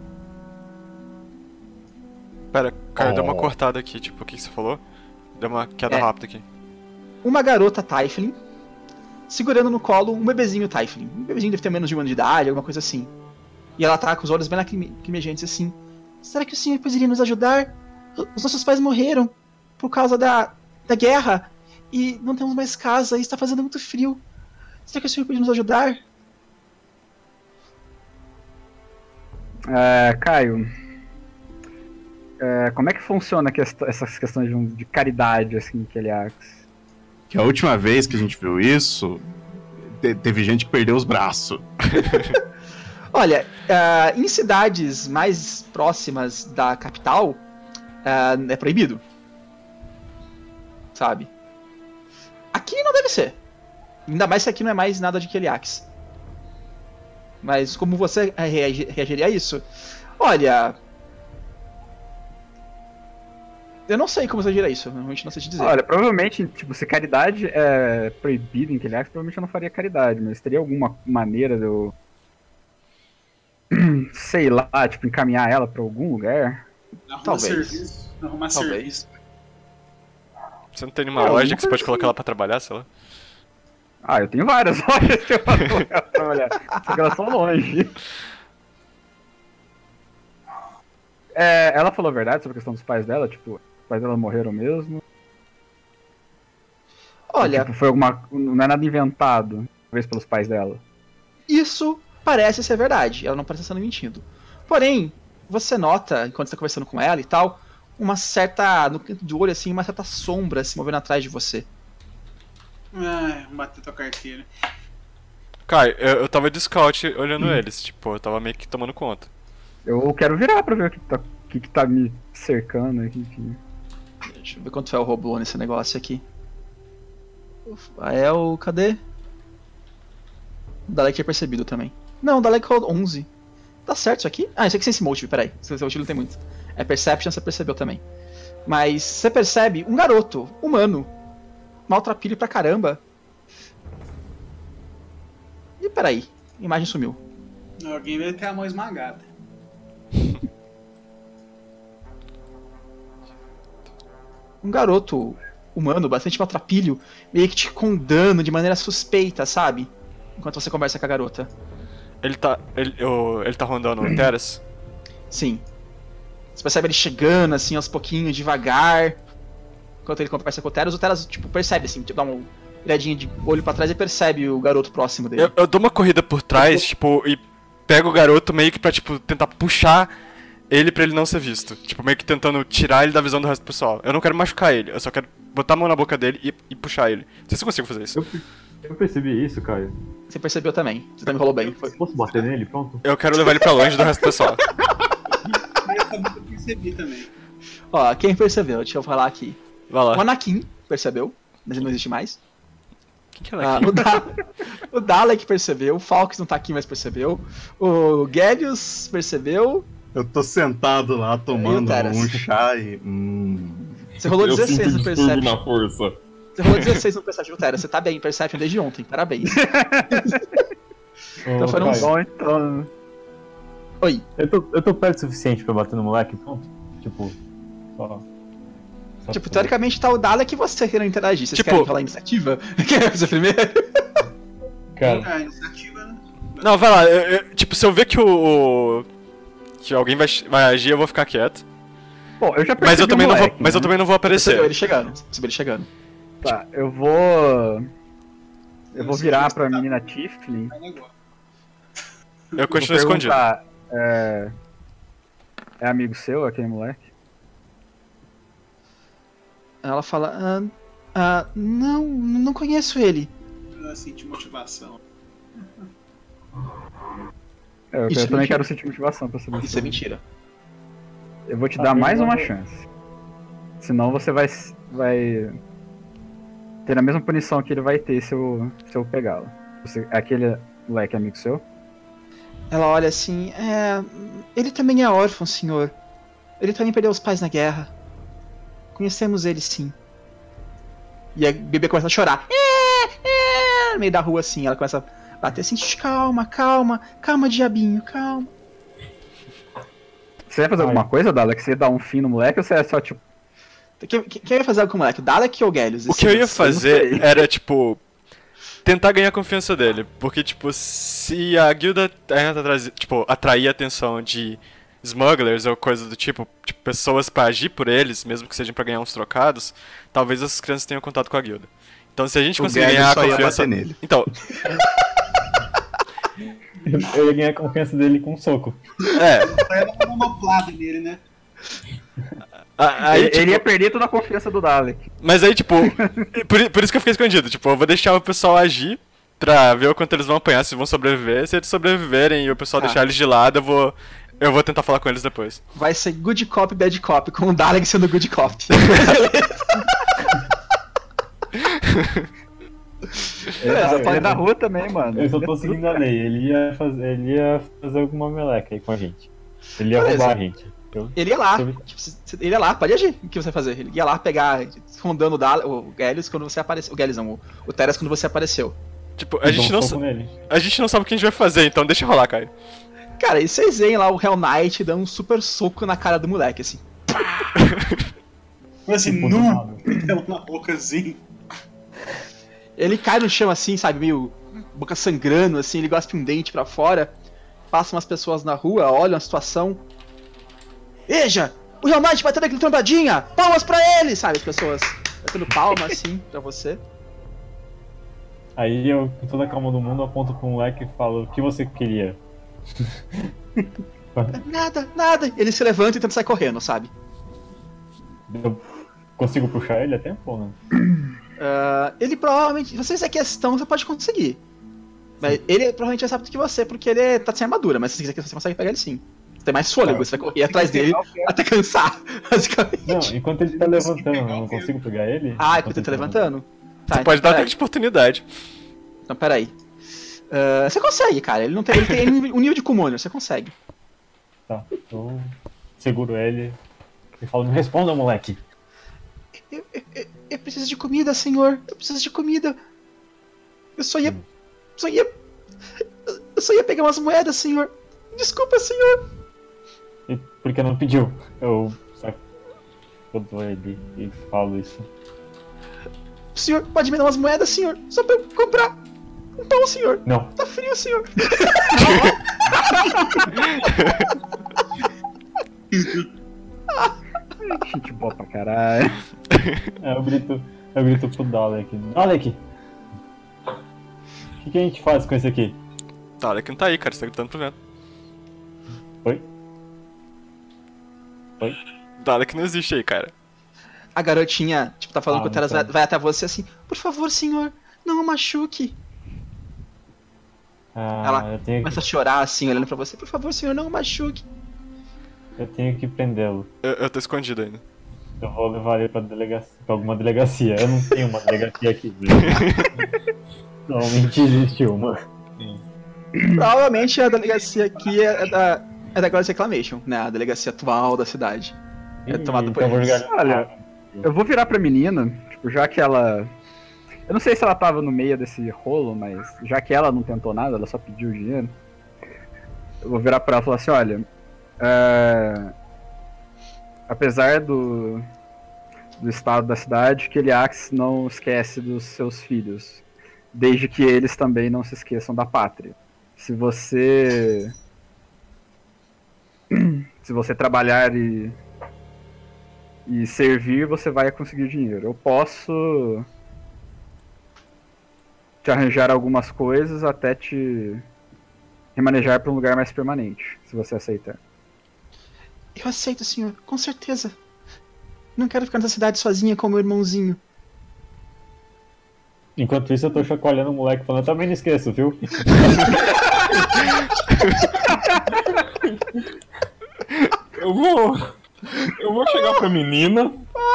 Pera, cara, deu uma Oh. cortada aqui, tipo, o que que você falou? Deu uma queda É. rápida aqui. Uma garota Typhling segurando no colo um bebezinho Typhling. Um bebezinho deve ter menos de um ano de idade, alguma coisa assim. E ela tá com os olhos bem lacrimejentes assim. Será que o senhor poderia nos ajudar? Os nossos pais morreram por causa da, da guerra e não temos mais casa e está fazendo muito frio. Será que o senhor pode nos ajudar? É, Caio, é, como é que funciona a quest- essas questões de, um- de caridade, assim, que ele acha? Que a última vez que a gente viu isso, te- teve gente que perdeu os braços. Olha, ah, em cidades mais próximas da capital, ah, é proibido. Sabe? Aqui não deve ser. Ainda mais se aqui não é mais nada de Keliax. Mas como você reagi- reagiria a isso? Olha... Eu não sei como você reagiria a isso. Eu realmente não sei te dizer. Olha, provavelmente, tipo, se caridade é proibida em Keliax, provavelmente eu não faria caridade, mas teria alguma maneira de eu... sei lá, tipo, encaminhar ela pra algum lugar? Arruma Talvez. serviço. Arrumar Talvez. serviço. Você não tem nenhuma É, loja eu que você pode nunca colocar ela pra trabalhar, sei lá? Ah, eu tenho várias lojas que eu posso colocar pra trabalhar, só que elas são longe. É, ela falou a verdade sobre a questão dos pais dela, tipo, os pais dela morreram mesmo. Olha, Tipo, foi alguma. Não é nada inventado, talvez pelos pais dela. isso parece ser verdade. Ela não parece estar mentindo. Porém, você nota, enquanto está conversando com ela e tal, uma certa, no canto do olho assim, uma certa sombra se movendo atrás de você. Ai, bater tua carteira. Cara, eu, eu tava de scout olhando eles, tipo, eu tava meio que tomando conta. Eu quero virar pra ver o que tá, o que que tá me cercando aqui. enfim. Deixa eu ver quanto é o robô nesse negócio aqui. É o. Cadê? O Dalek é percebido também. Não, o Dalek rolou onze. Tá certo isso aqui? Ah, isso aqui é Sense Motive, peraí. Sense Motive não tem muito. É Perception, você percebeu também. Mas você percebe um garoto, humano, maltrapilho pra caramba. E peraí, a imagem sumiu. Alguém vai ter a mão esmagada. Um garoto humano, bastante maltrapilho, meio que te condando de maneira suspeita, sabe? Enquanto você conversa com a garota. Ele tá. Ele, o- ele tá rondando o Teras? Sim. Você percebe ele chegando, assim, aos pouquinhos, devagar. Enquanto ele conversa com o Teras, o Teras, tipo, percebe, assim, tipo, dá uma olhadinha de olho pra trás e percebe o garoto próximo dele. Eu, eu dou uma corrida por trás, tipo, e pego o garoto meio que pra, tipo, tentar puxar ele pra ele não ser visto. Tipo, meio que tentando tirar ele da visão do resto do pessoal. Eu não quero machucar ele, eu só quero botar a mão na boca dele e, e puxar ele. Não sei se eu consigo fazer isso. Eu, eu percebi isso, Caio. Você percebeu também. Você também rolou bem. Foi. Posso bater nele? Pronto. Eu quero levar ele pra longe do resto do pessoal. Mas eu também percebi também. Ó, quem percebeu? Deixa eu falar aqui. Vai O lá. Anakin percebeu, mas ele não existe mais. Quem que é Ah, daqui? o, da o Dalek percebeu, o Falks não tá aqui, mas percebeu. O Gellius percebeu. Eu tô sentado lá tomando Teras? um chá e. Hum, Você rolou Eu dezesseis sinto no distúrbio Perception. na força. Você rolou dezesseis no Perception, Tera. Você tá bem em Perception desde ontem, parabéns. Então foram uns... Bom, então. Oi. Eu tô, eu tô perto o suficiente pra bater no moleque, pronto? Tipo, só. só Tipo, pra- teoricamente tá o Dalek e você querendo interagir. Vocês Tipo- querem rolar iniciativa? Quer fazer primeiro? Cara, Ah, iniciativa, né? Não, vai lá. eu- eu- tipo, se eu ver que o. que alguém vai, vai agir, eu vou ficar quieto. Bom, eu já percebi Mas eu o também, não, vou, moleque, mas eu né? também não vou Percebeu aparecer. ele chegando. Percebeu ele chegando. Tá, eu vou. Eu vou sei virar se pra tá- menina Tiflin. Vai agora. Eu continuo Vou escondido. perguntar, É... é amigo seu, aquele moleque? Ela fala, ah, ah, não, não conheço ele. Assim, de motivação. É, eu, Isso eu é também mentira. quero sentir motivação pra saber. Isso se é eu- mentira. Eu vou te Ah, dar mais uma verdade. chance. Senão você vai, vai ter a mesma punição que ele vai ter se eu, se eu pegá-lo. Você- Aquele moleque é amigo seu? Ela olha assim, é. Ele também é órfão, senhor. Ele também perdeu os pais na guerra. Conhecemos ele, sim. E a bebê começa a chorar. É, é, no meio da rua, assim. Ela começa a bater assim, "Shh, calma, calma, calma, diabinho, calma. Você vai fazer Ai. alguma coisa, Dada? Que você ia dar um fim no moleque ou você é só tipo. Quem, quem quem vai fazer algo com o moleque? O Dalek ou o Gellius? O que eu ia Esses- fazer sei. era, tipo, tentar ganhar a confiança dele. Porque, tipo, se a guilda tenta trazer, tipo, atrair a atenção de smugglers ou coisa do tipo, tipo, pessoas pra agir por eles, mesmo que sejam pra ganhar uns trocados, talvez essas crianças tenham contato com a guilda. Então, se a gente O conseguir Gellius ganhar a só ia confiança. bater nele. Então, Eu ia ganhar a confiança dele com um soco. é. Vai dar uma monoplada nele, né? a- Aí, ele, tipo, ele ia perder toda a confiança do Dalek. Mas aí, tipo, por, por isso que eu fiquei escondido. Tipo, eu vou deixar o pessoal agir pra ver o quanto eles vão apanhar, se vão sobreviver. Se eles sobreviverem e o pessoal Tá. deixar eles de lado, eu vou. Eu vou tentar falar com eles depois. Vai ser good cop, bad cop, com o Dalek sendo good cop. Beleza, Ele pode é da rua também, mano. Eu só Ele é tô tudo, seguindo a cara. lei. Ele ia fazer, ele ia fazer alguma meleca aí com a gente. Ele ia Beleza. roubar a gente. Eu- Ele ia lá, Sobre- tipo, se- se- ele ia lá, pode agir. O que você vai fazer? Ele ia lá pegar, rondando o, Dal o Gellius quando você apareceu. O Gellius não, o, o Teras quando você apareceu. Tipo, a eu gente, dou um não, soco sa- nele. a gente não sabe o que a gente vai fazer, então deixa rolar, Caio. Cara, e vocês veem lá o Hell Knight dando um super soco na cara do moleque, assim. Foi assim, Tipo, nu, do nada. ela na boca assim. Ele cai no chão assim, sabe, meio boca sangrando, assim, ele gospe um dente pra fora. Passam umas pessoas na rua, olham a situação. Veja! O Hell Knight batendo aquele trombadinha! Palmas pra ele! Sabe, as pessoas batendo palma assim pra você. Aí eu, com toda a calma do mundo, aponto pro moleque e falo: o que você queria? Nada, nada. Ele se levanta e tenta sair correndo, sabe? Eu consigo puxar ele a tempo ou não? Ah, ele provavelmente. Se você fizer questão, você pode conseguir. Mas ele provavelmente é mais rápido que você, porque ele tá sem armadura, mas se você quiser questão, você consegue pegar ele sim. Você tem mais fôlego, Tá. você vai correr atrás dele até cansar, basicamente. Não, enquanto ele tá levantando, eu não consigo pegar ele? Ah, enquanto ele tá levantando? Tá, Você pode dar um peraí. ataque de oportunidade. Então, peraí. Ah, você consegue, cara. Ele não tem, ele tem um nível de Kumonier, você consegue. Tá, eu seguro ele e falo: me responda, moleque. Eu, eu- eu- eu preciso de comida, senhor. Eu preciso de comida. Eu só ia. Só ia. Eu só ia pegar umas moedas, senhor. Desculpa, senhor. E por que não pediu? Eu sacudo ele e falo isso. O senhor pode me dar umas moedas, senhor? Só pra eu comprar um pão, senhor. Não, Tá frio, senhor. Gente boa pra caralho. é, eu grito, eu grito pro Dalek. Dalek! O que, que a gente faz com esse aqui? Tá, olha que não tá aí, cara. Você tá gritando pro vento. Oi? Oi? Dalek não existe aí, cara. A garotinha, tipo, tá falando Ah, com o Teras, então. vai, vai até você assim. Por favor, senhor, não o machuque. Ah, Ela eu tenho Começa a que, chorar assim, olhando pra você. Por favor, senhor, não o machuque. eu tenho que prendê-lo. Eu, eu tô escondido ainda. Eu vou levar ele pra, delegacia, pra alguma delegacia. Eu não tenho uma delegacia aqui. Viu? Normalmente existe uma. Provavelmente a delegacia aqui é, é da. É da Glorious Reclamation, né? A delegacia atual da cidade. É tomado por então eu vou eles. jogar. Olha, eu vou virar pra menina, tipo, já que ela. Eu não sei se ela tava no meio desse rolo, mas já que ela não tentou nada, ela só pediu dinheiro. Eu vou virar pra ela e falar assim: olha. É... Apesar do. do estado da cidade, que Eliax não esquece dos seus filhos. Desde que eles também não se esqueçam da pátria. Se você. Se você trabalhar e. e servir, você vai conseguir dinheiro. Eu posso. te arranjar algumas coisas até te. remanejar para um lugar mais permanente, se você aceitar. Eu aceito, senhor, com certeza. Não quero ficar nessa cidade sozinha com meu irmãozinho. Enquanto isso, eu tô chacoalhando o moleque falando, eu também não esqueço, viu? Eu vou. Eu vou chegar pra menina.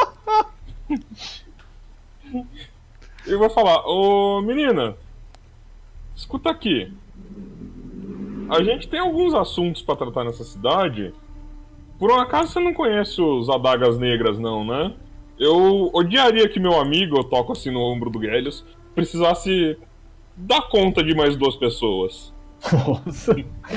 E vou falar, ô menina, escuta aqui. A gente tem alguns assuntos pra tratar nessa cidade. Por um acaso você não conhece os Adagas Negras, não, né? Eu odiaria que meu amigo, eu toco assim no ombro do Gélios, precisasse dar conta de mais duas pessoas. Nossa.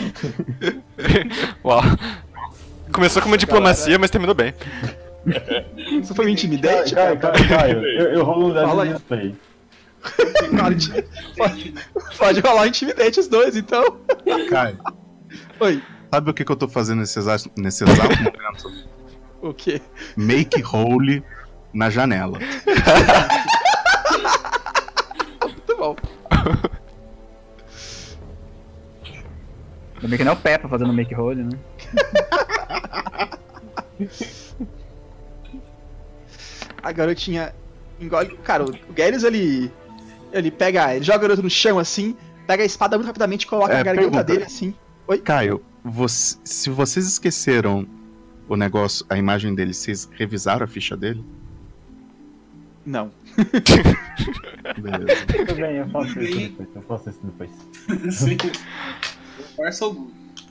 Uau. Começou com uma diplomacia, mas terminou bem. Isso foi um intimidate? Caio, Caio, Caio, eu, eu rolo um Fala aí. dado play. Pode, pode, pode rolar intimidate os dois, então. Caio, Oi, sabe o que, que eu tô fazendo nesse exato, nesse exato momento? o quê? Make hole na janela. Muito bom. Ainda bem que não é o Peppa fazendo make roll, né? A garotinha engole. Cara, o Gélios, ele. Ele pega. Ele joga o garoto no chão assim, pega a espada muito rapidamente e coloca É, na garganta pergunta. dele assim. Oi? Caio, você- se vocês esqueceram o negócio, a imagem dele, vocês revisaram a ficha dele? Não. Beleza. Tudo bem, eu faço isso depois. Eu faço isso depois. Sim. Força alguma.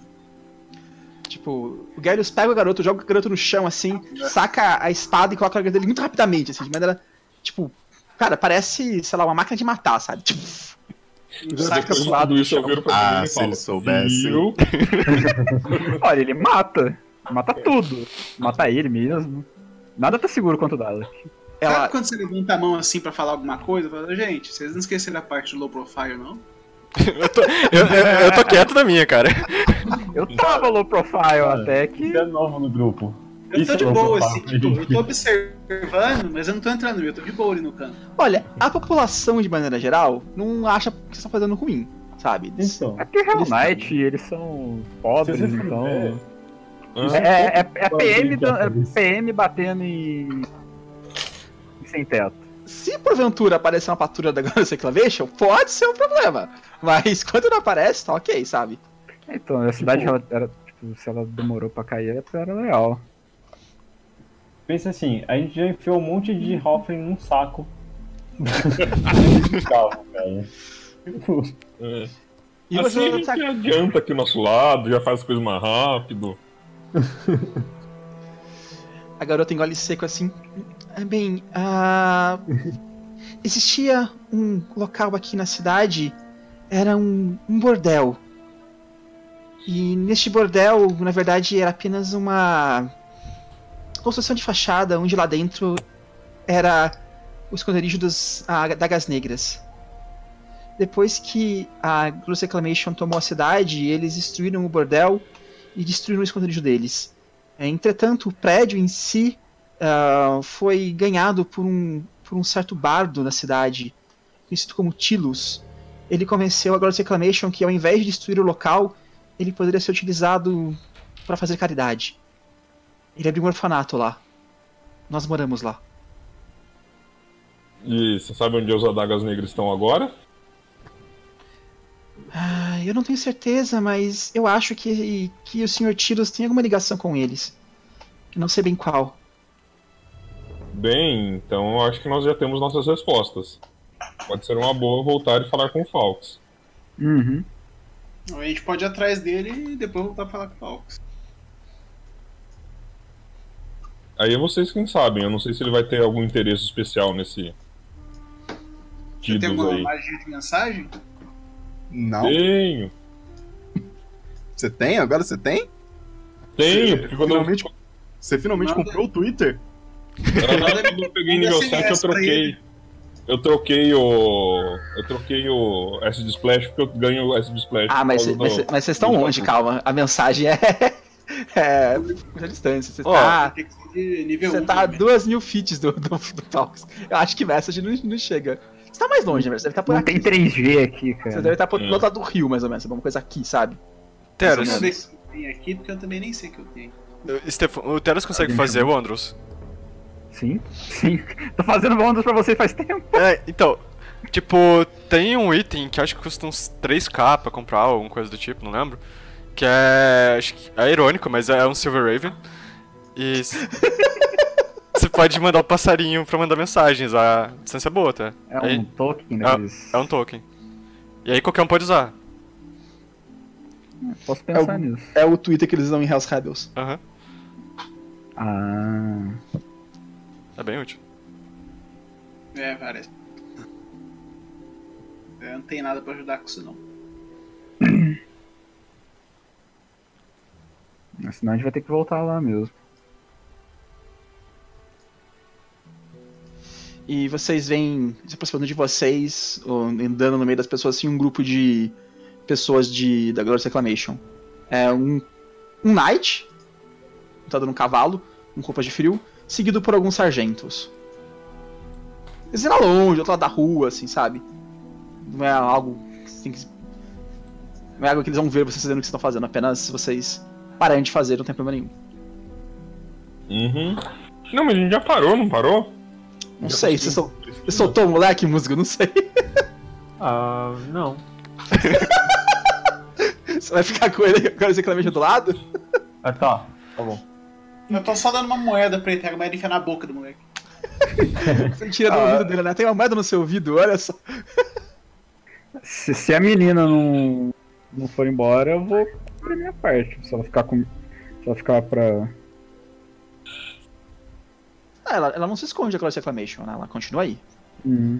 Tipo, o Gélios pega o garoto, joga o garoto no chão assim, saca a espada e coloca na garganta dele muito rapidamente, assim, de maneira. Tipo, cara, parece, sei lá, uma máquina de matar, sabe? Tipo. Saca Depois de pro lado tudo do isso eu chão. viro pra Ah, menina e se falo, ele soubesse. "Viu? Olha, ele mata. Mata tudo. Mata ele mesmo. Nada tá seguro quanto o Dalek. Ela. Sabe quando você levanta a mão assim pra falar alguma coisa? Fala, gente, vocês não esqueceram a parte do low profile, não? Eu tô, eu, eu, eu tô quieto da minha, cara. Eu tava low profile até que. Isso é novo no grupo. Eu Isso tô de é boa, low assim, profile. tipo, eu tô observando, mas eu não tô entrando, eu tô de boa ali no canto. Olha, a população, de maneira geral, não acha que vocês estão fazendo ruim, sabe? Eles- Então, É porque Hell Knight, eles são pobres, Se você for então. ver, Hã? É, é, é, é P M, Então, da- é P M batendo em. em sem teto. Se porventura aparecer uma patrulha da Grand Reclamation, pode ser um problema. Mas quando não aparece, tá ok, sabe? Então, a cidade ela era. Tipo, se ela demorou pra cair, é porque era legal. pensa assim, a gente já enfiou um monte de Hoffling num saco. Calma, cara. Tipo, É. E Assim a você gente sabe. adianta aqui o nosso lado, já faz as coisas mais rápido. A garota engole seco assim. "Ah, Bem, ah, existia um local aqui na cidade, era um, um bordel. E neste bordel, na verdade, era apenas uma construção de fachada, onde lá dentro era o esconderijo dos ah, Adagas Negras. Depois que a Gross Reclamation tomou a cidade, eles destruíram o bordel e destruíram o esconderijo deles. É, entretanto, o prédio em si ah, foi ganhado por um, por um certo bardo na cidade, conhecido como Tilus. Ele convenceu a Gross Reclamation que, ao invés de destruir o local, ele poderia ser utilizado para fazer caridade. Ele abriu um orfanato lá. Nós moramos lá. E você sabe onde os Adagas Negras estão agora? Ah, eu não tenho certeza, mas eu acho que, que o senhor Tilus tem alguma ligação com eles. Não sei bem qual. Bem, então eu acho que nós já temos nossas respostas. Pode ser uma boa voltar e falar com o Falks. Uhum. A gente pode ir atrás dele e depois voltar a falar com o Falks. Aí é vocês quem sabem, eu não sei se ele vai ter algum interesse especial nesse Você tem Tidus alguma aí. magia de mensagem? Não. Tenho, Você tem? Agora você tem? tenho, porque quando eu, Finalmente, você finalmente Manda- comprou o Twitter? quando eu peguei nível Manda sete, eu S M S pra troquei. ele. Eu troquei o. Eu troquei o S de Splash porque eu ganho o S de Splash. Ah, mas por causa mas- do- mas vocês estão do- longe, calma. A mensagem é. É. Muita distância. Você Ó, tá. Tem que ser de nível Você um tá a também. duas mil feet do, do, do Falcos. Eu acho que message não, não chega. Você tá mais longe, né? Você deve estar por Não aqui. tem três G aqui, Você cara. deve estar por É. do outro lado do rio, mais ou menos. Alguma coisa aqui, sabe? Teros, Deixa eu ver o que eu tenho aqui, porque eu também nem sei o que eu tenho. Stefan, o Teros consegue fazer o Andros? Sim, sim. Tô fazendo bônus pra você faz tempo. É, então, tipo, tem um item que acho que custa uns três k pra comprar, ou alguma coisa do tipo, não lembro. Que é. Acho que é irônico, mas é um Silver Raven. E. Você pode mandar o passarinho pra mandar mensagens, a distância é boa, tá? É um Aí, token é, deles. é um token. E aí qualquer um pode usar. Posso pensar é o, nisso. É o Twitter que eles usam em Hells Rebels. Aham. Ah. É bem útil. É, parece. Eu não tenho nada pra ajudar com isso, não. Senão a gente vai ter que voltar lá mesmo. E vocês veem, se aproximando de vocês, ou andando no meio das pessoas, assim, um grupo de pessoas de, da Glorious Reclamation. É um, um knight, montado num cavalo, com roupas de frio, seguido por alguns sargentos. Eles vêm lá longe, do outro lado da rua, assim, sabe? Não é algo assim, que... Não é algo que eles vão ver vocês fazendo o que vocês estão fazendo, apenas se vocês pararem de fazer, não tem problema nenhum. Uhum. Não, mas a gente já parou, não parou? Não Já sei, conseguiu- você, sol... você soltou o moleque, música? Não sei. Ah, não. Você vai ficar com ele agora reclamando do lado? Ah, tá. Tá bom. Eu tô só dando uma moeda pra ele, pega a moeda e enfia na boca do moleque. Você tira do Ah. ouvido dele, né? Tem uma moeda no seu ouvido, olha só. Se, se a menina não, não for embora, eu vou cumprir minha parte. Se ela ficar com. Se ela ficar pra. Ah, ela, ela não se esconde da Glorious Reclamation, né? Ela continua aí. Hum.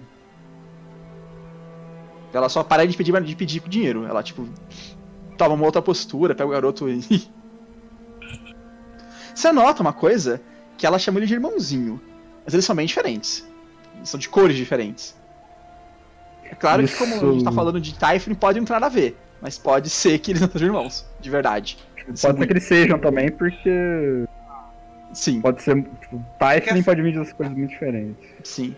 Ela só para de pedir, de pedir dinheiro. Ela, tipo, toma uma outra postura, pega o garoto e... Você nota uma coisa, que ela chama ele de irmãozinho. Mas eles são bem diferentes. Eles são de cores diferentes. É claro que como a gente tá falando de Typhon, pode não ter nada a ver. Mas pode ser que eles não sejam irmãos, de verdade. Eles são Pode ser que eles sejam também, porque. Sim, Pode ser. Tipo, Typhon pode vir das coisas muito diferentes. sim.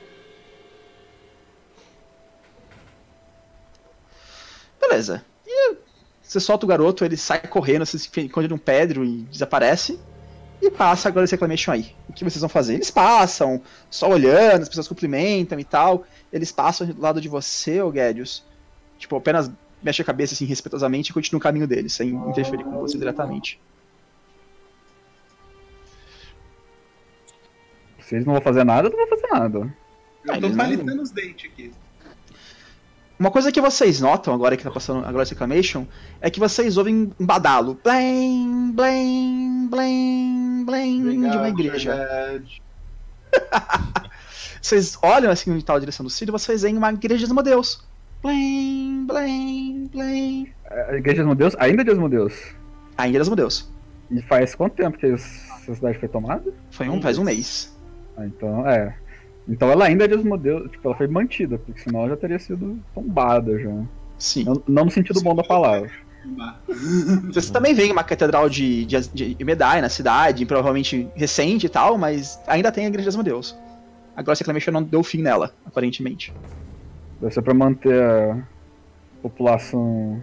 Beleza. E você solta o garoto, ele sai correndo, você se encontra num pedro e desaparece. E passa agora esse Reclamation aí. O que vocês vão fazer? Eles passam, só olhando, as pessoas cumprimentam e tal. Eles passam do lado de você, ô Guedius. Tipo, apenas mexe a cabeça assim respeitosamente e continua o caminho deles, sem interferir com você diretamente. Se eles não vão fazer nada, eu não vou fazer nada. Ah, Eu tô eles não- palitando os dentes aqui. Uma coisa que vocês notam agora que tá passando agora esse Reclamation é que vocês ouvem um badalo. Blém, blém, blém, blém de uma igreja. Verdade. Vocês olham assim onde tá a direção do Ciro e vocês veem uma igreja de Asmodeus. Blém, blém, blém. A igreja de Asmodeus? Ainda é de Asmodeus. Ainda é Asmodeus. E faz quanto tempo que essa cidade foi tomada? Foi um, faz um mês. Ah, então, é. Então ela ainda é de Asmodeus. Tipo, ela foi mantida, porque senão ela já teria sido tombada já. Sim. Não, não no sentido bom da palavra. Vocês também veem uma catedral de, de, de Medai na cidade, provavelmente recente e tal, mas ainda tem a igreja de Asmodeus. Agora esse Reclamation não deu fim nela, aparentemente. Deve ser pra manter a população.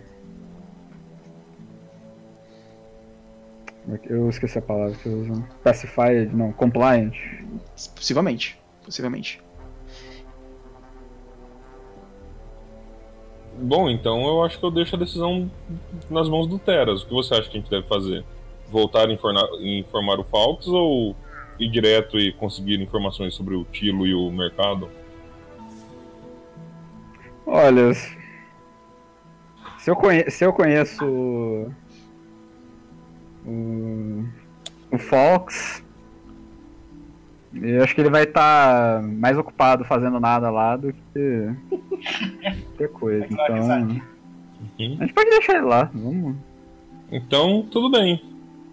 Como é que- Eu esqueci a palavra que eu uso. Pacified, não, compliant. Possivelmente. Possivelmente. Bom, então eu acho que eu deixo a decisão nas mãos do Teras. O que você acha que a gente deve fazer? Voltar a informar, informar o Falks ou ir direto e conseguir informações sobre o Tilo e o mercado? Olha, se eu, conhe... se eu conheço o, o, o Fox, eu acho que ele vai estar mais ocupado fazendo nada lá do que qualquer coisa. Então, Uhum. a gente pode deixar ele lá. Vamos. Então, tudo bem.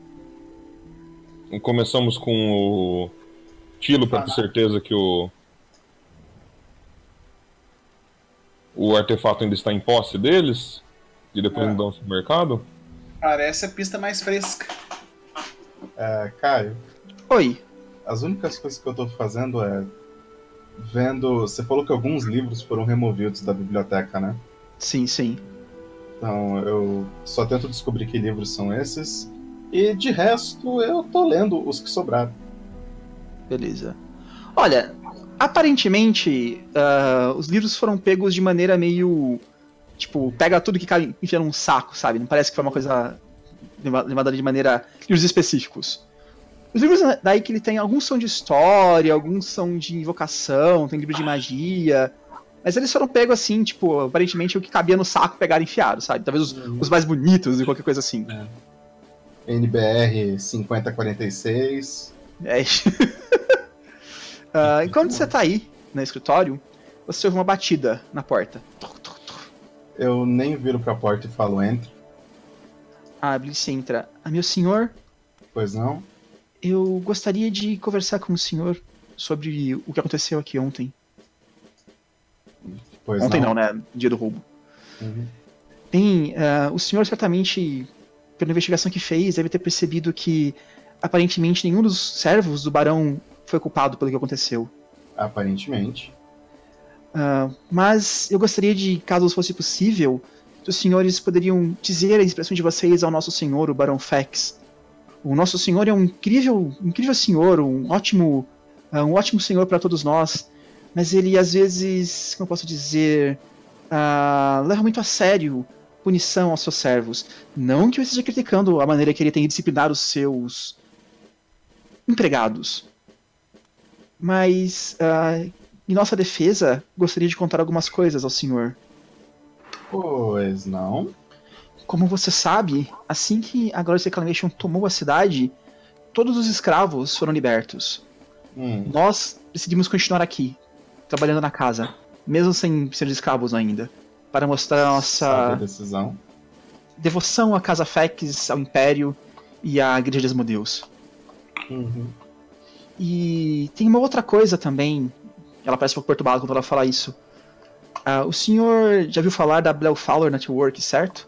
Começamos com o Tilo para ter certeza que o o artefato ainda está em posse deles e depois É. mudamos pro mercado. Parece a pista mais fresca. É, Caio, Oi. as únicas coisas que eu tô fazendo é vendo. Você falou que alguns livros foram removidos da biblioteca, né? Sim, sim. Então eu só tento descobrir que livros são esses. E de resto, eu tô lendo os que sobraram. Beleza. Olha, aparentemente, uh, os livros foram pegos de maneira meio... Tipo, pega tudo que cai e enfia num saco, sabe? Não parece que foi uma coisa levada de maneira... livros específicos. Os livros daí que ele tem, alguns são de história, alguns são de invocação, tem livro de magia... Mas eles foram pegos assim, tipo, aparentemente o que cabia no saco pegaram enfiado, sabe? Talvez os, uhum. os mais bonitos e qualquer coisa assim. É. N B R cinquenta quarenta e seis. É. uh, enquanto você tá aí, no escritório, você ouve uma batida na porta. Eu nem viro pra porta e falo, entre. A Bliss entra. Ah, meu senhor? Pois não? Eu gostaria de conversar com o senhor sobre o que aconteceu aqui ontem. Pois Ontem não. não, né? Dia do roubo. Uhum. Bem, uh, o senhor certamente, pela investigação que fez, deve ter percebido que aparentemente nenhum dos servos do barão foi culpado pelo que aconteceu. Aparentemente. Uh, mas eu gostaria de, caso fosse possível, que os senhores poderiam dizer a expressão de vocês ao nosso senhor, o Barão Fex. O nosso senhor é um incrível, incrível senhor, um ótimo, uh, um ótimo senhor para todos nós. Mas ele, às vezes, como eu posso dizer, uh, leva muito a sério punição aos seus servos. Não que eu esteja criticando a maneira que ele tem de disciplinar os seus empregados. Mas, uh, em nossa defesa, gostaria de contar algumas coisas ao senhor. Pois não. Como você sabe, assim que a Glorious Reclamation tomou a cidade, todos os escravos foram libertos. Hum. Nós decidimos continuar aqui, trabalhando na casa, mesmo sem ser escravos ainda, para mostrar a nossa decisão. devoção à Casa Fex, ao Império e à Igreja de Asmodeus. Uhum. E tem uma outra coisa também, ela parece um pouco perturbada quando ela fala isso. Uh, o senhor já viu falar da Bell Fowler Network, certo?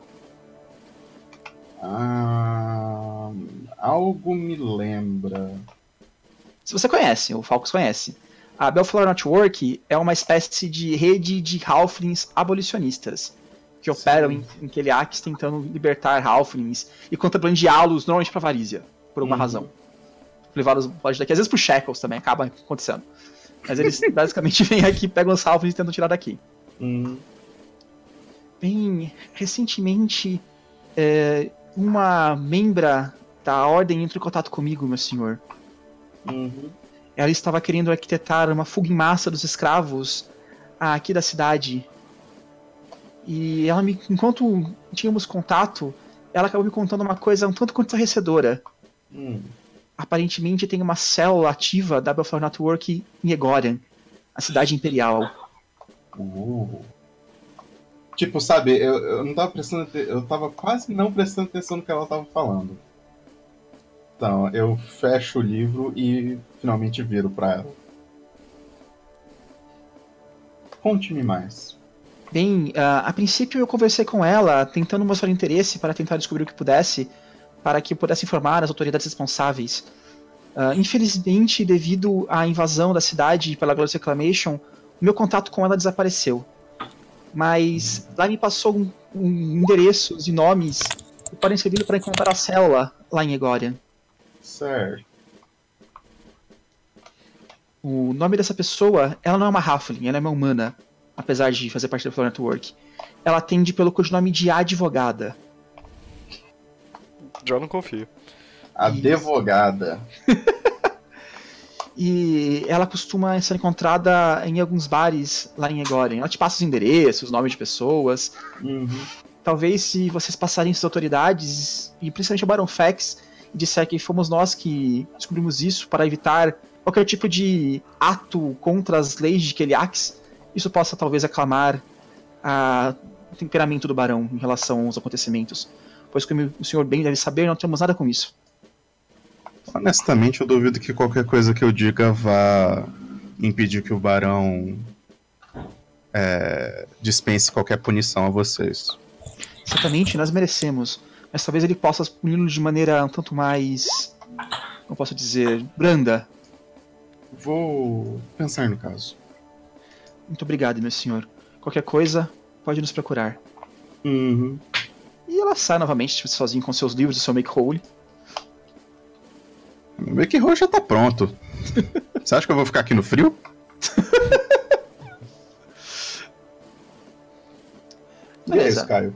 Ah, algo me lembra. Se você conhece, o Falcos conhece. A Bellflower Network é uma espécie de rede de halflings abolicionistas que Sim. operam em, em Keliax tentando libertar halflings e contrabandeá-los normalmente pra Varízia, por alguma uhum. razão. Levá-los daqui, às vezes pro Shackles também, acaba acontecendo. Mas eles basicamente vêm aqui, pegam os halflings e tentam tirar daqui. Uhum. Bem, recentemente, é, uma membra da Ordem entrou em contato comigo, meu senhor. Uhum. Ela estava querendo arquitetar uma fuga em massa dos escravos aqui da cidade. E ela me, enquanto tínhamos contato, ela acabou me contando uma coisa um tanto quanto estarrecedora. Hum. Aparentemente tem uma célula ativa da Bellflower Network em Egorian, a cidade imperial. Uh. Tipo, sabe, eu, eu não tava prestando eu tava quase não prestando atenção no que ela tava falando. Então, eu fecho o livro e finalmente viro pra ela. Conte-me mais. Bem, uh, a princípio eu conversei com ela, tentando mostrar interesse para tentar descobrir o que pudesse, para que eu pudesse informar as autoridades responsáveis. Uh, infelizmente, devido à invasão da cidade pela Glorious Reclamation, meu contato com ela desapareceu. Mas lá me passou um, um endereços e nomes que podem servir para encontrar a célula lá em Egorian. Certo. O nome dessa pessoa, ela não é uma halfling, ela é uma humana, apesar de fazer parte da Flower Network. Ela atende pelo codinome de Advogada. Já não confio. Advogada. E ela costuma ser encontrada em alguns bares lá em Egorian. Ela te passa os endereços, os nomes de pessoas. Uhum. Talvez se vocês passarem suas autoridades, e principalmente o Baron Fex, e disser que fomos nós que descobrimos isso para evitar qualquer tipo de ato contra as leis de Keliax, isso possa talvez aclamar a, o temperamento do Barão em relação aos acontecimentos. Pois, como o senhor bem deve saber, não temos nada com isso. Honestamente, eu duvido que qualquer coisa que eu diga vá impedir que o Barão é, dispense qualquer punição a vocês. Certamente, nós merecemos. Mas talvez ele possa puni-lo de maneira um tanto mais, como posso dizer, branda. Vou pensar no caso. Muito obrigado, meu senhor. Qualquer coisa, pode nos procurar. Uhum. E ela sai novamente, tipo, sozinha com seus livros e seu make-hole. O make-hole já tá pronto. Você acha que eu vou ficar aqui no frio? E é isso, Caio.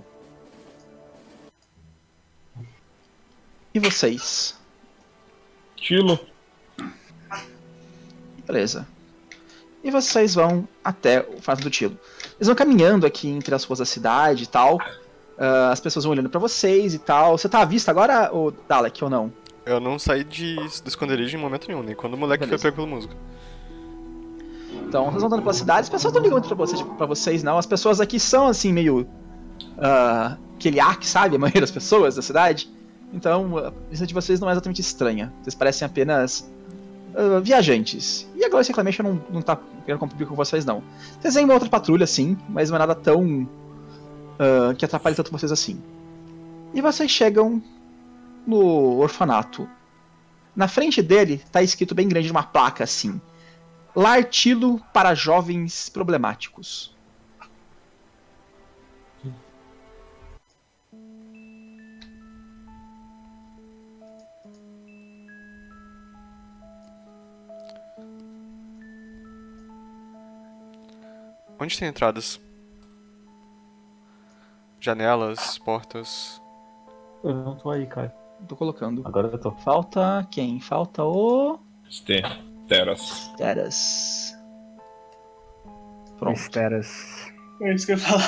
E vocês? Tilo. Beleza. E vocês vão até o fato do Tilo. Eles vão caminhando aqui entre as ruas da cidade e tal. Uh, as pessoas vão olhando pra vocês e tal. Você tá à vista agora, ô Dalek, ou não? Eu não saí de, do esconderijo em momento nenhum, nem quando o moleque Beleza. foi pego pela música. Então, vocês vão andando pela cidade, as pessoas não ligam muito pra vocês, pra vocês, não. As pessoas aqui são, assim, meio... Uh, aquele ar que sabe a maioria das pessoas da cidade. Então, a presença de vocês não é exatamente estranha. Vocês parecem apenas uh, viajantes. E a Glorious Reclamation não, não tá querendo competir com vocês, não. Vocês veem uma outra patrulha, sim, mas não é nada tão... Uh, que atrapalhe tanto vocês assim. E vocês chegam no orfanato. Na frente dele tá escrito bem grande uma placa assim: Lar Tilo para jovens problemáticos. Onde tem entradas? Janelas, portas. Eu não tô aí, cara. Tô colocando. Agora eu tô. Falta quem? Falta o... Ste- Teras. Teras. Pronto. Esteras. É isso que eu ia falar.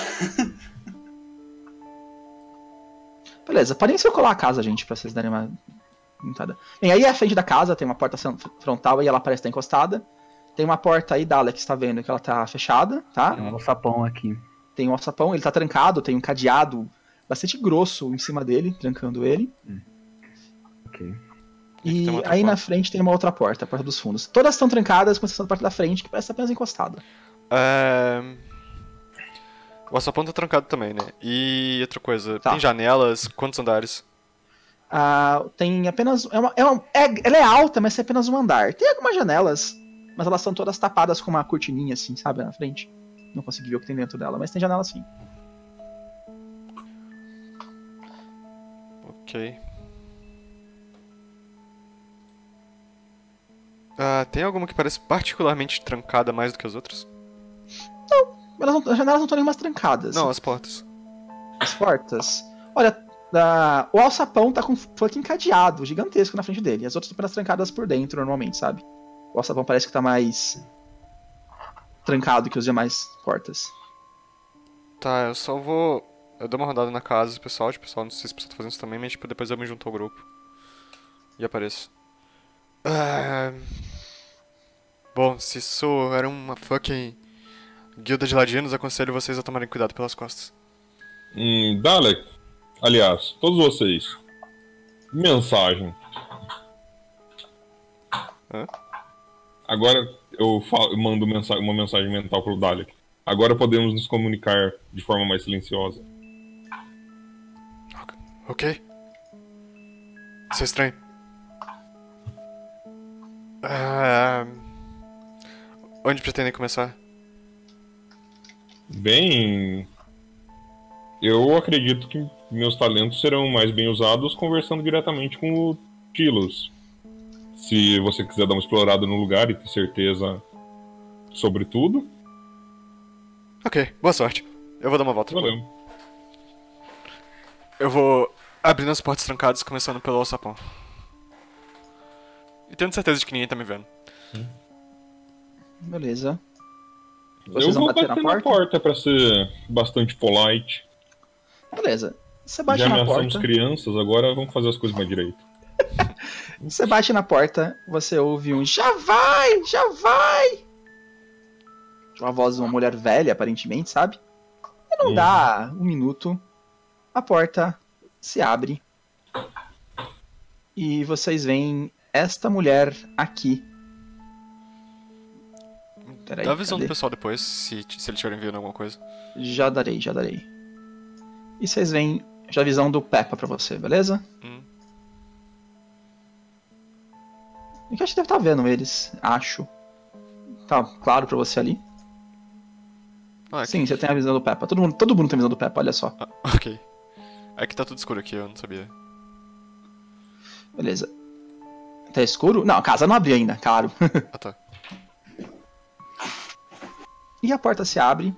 Beleza, podem circular a casa, gente, pra vocês darem uma entrada. Bem, aí à frente da casa tem uma porta frontal e ela parece estar encostada. Tem uma porta aí, Dalek, que está vendo que ela tá fechada, tá? Tem um alçapão aqui. Tem um alçapão, ele tá trancado, tem um cadeado bastante grosso em cima dele, trancando ele. Hum. Ok. E tem uma outra aí na porta. frente tem uma outra porta, a porta dos fundos. Todas estão trancadas, com exceção da parte da frente, que parece apenas encostada. É... O alçapão tá trancado também, né? E outra coisa, Tá. tem janelas, quantos andares? Ah, tem apenas... É uma, é uma- é- ela é alta, mas tem apenas um andar. Tem algumas janelas, mas elas são todas tapadas com uma cortininha assim, sabe, na frente. Não consegui ver o que tem dentro dela, mas tem janela sim. Ok. Ah, tem alguma que parece particularmente trancada mais do que as outras? Elas não- as janelas não estão nem mais trancadas. Não, as portas. As portas. Olha, da- o alçapão tá com fucking cadeado gigantesco na frente dele. As outras estão apenas trancadas por dentro, normalmente, sabe? O alçapão parece que tá mais trancado que as demais portas. Tá, eu só vou... Eu dou uma rodada na casa do pessoal, tipo, pessoal, não sei se o pessoal tá fazendo isso também, mas tipo, depois eu me junto ao grupo. E apareço. Ah... Bom, se isso era uma fucking guilda de ladinos, aconselho vocês a tomarem cuidado pelas costas. Hum, Dalek. Aliás, todos vocês. Mensagem. Hã? Agora eu, falo, eu mando mensa- uma mensagem mental pro Dalek. Agora podemos nos comunicar de forma mais silenciosa. Ok? Isso é estranho. Ah... Onde pretendem começar? Bem, eu acredito que meus talentos serão mais bem usados conversando diretamente com o Tilos. Se você quiser dar uma explorada no lugar e ter certeza sobre tudo, Ok, boa sorte. Eu vou dar uma volta. valeu. Eu vou abrindo as portas trancadas, começando pelo alçapão. E tendo certeza de que ninguém tá me vendo. Beleza. Eu Vocês vão vou bater bater na na porta? porta pra ser bastante polite. Beleza. Você bate Já na ameaçamos porta. crianças, agora vamos fazer as coisas mais direito. Você bate na porta, você ouve um já vai, já vai. De uma voz de uma mulher velha, aparentemente, sabe? E não Uhum. dá um minuto, a porta se abre. E vocês veem esta mulher aqui. Peraí, Dá a visão do cadê? pessoal depois, se, se eles estiverem vendo alguma coisa. Já darei, já darei. E vocês veem já a visão do Peppa pra você, beleza? Hum. E que a gente deve estar vendo eles, acho. Tá claro pra você ali? Ah, Sim, você tem a visão do Peppa. Todo mundo, todo mundo tem a visão do Peppa, olha só. Ah, ok. É que tá tudo escuro aqui, eu não sabia. Beleza. Tá escuro? Não, a casa não abriu ainda, claro. Ah, tá. E a porta se abre.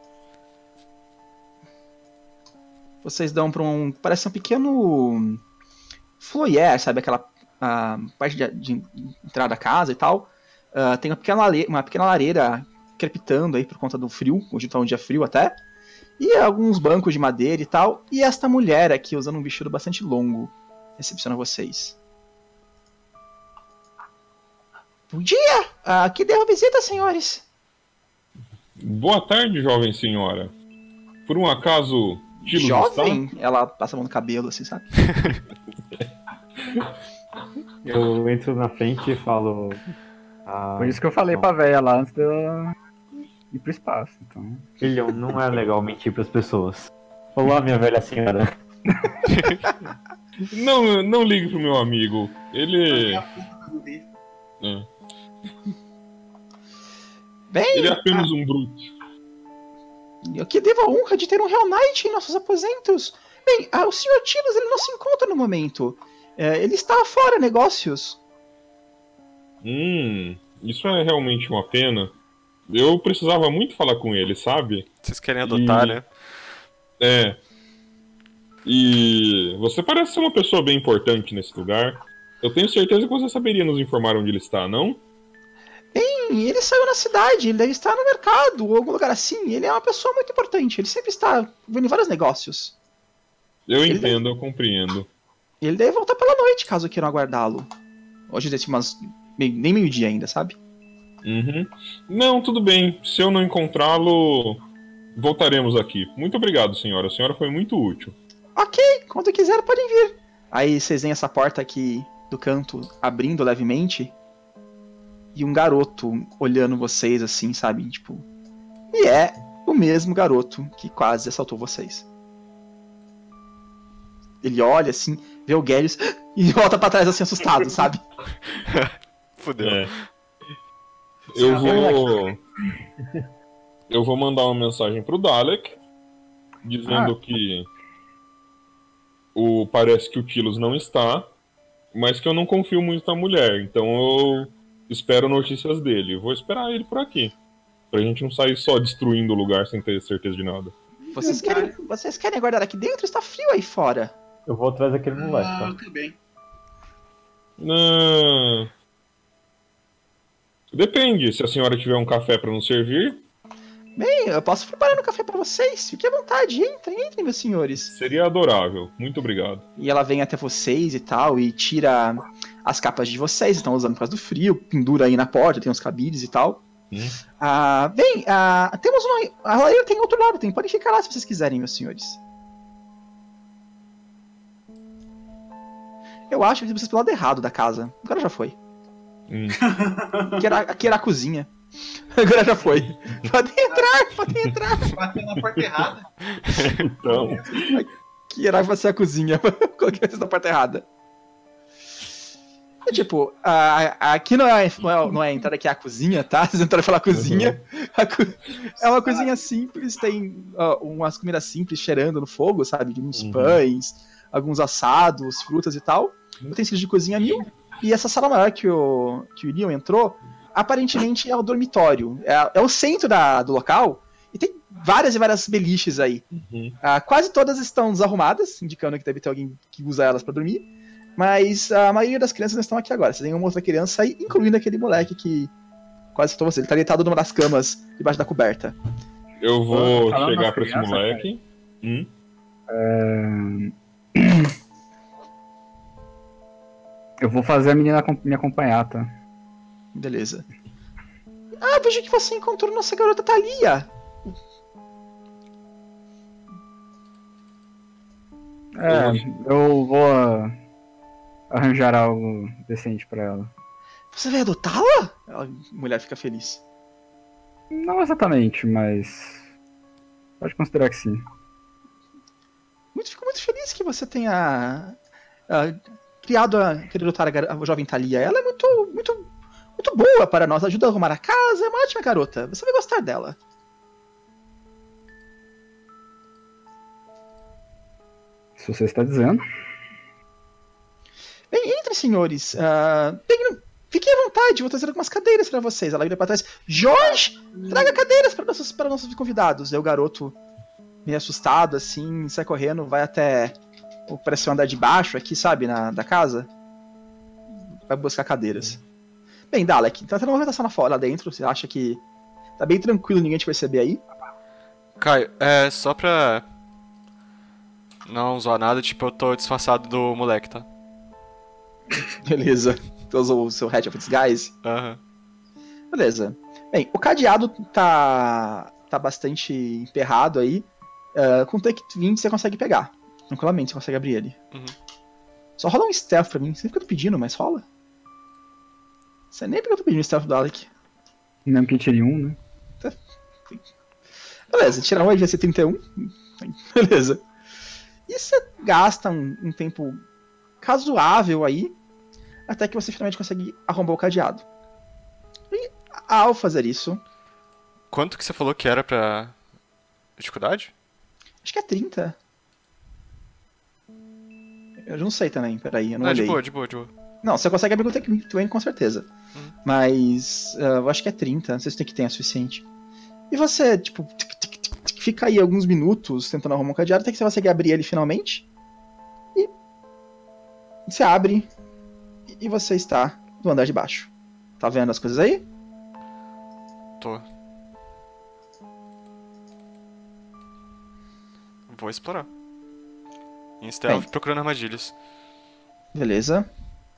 Vocês dão pra um... Parece um pequeno... foyer, sabe? Aquela a, parte de, de entrada da casa e tal. Uh, tem uma pequena, lareira, uma pequena lareira crepitando aí por conta do frio. Hoje tá um dia frio até. E alguns bancos de madeira e tal. E esta mulher aqui, usando um vestido bastante longo, recepciona vocês. Bom dia! Uh, que deu a visita, senhores? Boa tarde, jovem senhora. Por um acaso, Tilos Jovem? está? Ela passa a mão no cabelo, assim, sabe? Eu entro na frente e falo. Ah, Por isso que eu falei não. pra véia lá antes dela ir pro espaço. Então... Filhão, não é legal mentir pras pessoas. Olá, minha velha senhora. Não, não ligue pro meu amigo. Ele. É. Bem, Ele é apenas um bruto. eu que devo a honra de ter um Hell Knight em nossos aposentos. Bem, ah, o senhor Tilos, ele não se encontra no momento. É, ele está fora, negócios. Hum, isso é realmente uma pena. Eu precisava muito falar com ele, sabe? Vocês querem adotar, E- né? É. E você parece ser uma pessoa bem importante nesse lugar. Eu tenho certeza que você saberia nos informar onde ele está, não? Bem, ele saiu na cidade, ele deve estar no mercado ou algum lugar assim. Ele é uma pessoa muito importante, ele sempre está vendo vários negócios. Eu Ele- entendo, eu compreendo. Ele deve voltar pela noite, caso queiram aguardá-lo. Hoje deve ser umas... meio- nem meio-dia ainda, sabe? Uhum. Não, tudo bem. Se eu não encontrá-lo, voltaremos aqui. Muito obrigado, senhora. A senhora foi muito útil. Ok, quando quiser podem vir. Aí vocês veem essa porta aqui do canto abrindo levemente. E um garoto olhando vocês assim, sabe? Tipo. E é o mesmo garoto que quase assaltou vocês. Ele olha assim, vê o Gélios e volta pra trás assim assustado, sabe? Fudeu. É. Eu vou. Eu vou mandar uma mensagem pro Dalek dizendo que o parece que o Tilos não está, mas que eu não confio muito na mulher, então eu espero notícias dele. Eu vou esperar ele por aqui, pra gente não sair só destruindo o lugar sem ter certeza de nada. Vocês querem, vocês querem aguardar aqui dentro? Está frio aí fora. Eu vou atrás daquele moleque, Ah, tá? tudo bem. Ah, depende, se a senhora tiver um café pra nos servir, Bem, eu posso preparar um café pra vocês. Fiquem à vontade, entrem, entrem, meus senhores. seria adorável. Muito obrigado. E ela vem até vocês e tal, e tira as capas de vocês, estão usando por causa do frio, pendura aí na porta, tem uns cabides e tal. Hum. Ah, bem, ah, temos uma. A lareira tem outro lado, tem, podem ficar lá se vocês quiserem, meus senhores. Eu acho que vocês pelo lado errado da casa. Agora já foi. Hum. Aqui era, aqui era a cozinha. Agora já foi. Podem entrar, podem entrar. Bateu na porta errada. Então, Que era pra ser a cozinha. Coloquei vocês na porta errada. É tipo, a- a- aqui não é, não, é, não é a entrada, aqui é a cozinha, tá? Vocês entraram pela cozinha. A co- é uma cozinha simples, tem ó, umas comidas simples cheirando no fogo, sabe? De uns Uhum. pães, alguns assados, frutas e tal. Utensílios de cozinha mil. E essa sala maior que o, que o Leon entrou, aparentemente é o dormitório. É, é o centro da, do local. E tem várias e várias beliches aí. Uhum. Ah, quase todas estão desarrumadas, indicando que deve ter alguém que usa elas pra dormir. Mas a maioria das crianças não estão aqui agora. Você tem uma outra criança aí, incluindo aquele moleque que quase citou você. Ele tá deitado numa das camas debaixo da coberta. eu vou Falando chegar das pra esse crianças, moleque. Hum? Eu vou fazer a menina acom- me acompanhar, tá? Beleza. Ah, vejo que você encontrou nossa garota Thalia. É, eu vou ah, arranjar algo decente pra ela. Você vai adotá-la? A mulher fica feliz. Não exatamente, mas pode considerar que sim. Muito, fico muito feliz que você tenha ah, criado a querer adotar a, gar- a jovem Thalia. Ela é muito, muito, muito boa para nós. Ajuda a arrumar a casa. É uma ótima garota. Você vai gostar dela. Se você está dizendo. Bem, entre, senhores. Ah, bem, Fiquem à vontade, vou trazer algumas cadeiras pra vocês. Ela vira pra trás. Jorge, traga cadeiras para nossos, para nossos convidados. Aí o garoto, meio assustado, assim, sai correndo, vai até o parece um andar de baixo aqui, sabe, na, da casa. Vai buscar cadeiras. Bem, Dalek, tá tendo uma movimentação lá fora, lá dentro. Você acha que tá bem tranquilo, ninguém te perceber aí? Caio, é só pra não zoar nada, tipo, eu tô disfarçado do moleque, tá? Beleza. Tu usou o seu Hat of Disguise? Aham. Beleza. Bem, o cadeado tá tá bastante emperrado aí. Uh, com o Take vinte você consegue pegar. Tranquilamente, você consegue abrir ele. Uhum. Só rola um stealth pra mim. Sempre que eu tô pedindo, mas rola. Você nem porque eu tô pedindo stealth do Alec. Não que tire um, né? Beleza, tirar um aí vai ser trinta e um. Beleza. E você gasta um, um tempo razoável aí, até que você finalmente consegue arrombar o cadeado. E ao fazer isso... Quanto que você falou que era pra dificuldade? Acho que é trinta. Eu não sei também, peraí, eu não Não, olhei. de boa, de boa, de boa. Não, você consegue abrir com o Take vinte com certeza. Uhum. Mas uh, eu acho que é trinta, não sei se o Take tem é suficiente. E você, tipo, tic, tic, tic, tic, fica aí alguns minutos tentando arrumar um cadeado, até que você consegue abrir ele finalmente. E você abre e você está no andar de baixo. Tá vendo as coisas aí? Tô. Vou explorar. Em stealth, Bem. procurando armadilhas. Beleza.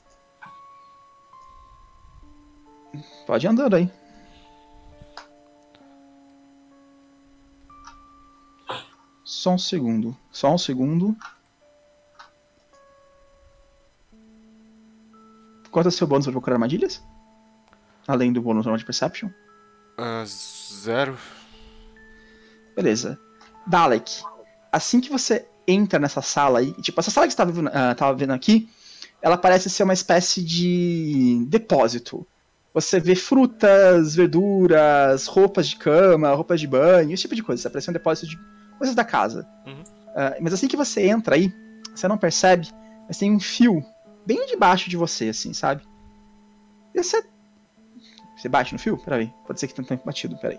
Pode ir andando aí. Só um segundo. Só um segundo. Quanto é o seu bônus para procurar armadilhas? Além do bônus normal de Perception? Uh, zero. Beleza. Dalek, assim que você entra nessa sala aí, tipo, essa sala que você tava vendo, uh, tava vendo aqui, ela parece ser uma espécie de depósito. Você vê frutas, verduras, roupas de cama, roupas de banho, esse tipo de coisa. Isso parece um depósito de coisas da casa. Uhum. Uh, mas assim que você entra aí, você não percebe, mas tem um fio bem debaixo de você, assim, sabe? E você... Você bate no fio? Peraí. Pode ser que tenha tempo batido, peraí.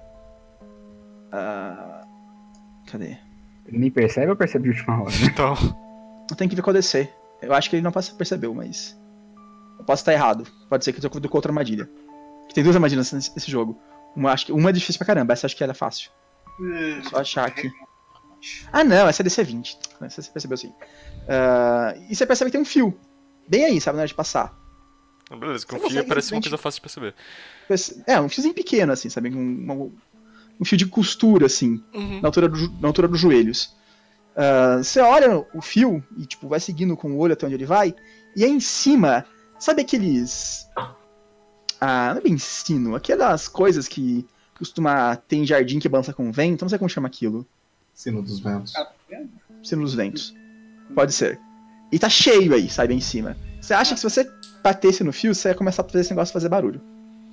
Uh... Cadê? Ele nem percebe ou percebe de última hora, né? Então. Eu tenho que ver qual D C. Eu acho que ele não percebeu, mas... Eu posso estar errado. Pode ser que eu tô com outra armadilha. Tem duas armadilhas nesse, nesse jogo. Uma, acho que, uma é difícil pra caramba, essa acho que ela é fácil. É, Só achar aqui. Ah não, essa é D C vinte. Essa você percebeu sim. Uh... E você percebe que tem um fio. Bem aí, sabe, na hora de passar. Beleza, com Você fio consegue parece uma simplesmente- coisa fácil de perceber. É, um fiozinho pequeno, assim, sabe? Um, uma- um fio de costura, assim. Uhum. Na altura, do, jo- na altura dos joelhos. Ah, você olha o fio e, tipo, vai seguindo com o olho até onde ele vai. E aí em cima, sabe aqueles... Ah, não é bem sino. Aquelas coisas que costuma ter em jardim que balança com o vento. Não sei como chama aquilo. Sino dos ventos. Sino dos ventos. Pode ser. E tá cheio aí, sabe, aí em cima. Você acha que se você batesse no fio, você ia começar a fazer esse negócio fazer barulho.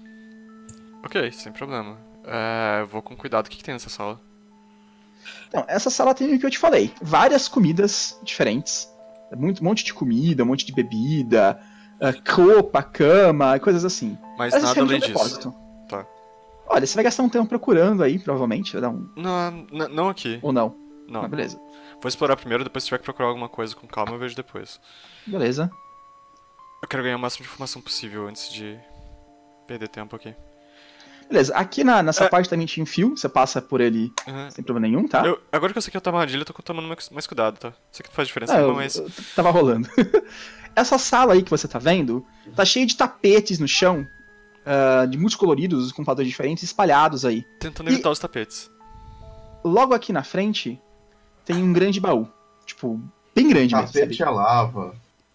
Ok, sem problema. É, vou com cuidado. O que, que tem nessa sala? Então, essa sala tem o que eu te falei. Várias comidas diferentes. Muito, um monte de comida, um monte de bebida, uh, roupa, cama, coisas assim. Mas Essa nada realmente além é um disso. depósito. Tá. Olha, você vai gastar um tempo procurando aí, provavelmente. Vai dar um... Não, n- não aqui. Ou não. Não. Ah, beleza. Vou explorar primeiro, depois se tiver que procurar alguma coisa com calma, eu vejo depois. Beleza. Eu quero ganhar o máximo de informação possível antes de perder tempo aqui. Beleza. Aqui na, nessa É. parte também tinha um fio. Você passa por ele Uhum. sem problema nenhum, tá? Eu- agora que eu sei que eu tô armadilha, eu tô tomando mais, mais cuidado, tá? Sei que não faz diferença Ah, nenhuma, eu, mas... eu tava rolando. Essa sala aí que você tá vendo, tá cheia de tapetes no chão, ah, de muitos coloridos, com padrões diferentes, espalhados aí. Tentando E- evitar os tapetes. Logo aqui na frente, tem um grande baú. Tipo, bem grande mesmo, sabe? Tapete a lava.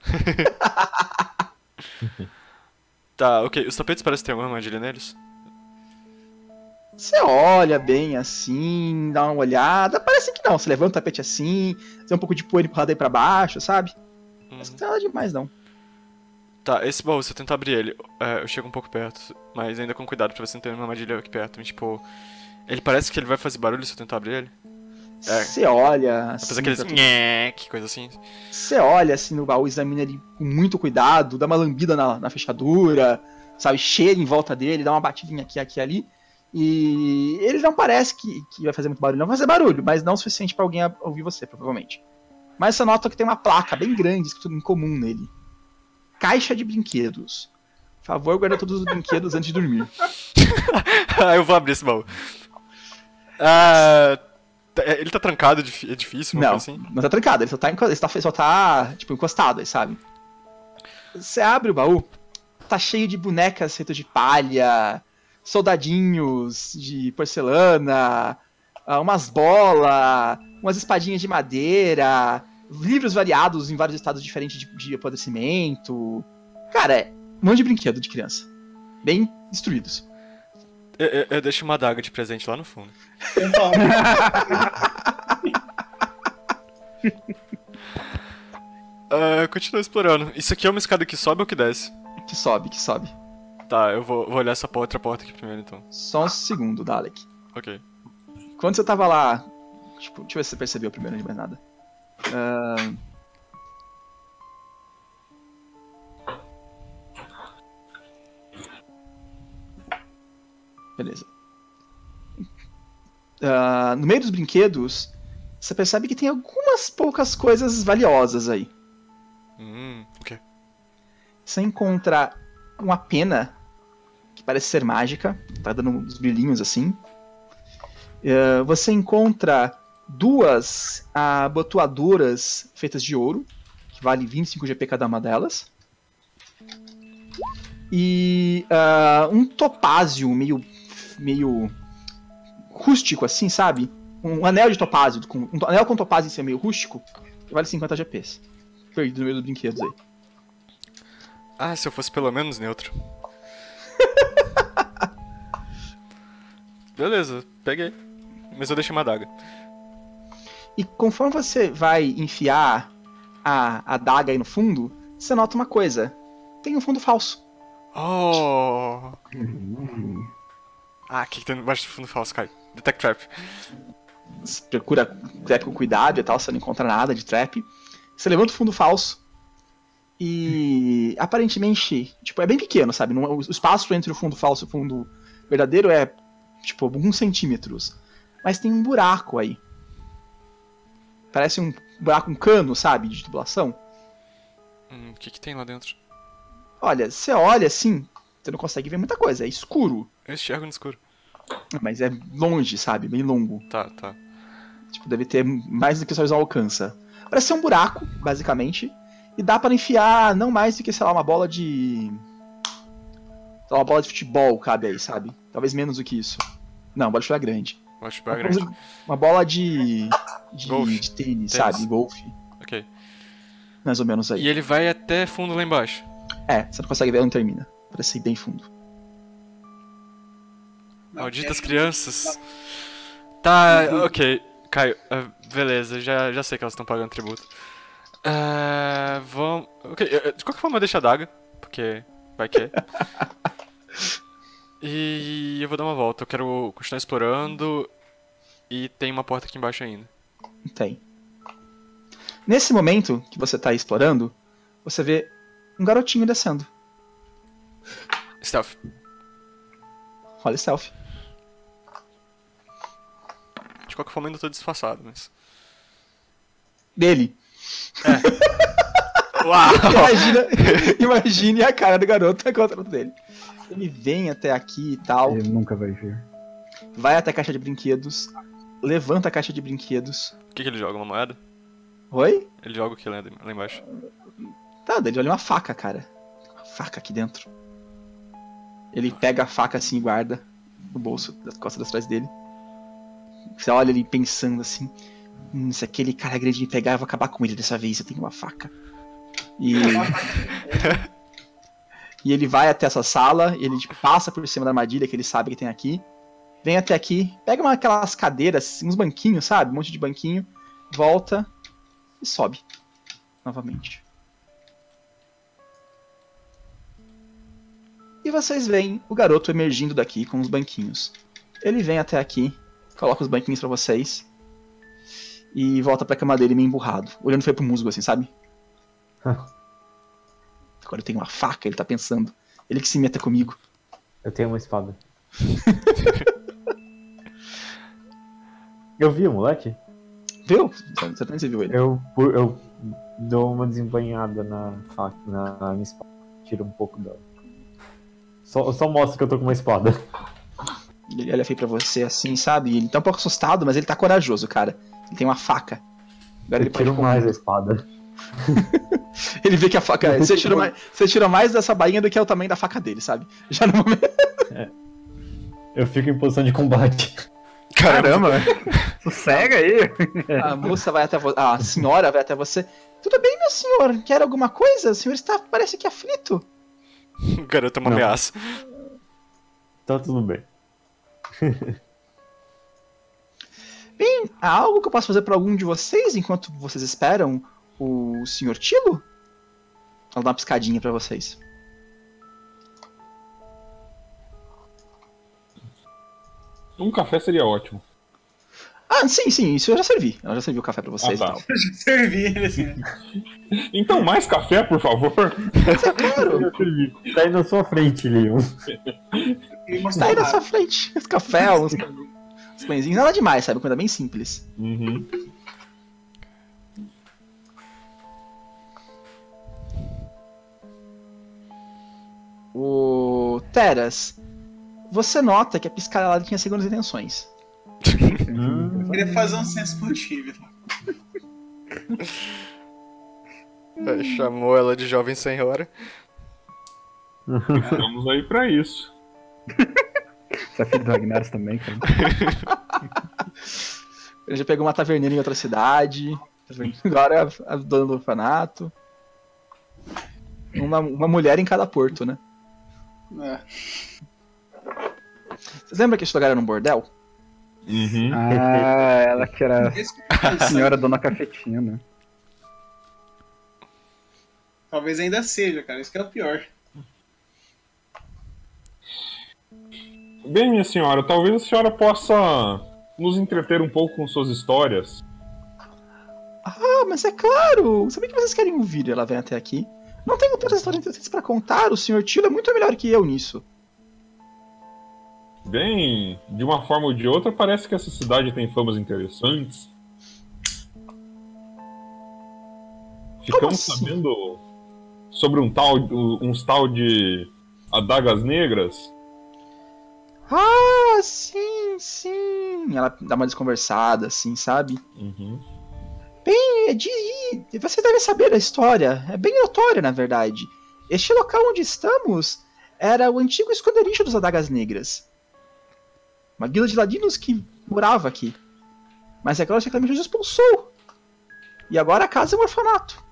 Tá, ok. Os tapetes parecem ter alguma armadilha neles? Você olha bem assim, dá uma olhada, parece que não. Você levanta o tapete assim, tem um pouco de poeira empurrada aí pra baixo, sabe? Mas Uhum. não tem nada demais, não. Tá, esse baú, se eu tentar abrir ele, é, eu chego um pouco perto, mas ainda com cuidado pra ver se não tem uma armadilha aqui perto. Mas, tipo, ele parece que ele vai fazer barulho se eu tentar abrir ele. É. Você olha assim, Apesar que eles... pra tudo. Nhec, coisa assim. Você olha assim no baú, examina ele com muito cuidado, dá uma lambida na, na fechadura, sabe, cheira em volta dele, dá uma batidinha aqui, aqui, ali. E ele não parece que, que vai fazer muito barulho. Não vai fazer barulho, mas não o suficiente pra alguém ouvir você, provavelmente. Mas você nota que tem uma placa bem grande, escrito em comum nele. Caixa de brinquedos. Por favor, guarda todos os brinquedos antes de dormir. Ah, eu vou abrir esse baú. Ah, ele tá trancado, é difícil, não, assim? Não tá trancado, ele só tá, ele tá, só tá tipo, encostado aí, sabe? Você abre o baú, tá cheio de bonecas feitas de palha, soldadinhos de porcelana, umas bolas, umas espadinhas de madeira, livros variados em vários estados diferentes de, de apodrecimento. Cara, é um monte de brinquedo de criança. Bem destruídos. Eu, eu, eu deixo uma adaga de presente lá no fundo. uh, continua explorando. Isso aqui é uma escada que sobe ou que desce? Que sobe, que sobe. Tá, eu vou, vou olhar essa outra porta aqui primeiro, então. Só um segundo, Dalek. Ok. Quando você tava lá... Tipo, deixa eu ver se você percebeu primeiro, não de mais nada. Uh... Beleza. Uh, no meio dos brinquedos, você percebe que tem algumas poucas coisas valiosas aí. Hum, ok. Você encontra uma pena que parece ser mágica, tá dando uns brilhinhos assim. Uh, você encontra duas abotoadoras feitas de ouro, que valem vinte e cinco G P cada uma delas. E uh, um topázio meio, meio rústico assim, sabe? Um anel de topázio, com, um anel com topázio em si meio rústico, que vale cinquenta G Ps. Perdido no meio dos brinquedos aí. Ah, se eu fosse pelo menos neutro. Beleza, peguei. Mas eu deixei uma adaga. E conforme você vai enfiar a adaga aí no fundo, você nota uma coisa. Tem um fundo falso. Oh! Ah, o que, que tem embaixo do fundo falso, Caio? Detect Trap. Você procura trap com cuidado e tal, você não encontra nada de trap. Você levanta o fundo falso. E aparentemente, tipo, é bem pequeno, sabe? Não, o espaço entre o fundo falso e o fundo verdadeiro é, tipo, alguns centímetros. Mas tem um buraco aí. Parece um buraco, um cano, sabe? De tubulação. Hum, o que que tem lá dentro? Olha, você olha assim, você não consegue ver muita coisa, é escuro. Eu enxergo no escuro. Mas é longe, sabe? Bem longo. Tá, tá. Tipo, deve ter mais do que sua visão alcança. Parece ser um buraco, basicamente. E dá pra enfiar não mais do que, sei lá, uma bola de... Sei lá, uma bola de futebol cabe aí, sabe? Talvez menos do que isso. Não, bola de futebol é grande. Bola de futebol é grande. Uma bola de... De, Golfe. de tênis, Tênis. sabe? Golfe. Ok. Mais ou menos aí. E ele vai até fundo lá embaixo. É, você não consegue ver onde termina. Parece ir bem fundo. Malditas crianças. Tá, ok. Caio, uh, beleza, já, já sei que elas estão pagando tributo. Uh, vamos... Ok, uh, de qualquer forma eu deixo a adaga, porque vai que é. E eu vou dar uma volta, eu quero continuar explorando e tem uma porta aqui embaixo ainda. Tem. Nesse momento que você tá explorando, você vê um garotinho descendo. Stealth. Rola stealth. De qualquer forma ainda tô disfarçado, mas... Dele. É. Uau! Imagina, imagine a cara do garoto contra dele. Ele vem até aqui e tal. Ele nunca vai ver. Vai até a caixa de brinquedos. Levanta a caixa de brinquedos. O que, que ele joga? Uma moeda? Oi? Ele joga o que lá, lá embaixo? Tá, ele olha uma faca, cara. Tem uma faca aqui dentro. Ele pega a faca assim e guarda no bolso, das costas atrás dele. Você olha ele pensando assim. Hum, se aquele cara grande me pegar, eu vou acabar com ele dessa vez, eu tenho uma faca. E... e ele vai até essa sala, ele tipo, passa por cima da armadilha que ele sabe que tem aqui. Vem até aqui, pega uma, aquelas cadeiras, uns banquinhos, sabe? Um monte de banquinho. Volta e sobe. Novamente. E vocês veem o garoto emergindo daqui com os banquinhos. Ele vem até aqui, coloca os banquinhos pra vocês. E volta pra cama dele meio emburrado. Olhando foi pro musgo assim, sabe? Agora eu tenho uma faca, ele tá pensando. Ele que se meta comigo. Eu tenho uma espada. Eu vi o moleque? Viu? Você também viu ele. Eu, eu dou uma desembanhada na faca, na, na minha espada. Tiro um pouco dela. Só, só mostra que eu tô com uma espada. Ele olha feio pra você assim, sabe? Ele tá um pouco assustado, mas ele tá corajoso, cara. Ele tem uma faca. Agora Eu ele pode tiro mais a espada. Ele vê que a faca. Você tirou, mais, você tirou mais dessa bainha do que é o tamanho da faca dele, sabe? Já no momento. É. Eu fico em posição de combate. Caramba! Sossega aí! A moça vai até você. A senhora vai até você. Tudo bem, meu senhor? Quer alguma coisa? O senhor está, parece que aflito. O garoto é uma Não. ameaça. Tá tudo bem. Bem, há algo que eu posso fazer para algum de vocês enquanto vocês esperam o senhor Tilo? Ela dá uma piscadinha pra vocês. Um café seria ótimo. Ah, sim, sim, isso eu já servi. Ela já serviu o café pra vocês Ah, e tá. tal. Eu já servi ele assim. Então, mais café, por favor. Mas é claro, Tá aí na sua frente, Leon. tá aí na sua frente. Os café, uns, uns pãezinhos, nada demais, sabe? Coisa bem simples. Uhum. O Teras, você nota que a piscada lá tinha segundas intenções. Eu queria fazer um senso positivo. É, chamou ela de jovem senhora. Vamos aí pra isso. Você é filho do Ragnaros também, cara. Ele já pegou uma taverneira em outra cidade. Agora é a dona do orfanato. Uma, uma mulher em cada porto, né? É. Vocês lembram que esse lugar era um bordel? Uhum. Ah, ela que era Esse que eu tô a pensando. senhora Dona Cafetina. Talvez ainda seja, cara. Isso que é o pior. Bem, minha senhora, talvez a senhora possa nos entreter um pouco com suas histórias. Ah, mas é claro! Sabia que vocês querem ouvir? Ela vem até aqui. Não tenho tantas histórias interessantes pra contar. O senhor Tilo é muito melhor que eu nisso. Bem, de uma forma ou de outra, parece que essa cidade tem famas interessantes. Ficamos assim? sabendo sobre um tal, uns tal de adagas negras. Ah, sim, sim. Ela dá uma desconversada, assim, sabe? Uhum. Bem, de... você deve saber a história. É bem notória, na verdade. Este local onde estamos era o antigo esconderijo dos Adagas Negras. Uma guilda de ladinos que morava aqui. Mas agora o Reclamation os expulsou. E agora a casa é um orfanato.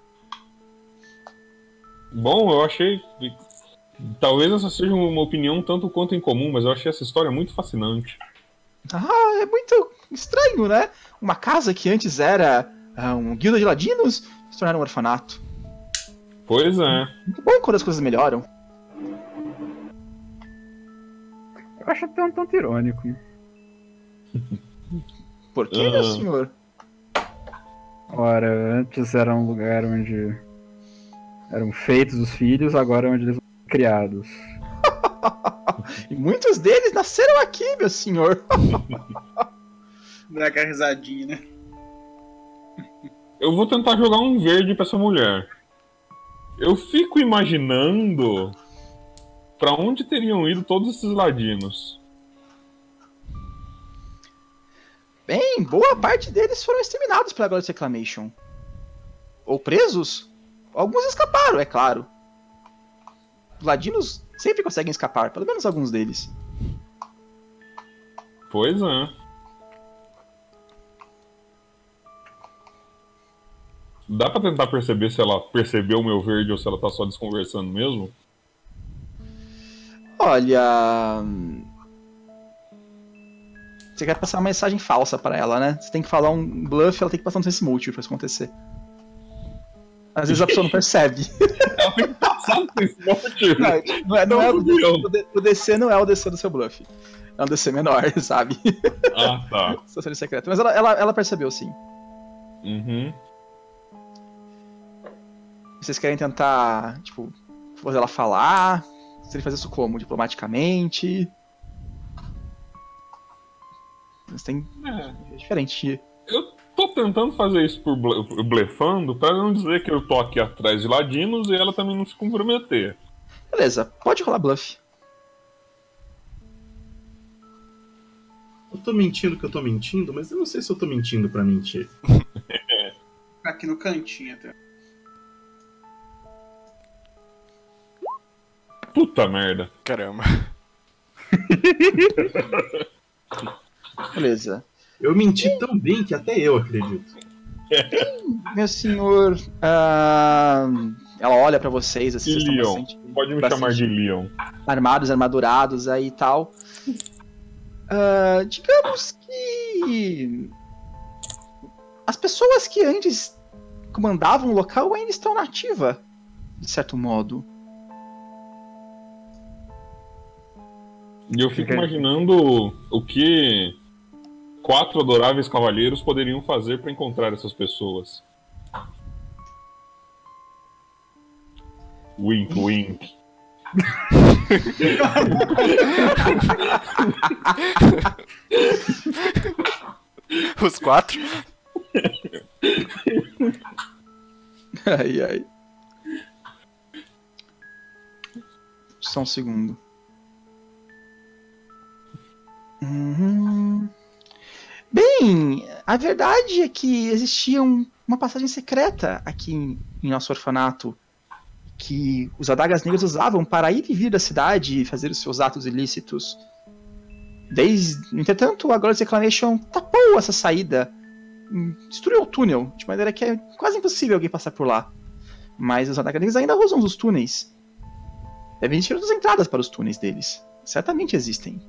Bom, eu achei. Talvez essa seja uma opinião tanto quanto incomum, mas eu achei essa história muito fascinante. Ah, é muito estranho, né? Uma casa que antes era ah, um guilda de ladinos se tornar um orfanato. Pois é. Muito bom quando as coisas melhoram. Eu acho até um tanto irônico. Por que, Ah. meu senhor? Ora, antes era um lugar onde eram feitos os filhos, agora é onde eles são criados. E muitos deles nasceram aqui, meu senhor. Dá aquela risadinha, né? Eu vou tentar jogar um verde pra essa mulher. Eu fico imaginando pra onde teriam ido todos esses ladinos. Bem, boa parte deles foram exterminados pela God's Reclamation. Ou presos. Alguns escaparam, é claro. Os ladinos sempre conseguem escapar, pelo menos alguns deles. Pois é. Dá pra tentar perceber se ela percebeu o meu verde ou se ela tá só desconversando mesmo? Olha... Você quer passar uma mensagem falsa pra ela, né? Você tem que falar um bluff, ela tem que passar um sense múltiplo pra isso acontecer. Às vezes a pessoa não percebe. Ela tem que passar por esse motivo. Não, não é, não é o, Não, o, D- o D C não é o D C do seu bluff. É um D C menor, sabe? Ah, tá. Estação secreta. Mas ela, ela, ela percebeu sim. Uhum. Vocês querem tentar, tipo, fazer ela falar? Você fazer isso como? Diplomaticamente? Mas tem... É. É diferente. Eu tô tentando fazer isso por ble- blefando pra não dizer que eu tô aqui atrás de Ladinos e ela também não se comprometer. Beleza, pode rolar bluff. Eu tô mentindo que eu tô mentindo, mas eu não sei se eu tô mentindo pra mentir. Ficar aqui no cantinho até. Puta merda. Caramba. Beleza. Eu menti tão bem que até eu acredito. Meu senhor. ah, ela olha pra vocês, assim, vocês estão Leon. bastante, Pode me bastante chamar de Leon. armados, armadurados aí e tal. Ah, digamos que. As pessoas que antes comandavam o local ainda estão na ativa, de certo modo. E eu fico imaginando o que quatro adoráveis cavaleiros poderiam fazer pra encontrar essas pessoas. Wink, wink. Os quatro? Ai, ai. Só um segundo. Uhum. Bem, a verdade é que existia um- uma passagem secreta aqui em, em nosso orfanato que os adagas negras usavam para ir e vir da cidade e fazer os seus atos ilícitos. Desde, entretanto, a Glorious Reclamation tapou essa saída, hum, destruiu o túnel, de maneira que é quase impossível alguém passar por lá. Mas os adagas negras ainda usam os túneis. Devem existir outras entradas para os túneis deles. Certamente existem.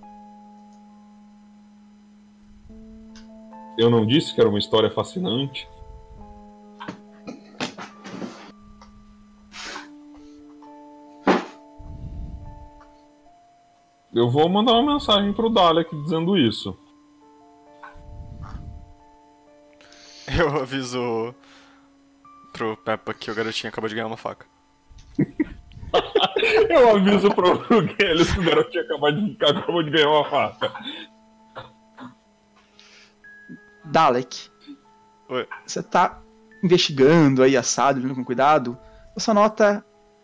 Eu não disse que era uma história fascinante? Eu vou mandar uma mensagem pro Dalek dizendo isso. Eu aviso pro Peppa que o garotinho acabou de ganhar uma faca. Eu aviso pro Gelles que o garotinho acabou de, acabou de ganhar uma faca. Dalek, Oi. você tá investigando aí assado, vindo com cuidado, você nota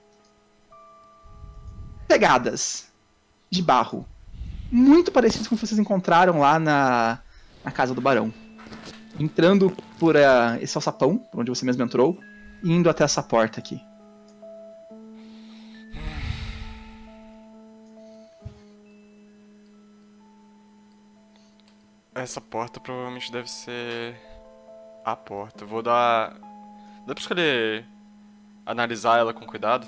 pegadas de barro muito parecidas com o que vocês encontraram lá na, na casa do barão. Entrando por uh, esse alçapão, por onde você mesmo entrou, e indo até essa porta aqui. Essa porta provavelmente deve ser a porta. Eu vou dar... Dá pra escolher analisar ela com cuidado?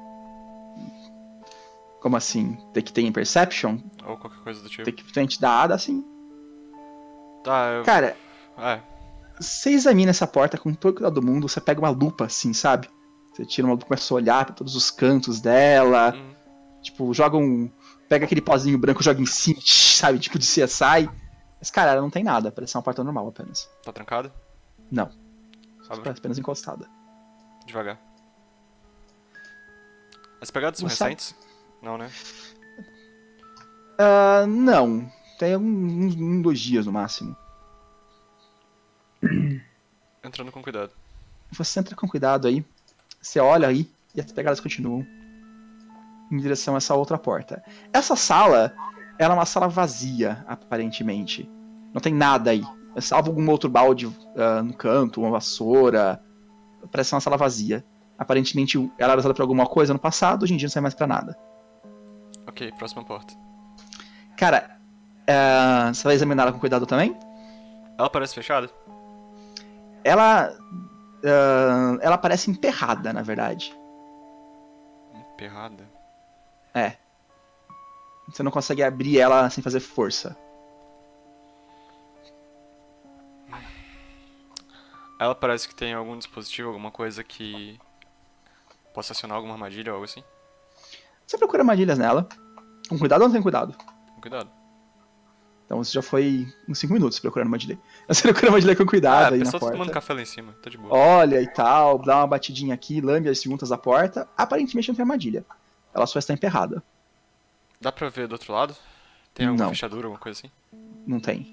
Como assim? Tem que ter em Perception? Ou qualquer coisa do tipo? Tem que frente da Ada, assim? Tá, eu... Cara, É, você examina essa porta com todo o cuidado do mundo, você pega uma lupa, assim, sabe? Você tira uma lupa e começa a olhar pra todos os cantos dela. Hum. Tipo, joga um... Pega aquele pozinho branco, joga em cima, sabe? Tipo de C S I. Mas, cara, ela não tem nada, parece ser uma porta normal apenas. tá trancada? Não, Abre parece apenas encostada. devagar. As pegadas são Você- recentes? Não, né? Ah, não, tem um, uns um, dois dias no máximo. Entrando com cuidado. Você entra com cuidado aí, você olha aí e as pegadas continuam em direção a essa outra porta. Essa sala, ela é uma sala vazia, aparentemente. Não tem nada aí, salvo algum outro balde ah, no canto, uma vassoura. Parece uma sala vazia. Aparentemente ela era usada pra alguma coisa no passado, hoje em dia não serve mais pra nada. Ok, próxima porta. Cara, ah, você vai examinar ela com cuidado também? Ela parece fechada? Ela. ah, ela parece emperrada, na verdade. Emperrada. É. Você não consegue abrir ela sem fazer força. Ela parece que tem algum dispositivo, alguma coisa que possa acionar alguma armadilha ou algo assim? Você procura armadilhas nela. Com cuidado ou não tem cuidado? Com cuidado. Então você já foi uns cinco minutos procurando armadilha. Você procura armadilha com cuidado Ah, a aí na pessoa tá porta. tomando café lá em cima, tá de boa. Olha e tal, dá uma batidinha aqui, lambe as juntas da porta. Aparentemente não tem armadilha. Ela só está emperrada. Dá pra ver do outro lado? Tem alguma Não. fechadura, alguma coisa assim? Não tem.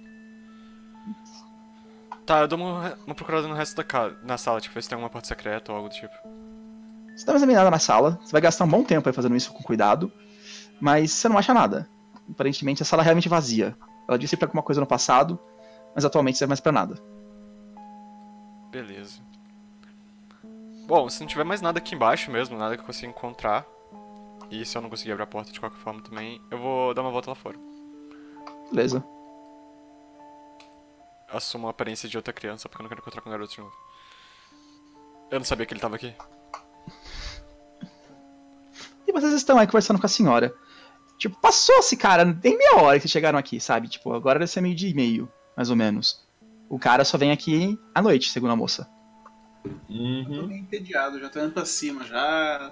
Tá, eu dou uma, uma procurada no resto da casa, na sala, tipo, ver se tem alguma porta secreta ou algo do tipo. Você dá uma examinada na sala, você vai gastar um bom tempo aí fazendo isso com cuidado, mas você não acha nada. Aparentemente a sala é realmente vazia. Ela disse pra alguma coisa no passado, mas atualmente não serve mais pra nada. Beleza. Bom, se não tiver mais nada aqui embaixo mesmo, nada que eu consiga encontrar, e se eu não conseguir abrir a porta de qualquer forma também, eu vou dar uma volta lá fora. Beleza. Assumo a aparência de outra criança, porque eu não quero encontrar com o garoto de novo. Eu não sabia que ele tava aqui. E vocês estão aí conversando com a senhora. Tipo, passou-se, cara, tem meia hora que vocês chegaram aqui, sabe? Tipo, agora deve ser meio dia e meio, mais ou menos. O cara só vem aqui à noite, segundo a moça. Tô Uhum. meio entediado, já tô indo pra cima, já.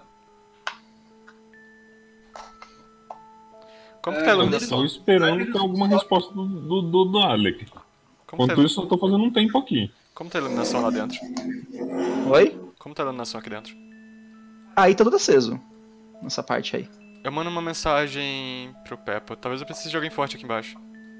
Como É, que tá a quando iluminação? Tô esperando ter alguma resposta do, do, do, do Alec. Como tá, Enquanto isso, eu tô fazendo um tempo aqui. como tá a iluminação lá dentro? Oi? Como tá a iluminação aqui dentro? Aí tá tudo aceso. Nessa parte aí. Eu mando uma mensagem pro Peppa. Talvez eu precise de alguém forte aqui embaixo.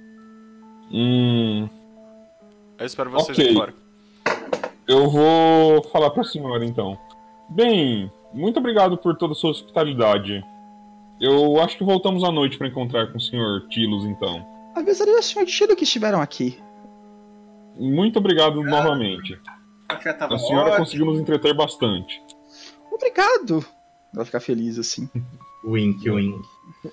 Hum. Eu espero vocês Ok. aqui fora. Eu vou falar pra senhora então. Bem, muito obrigado por toda a sua hospitalidade. Eu acho que voltamos à noite pra encontrar com o senhor Tilos então. Avisaria o senhor Tilo que estiveram aqui. Muito obrigado novamente. O café tava A senhora ótimo. conseguiu nos entreter bastante. Obrigado. Ela vai ficar feliz assim. Wink, wink.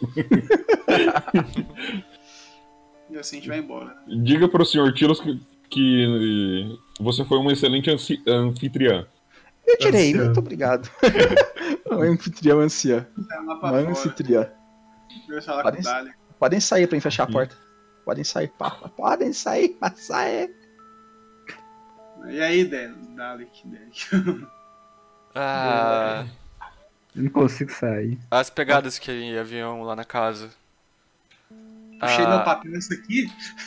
E assim a gente vai embora. Diga pro senhor Tilos que, que você foi uma excelente anci- anfitriã. Eu tirei, Anciã. muito obrigado. Um anfitrião anciã. Tá lá Uma pra fora. anfitriã. Eu falar com o Podem, Dali. podem sair pra fechar a Uhum. porta. Podem sair, pá. Podem sair, pra sair. E aí, Dali? Dali, que Dali. Ah, Eu não consigo sair. as pegadas que haviam lá na casa. Puxei Ah, meu papel nesse aqui.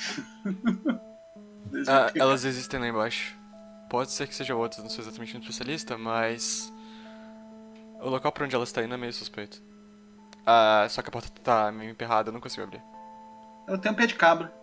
ah, elas existem lá embaixo. Pode ser que seja outras, não sou exatamente um especialista, mas o local pra onde ela está indo é meio suspeito. Ah, só que a porta tá meio emperrada, eu não consigo abrir. Eu tenho um pé de cabra.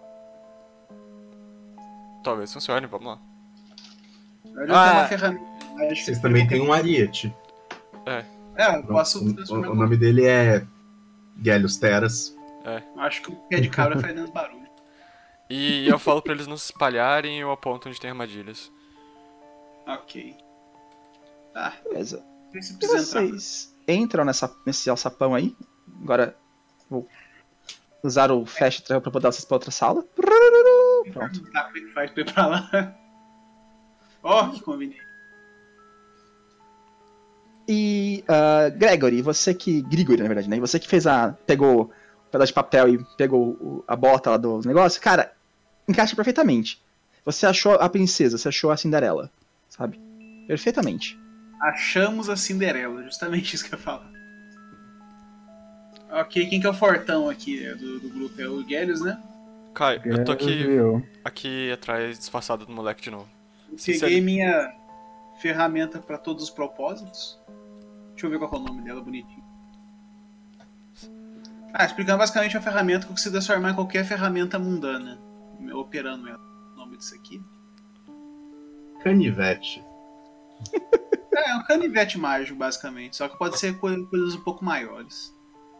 Talvez funcione, vamos lá. Eu já Ah. tenho uma ferramenta. Acho Vocês que- também têm um ariete. É, É, eu posso O, o, transformar. o nome dele é Gellius Teras. Acho que o pé de cabra faz dando barulho. e eu falo pra eles não se espalharem e eu aponto onde tem armadilhas. Ok. Tá, Beleza. não sei se E precisa entrar. vocês entram nessa, nesse alçapão aí. Agora vou usar o fast travel pra poder vocês pra outra sala. Pronto. Tá, como é que faz pra ir pra lá? Ó, que conveniente. E ah, Gregory, você que. Grigori, na verdade, né? Você que fez a. Pegou um pedaço de papel e pegou o- a bota lá dos negócios, cara, encaixa perfeitamente. Você achou a princesa, você achou a Cinderela, sabe? Perfeitamente. Achamos a Cinderela, justamente isso que eu ia falar. Ok, quem que é o fortão aqui é, do, do grupo? É o Gellius, né? Caio, eu tô aqui, Eu. aqui atrás disfarçado do moleque de novo. Eu Sim, peguei sério. minha ferramenta pra todos os propósitos. Deixa eu ver qual que é o nome dela, bonitinho. Ah, explicando basicamente uma ferramenta que eu consigo transformar em qualquer ferramenta mundana, operando ela. O nome disso aqui. Canivete. É, é um canivete mágico, basicamente. Só que pode ser coi- coisas um pouco maiores.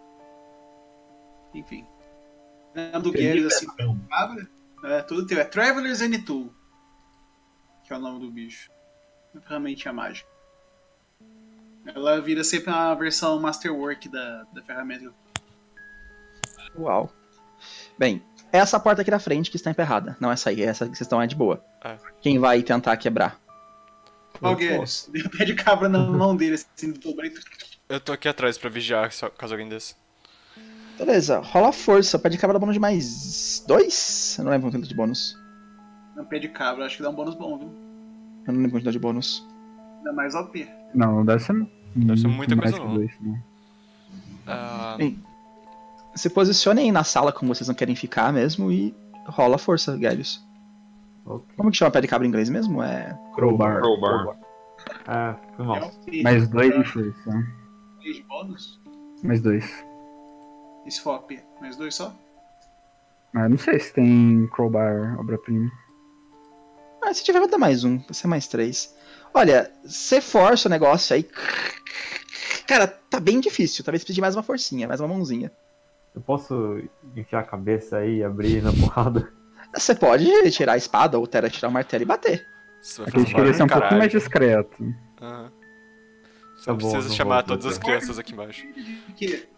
Enfim. O nome do Gellius, assim, Canivetão. cabra. É, tudo teu. É Traveler's Any Tool. Que é o nome do bicho. Uma ferramentinha mágica. Ela vira sempre uma versão Masterwork da, da ferramenta. Uau. Bem, essa porta aqui da frente que está emperrada. Não essa aí, essa que vocês estão é de boa. É. Quem vai tentar quebrar? Ó, o Gellius. Dei o pé de cabra na mão dele, assim, do dobrei. Eu tô aqui atrás pra vigiar só- caso alguém desça. Beleza, rola força. Pede cabra dá bônus de mais dois? Eu não lembro quanto de bônus. Um pé de cabra, acho que dá um bônus bom, viu? Eu não lembro quantidade de bônus. Ainda mais O P. Não, deve ser. Deve ser muito muita mais coisa, que não. dois, não. Ah, Bem, se posicionem aí na sala como vocês não querem ficar mesmo e rola força, Gellius. Ok. Como que chama pé de cabra em inglês mesmo? É. Crowbar. Crowbar. Ah, foi mal. É O P. Mais dois de força. três de bônus? Mais dois. E se for O P? Mais dois só? Ah, não sei se tem Crowbar, obra-prima. Ah, se tiver vai dar mais um, vai ser mais três. Olha, você força o negócio aí. Cara, tá bem difícil, talvez precise de mais uma forcinha, mais uma mãozinha. Eu posso enfiar a cabeça aí e abrir na porrada? Você pode tirar a espada ou Tera tirar o martelo e bater. Isso vai Aqui a gente fazer queria ser um barulho, pouquinho mais caralho. discreto. Aham. Só Tá bom, precisa não chamar vou todas as fazer. crianças aqui embaixo. De quê?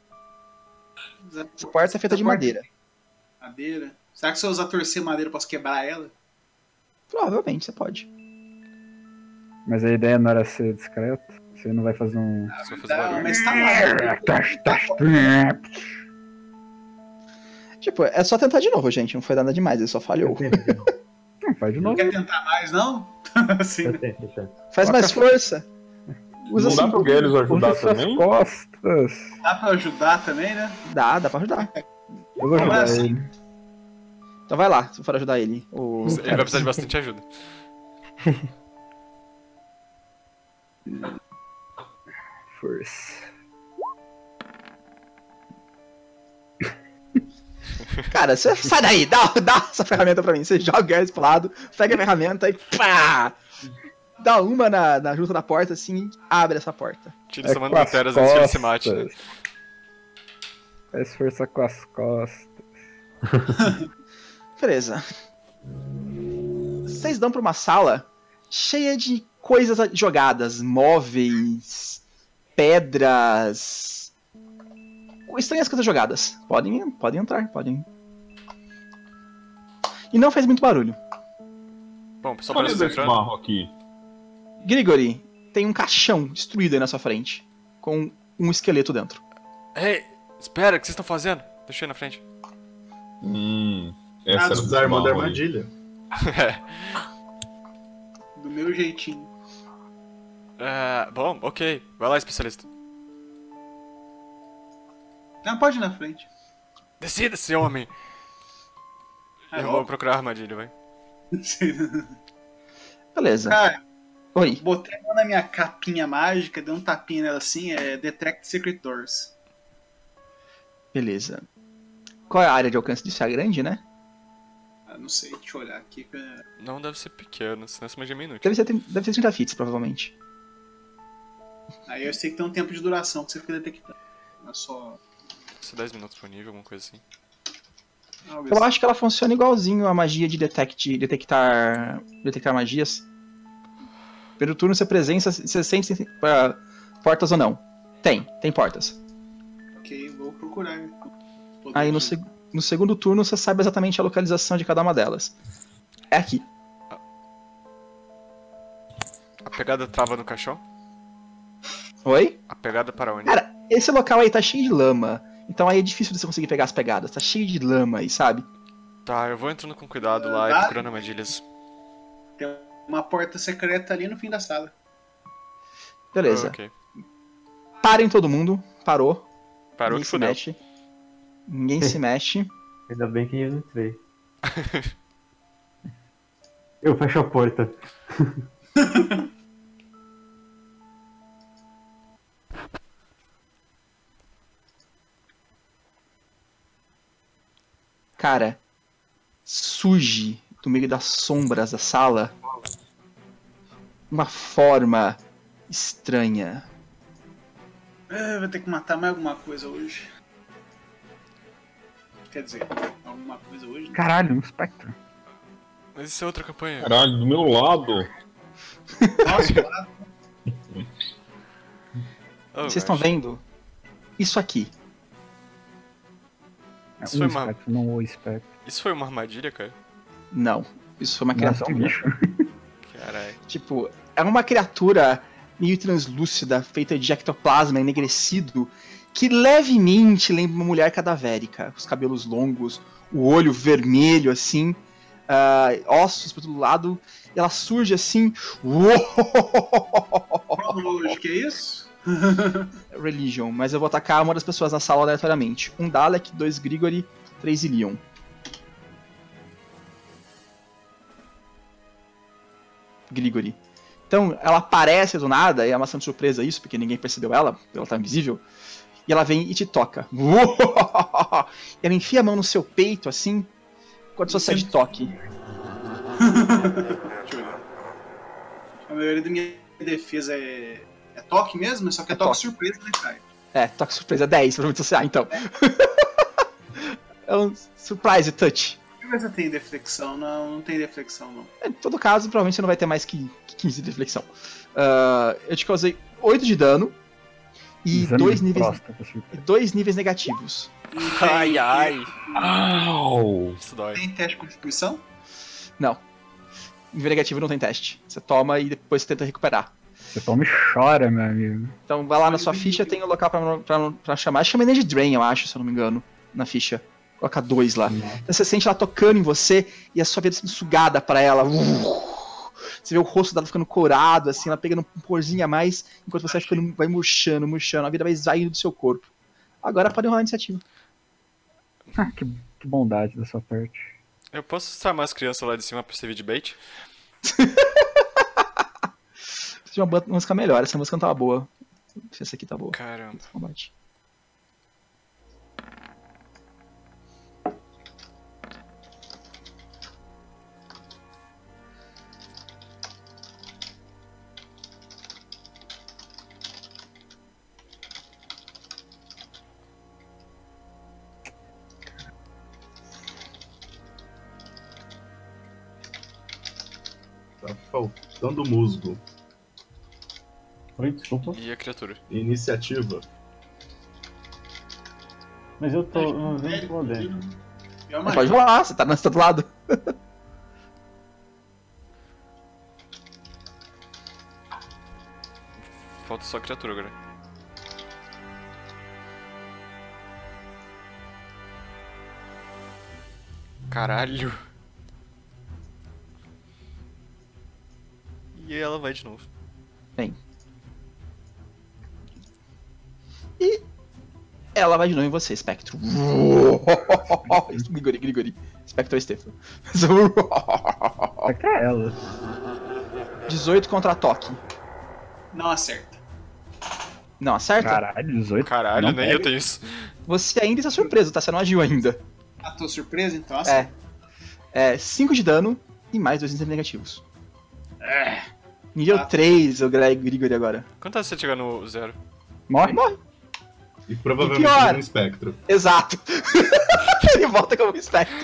Essa porta é feita de madeira. Madeira? Será que se eu usar torcer madeira eu posso quebrar ela? Provavelmente você pode. Mas a ideia não era ser discreto? Você não vai fazer um. Só fazer Tá, barulho. mas tá lá. Tipo, é só tentar de novo, gente. Não foi nada demais, ele só falhou. Não, faz de Não novo. quer tentar mais, não? assim, Eu tento, eu tento. Faz mais força. Usa Não dá assim. pro Gelios ajudar Usa suas também? costas. dá pra ajudar também, né? Dá, dá pra ajudar. Eu vou ajudar Começa. ele. Então vai lá, se for ajudar ele. O... Ele vai precisar de bastante ajuda. Força. Cara, você sai daí, dá, dá essa ferramenta pra mim. Você joga o Gers pro lado, pega a ferramenta e pá! Dá uma na, na junta da porta assim e abre essa porta. Tira É essa mão com do as Teras antes que ele se mate, né? costas. Faz força com as costas. Beleza. Vocês dão pra uma sala cheia de coisas jogadas, móveis, pedras, estranhas coisas jogadas. Podem, podem entrar, podem. E não faz muito barulho. Bom, pessoal, Olha parece esse entrando. barro aqui. Grigori, tem um caixão destruído aí na sua frente, com um esqueleto dentro. Ei, espera, o que vocês estão fazendo? Deixa eu ir na frente. Hum. Ah, Essa era usar a arma da barro aí. armadilha. Do meu jeitinho. É, bom, ok. Vai lá, especialista. Não, pode ir na frente. Decida-se, homem. Ah, Eu ó. vou procurar a armadilha, vai. Beleza. Cara, Oi. botei a mão na minha capinha mágica, dei um tapinha nela assim, é Detect Secret Doors. Beleza. Qual é a área de alcance disso? É grande, né? Ah, não sei, deixa eu olhar aqui. que é- Não deve ser pequeno, senão essa magia é meio inútil. Deve ser, deve ser trinta feet, provavelmente. Aí eu sei que tem um tempo de duração que você fica detectando. Não é só. Deve ser dez minutos por nível, alguma coisa assim. Algo Eu assim. acho que ela funciona igualzinho a magia de detect, detectar, detectar magias. Pelo turno você presença, você sente se tem, uh, portas ou não. Tem, tem portas. Ok, vou procurar. Poder Aí no, de- seg- no segundo turno você sabe exatamente a localização de cada uma delas. É aqui. A pegada trava no caixão? Oi? A pegada para onde? Cara, esse local aí tá cheio de lama. Então aí é difícil de você conseguir pegar as pegadas. Tá cheio de lama aí, sabe? Tá, eu vou entrando com cuidado lá e Tá. procurando armadilhas. Tem uma porta secreta ali no fim da sala. Beleza. Ah, ok. Parem todo mundo. Parou. Parou Ninguém que se fudeu. mexe. Ninguém se mexe. Ainda bem que eu entrei. Eu fecho a porta. Cara, surge do meio das sombras da sala uma forma estranha. Ah, vou ter que matar mais alguma coisa hoje. Quer dizer, alguma coisa hoje? né? Caralho, um espectro. Mas isso é outra campanha. Caralho, do meu lado. Nossa, cara. Oh, Vocês estão gosh. vendo? Isso aqui. É Isso um foi uma- espectro, não o espectro. Isso foi uma armadilha, cara? Não. Isso foi uma Nossa, é um criatura. bicho. Caralho. Tipo, é uma criatura meio translúcida, feita de ectoplasma enegrecido, que levemente lembra uma mulher cadavérica. Os cabelos longos, o olho vermelho, assim, ah, ossos por todo lado. E ela surge assim. Hoje, que é isso? Religion, mas eu vou atacar uma das pessoas na sala aleatoriamente. Um Dalek, dois Grigori, três Ilion. Grigori. Então, ela aparece do nada, e é uma ação de surpresa isso, porque ninguém percebeu ela, ela tá invisível. E ela vem e te toca. Ela enfia a mão no seu peito, assim. Quanto você de toque? Deixa eu ver. A maioria da minha defesa é, é toque mesmo, só que é, É toque, toque. surpresa, né, cara? É, toque surpresa dez, provavelmente você. Ah, então. É um surprise touch. Deixa eu ver se eu tenho deflexão. Não, não tem deflexão, não. Em todo caso, provavelmente você não vai ter mais que que quinze de deflexão. Uh, eu te causei oito de dano e Exame dois de níveis, próstata, assim. e dois níveis negativos. Não tem- Ai, ai. Au! Isso dói. Tem teste de constituição? Não. Nível negativo não tem teste. Você toma e depois você tenta recuperar. Você toma e chora, meu amigo. Então vai lá na sua ficha, tem o local pra, pra, pra chamar. Acho que chama Energy Drain, eu acho, se eu não me engano, na ficha. Coloca dois lá. Então você sente ela tocando em você e a sua vida sendo sugada pra ela. Você vê o rosto dela ficando corado, assim, ela pegando um porzinho a mais, enquanto você vai ficando, vai murchando, murchando, a vida vai esvaindo do seu corpo. Agora pode rolar a iniciativa. Ah, que, que bondade da sua parte. Eu posso chamar as crianças lá de cima pra servir de bait? Você tinha uma música melhor, essa música não tava boa. Essa aqui tá boa. Caramba. Combate. Tá faltando musgo. Oi, desculpa. E a criatura. Iniciativa. Mas eu tô. Eu não vejo poder. É uma Mas pode rolar, você tá, você tá do lado. Falta só a criatura agora. Caralho. E ela vai de novo. Bem. E ela vai de novo em você, Spectro. Grigori, Grigori. Spectro Stefan. Até ela. dezoito contra toque. Não acerta. Não, acerta? Caralho, dezoito. Caralho, Não nem pega. eu tenho isso. Você ainda está surpreso, tá? Você não agiu ainda. Ah, tô surpreso, então É. acerta. É cinco de dano e mais dois níveis negativos. É. Nível Ah. três, o Gre- Grigori agora. Quanto é se você chegar no zero? Morre? Morre. E provavelmente E pior. um espectro. Exato. Ele volta como Spectro.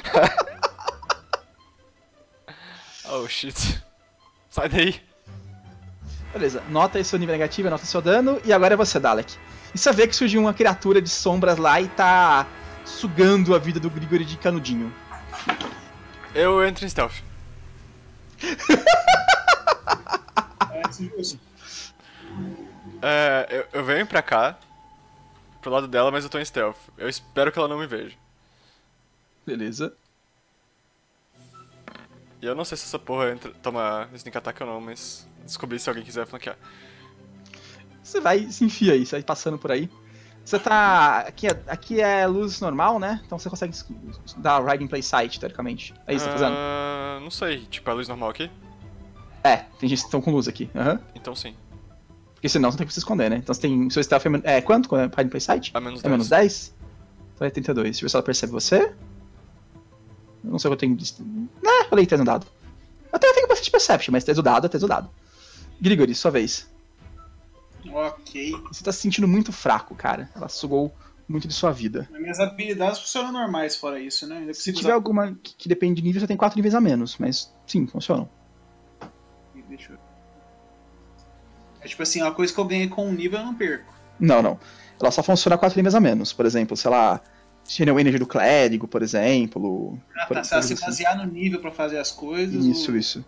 Oh shit. Sai daí. Beleza, nota aí seu nível negativo, anota seu dano, e agora é você, Dalek. E você vê que surgiu uma criatura de sombras lá e tá sugando a vida do Grigori de canudinho. Eu entro em stealth. Parece justo. É, eu, eu venho pra cá, pro lado dela, mas eu tô em stealth. Eu espero que ela não me veja. Beleza. E eu não sei se essa porra entra, toma sneak attack ou não, mas descobri se alguém quiser flanquear. Você vai, se enfia aí, você vai passando por aí. Você tá. Aqui é, aqui é luz normal, né? Então você consegue dar Riding Play Sight, teoricamente. É isso que você tá fazendo? Ah, não sei, tipo, é luz normal aqui? É, tem gente que estão com luz aqui. Aham. Então sim. Porque senão você tem que se esconder, né? Então você tem. Seu stealth é, men- é quanto com a Riding Play Sight? A menos É menos dez. dez? Então é trinta e dois. Deixa eu ver se ela percebe você. Eu não sei o que eu tenho. de- Né, falei três no dado. Até eu tenho bastante perception, mas três no dado é três no dado. Grigori, sua vez. Ok. Você tá se sentindo muito fraco, cara. Ela sugou muito de sua vida. As minhas habilidades funcionam normais fora isso, né? Ainda Se consigo tiver alguma que, que depende de nível, você tem quatro níveis a menos. Mas sim, funcionam. usar- Deixa eu... É tipo assim, uma coisa que eu ganhei com um nível eu não perco. Não, não. Ela só funciona quatro níveis a menos. Por exemplo, sei lá, Channel Energy do Clérigo, por exemplo. Ah, Por- tá, se ela se coisas assim. basear no nível pra fazer as coisas. Isso, o- isso.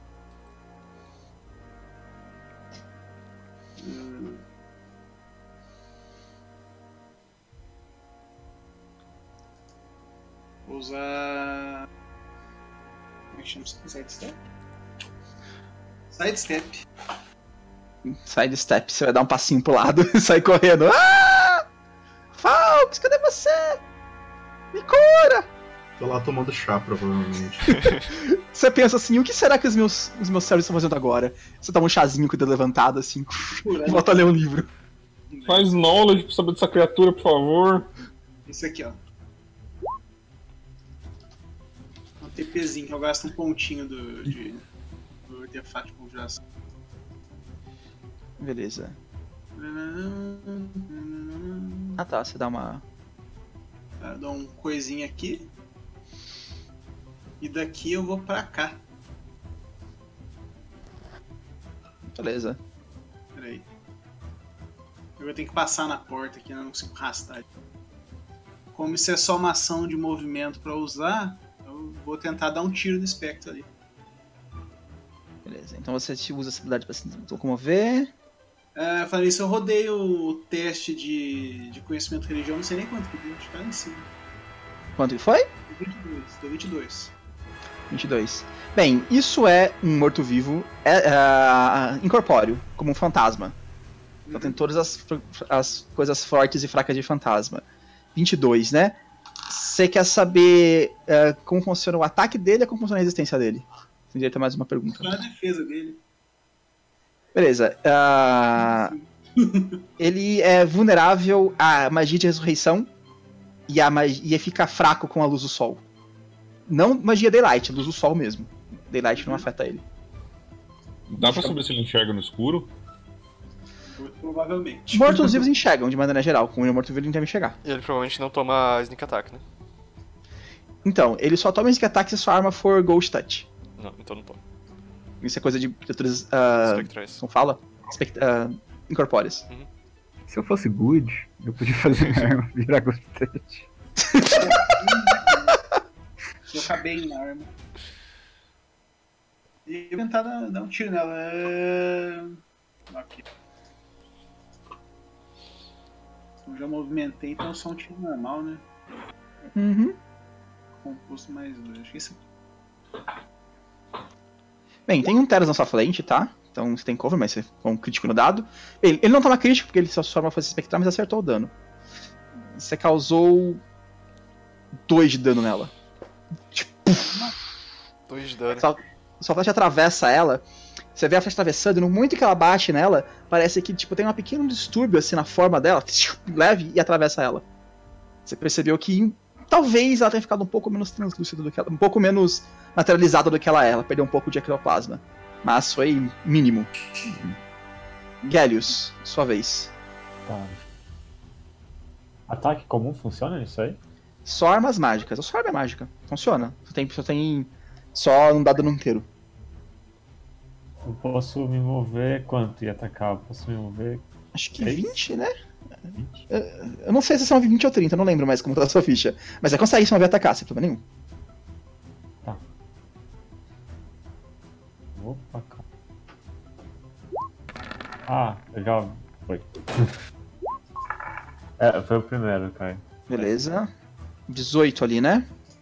Vou usar. Como é que chama isso? Sidestep? Sidestep. Sidestep, você vai dar um passinho pro lado e sair correndo. Ah! Falks, cadê você? Me cura! Tô lá tomando chá, provavelmente. Você pensa assim, o que será que os meus, os meus cérebros estão fazendo agora? Você toma um chazinho com o dedo levantado, assim, e volta a ler um livro. Faz knowledge pra saber dessa criatura, por favor. Esse aqui, ó. Um TPzinho, que eu gasto um pontinho do, de, do artefato de conjuração. Beleza. Ah tá, você dá uma... Eu dou um coisinho aqui. E daqui eu vou pra cá. Beleza. Peraí. Eu vou ter que passar na porta aqui, eu não consigo arrastar. Como isso é só uma ação de movimento pra usar, eu vou tentar dar um tiro no espectro ali. Beleza, então você usa essa habilidade pra se locomover. É, falei isso, eu rodei o teste de, de conhecimento de religião, não sei nem quanto que deu, acho que tá lá em cima. Quanto que foi? vinte e dois, deu vinte e dois. vinte e dois. Bem, isso é um morto-vivo é, é, incorpóreo, como um fantasma. Então tem todas as, as coisas fortes e fracas de fantasma. vinte e dois, né? Você quer saber é, como funciona o ataque dele ou como funciona a resistência dele? Tem direito a mais uma pergunta. Qual é a defesa dele? Beleza. Uh, ele é vulnerável à magia de ressurreição e, a magia, e fica fraco com a luz do sol. Não magia Daylight, luz do sol mesmo. Daylight não afeta ele. Dá pra saber se ele enxerga no escuro? Muito provavelmente. Mortos-vivos enxergam, de maneira geral. Com o morto-vivo ele não deve enxergar. E ele provavelmente não toma sneak attack, né? Então, ele só toma sneak attack se sua arma for Ghost Touch. Não, então não toma. Isso é coisa de criaturas... Uh, Espectrais. como fala? Spect uh, incorpóreas. Uhum. Se eu fosse good, eu podia fazer minha arma virar Ghost Touch. Colocar bem na arma. E eu vou tentar dar, dar um tiro nela. É... Ok. Eu já movimentei, então só um tiro normal, né? Uhum. Composto mais dois. Acho que isso aqui. Bem, tem um Teras na sua frente, tá? Então você tem cover, mas você foi um crítico no dado. Ele, ele não toma crítico porque ele só sua arma foi espectral, mas acertou o dano. Você causou dois de dano nela. dois de dano. Sua, sua flecha atravessa ela. Você vê a flecha atravessando, e no momento que ela bate nela, parece que tipo, tem um pequeno distúrbio assim na forma dela, leve, e atravessa ela. Você percebeu que talvez ela tenha ficado um pouco menos translúcida do que ela, um pouco menos materializada do que ela é. Ela perdeu um pouco de ectoplasma. Mas foi mínimo. Gellius, sua vez. Tá. Ataque comum funciona nisso aí? Só armas mágicas. A sua arma é mágica. Funciona. Só tem, só tem só um dado no inteiro. Eu posso me mover quanto e atacar? Eu posso me mover... Acho que Seis? vinte, né? vinte? Eu, eu não sei se são vinte ou trinta, eu não lembro mais como tá a sua ficha. Mas você consegue se mover e atacar, sem problema nenhum. Tá. Vou pra cá. Ah, legal. Foi. É, foi o primeiro, Caio. Beleza. dezoito ali, né?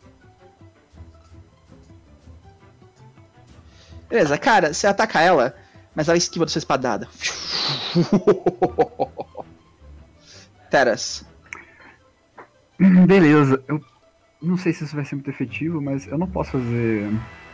Beleza, cara, você ataca ela, mas ela esquiva da sua espadada. Teras. Beleza, eu não sei se isso vai ser muito efetivo, mas eu não posso fazer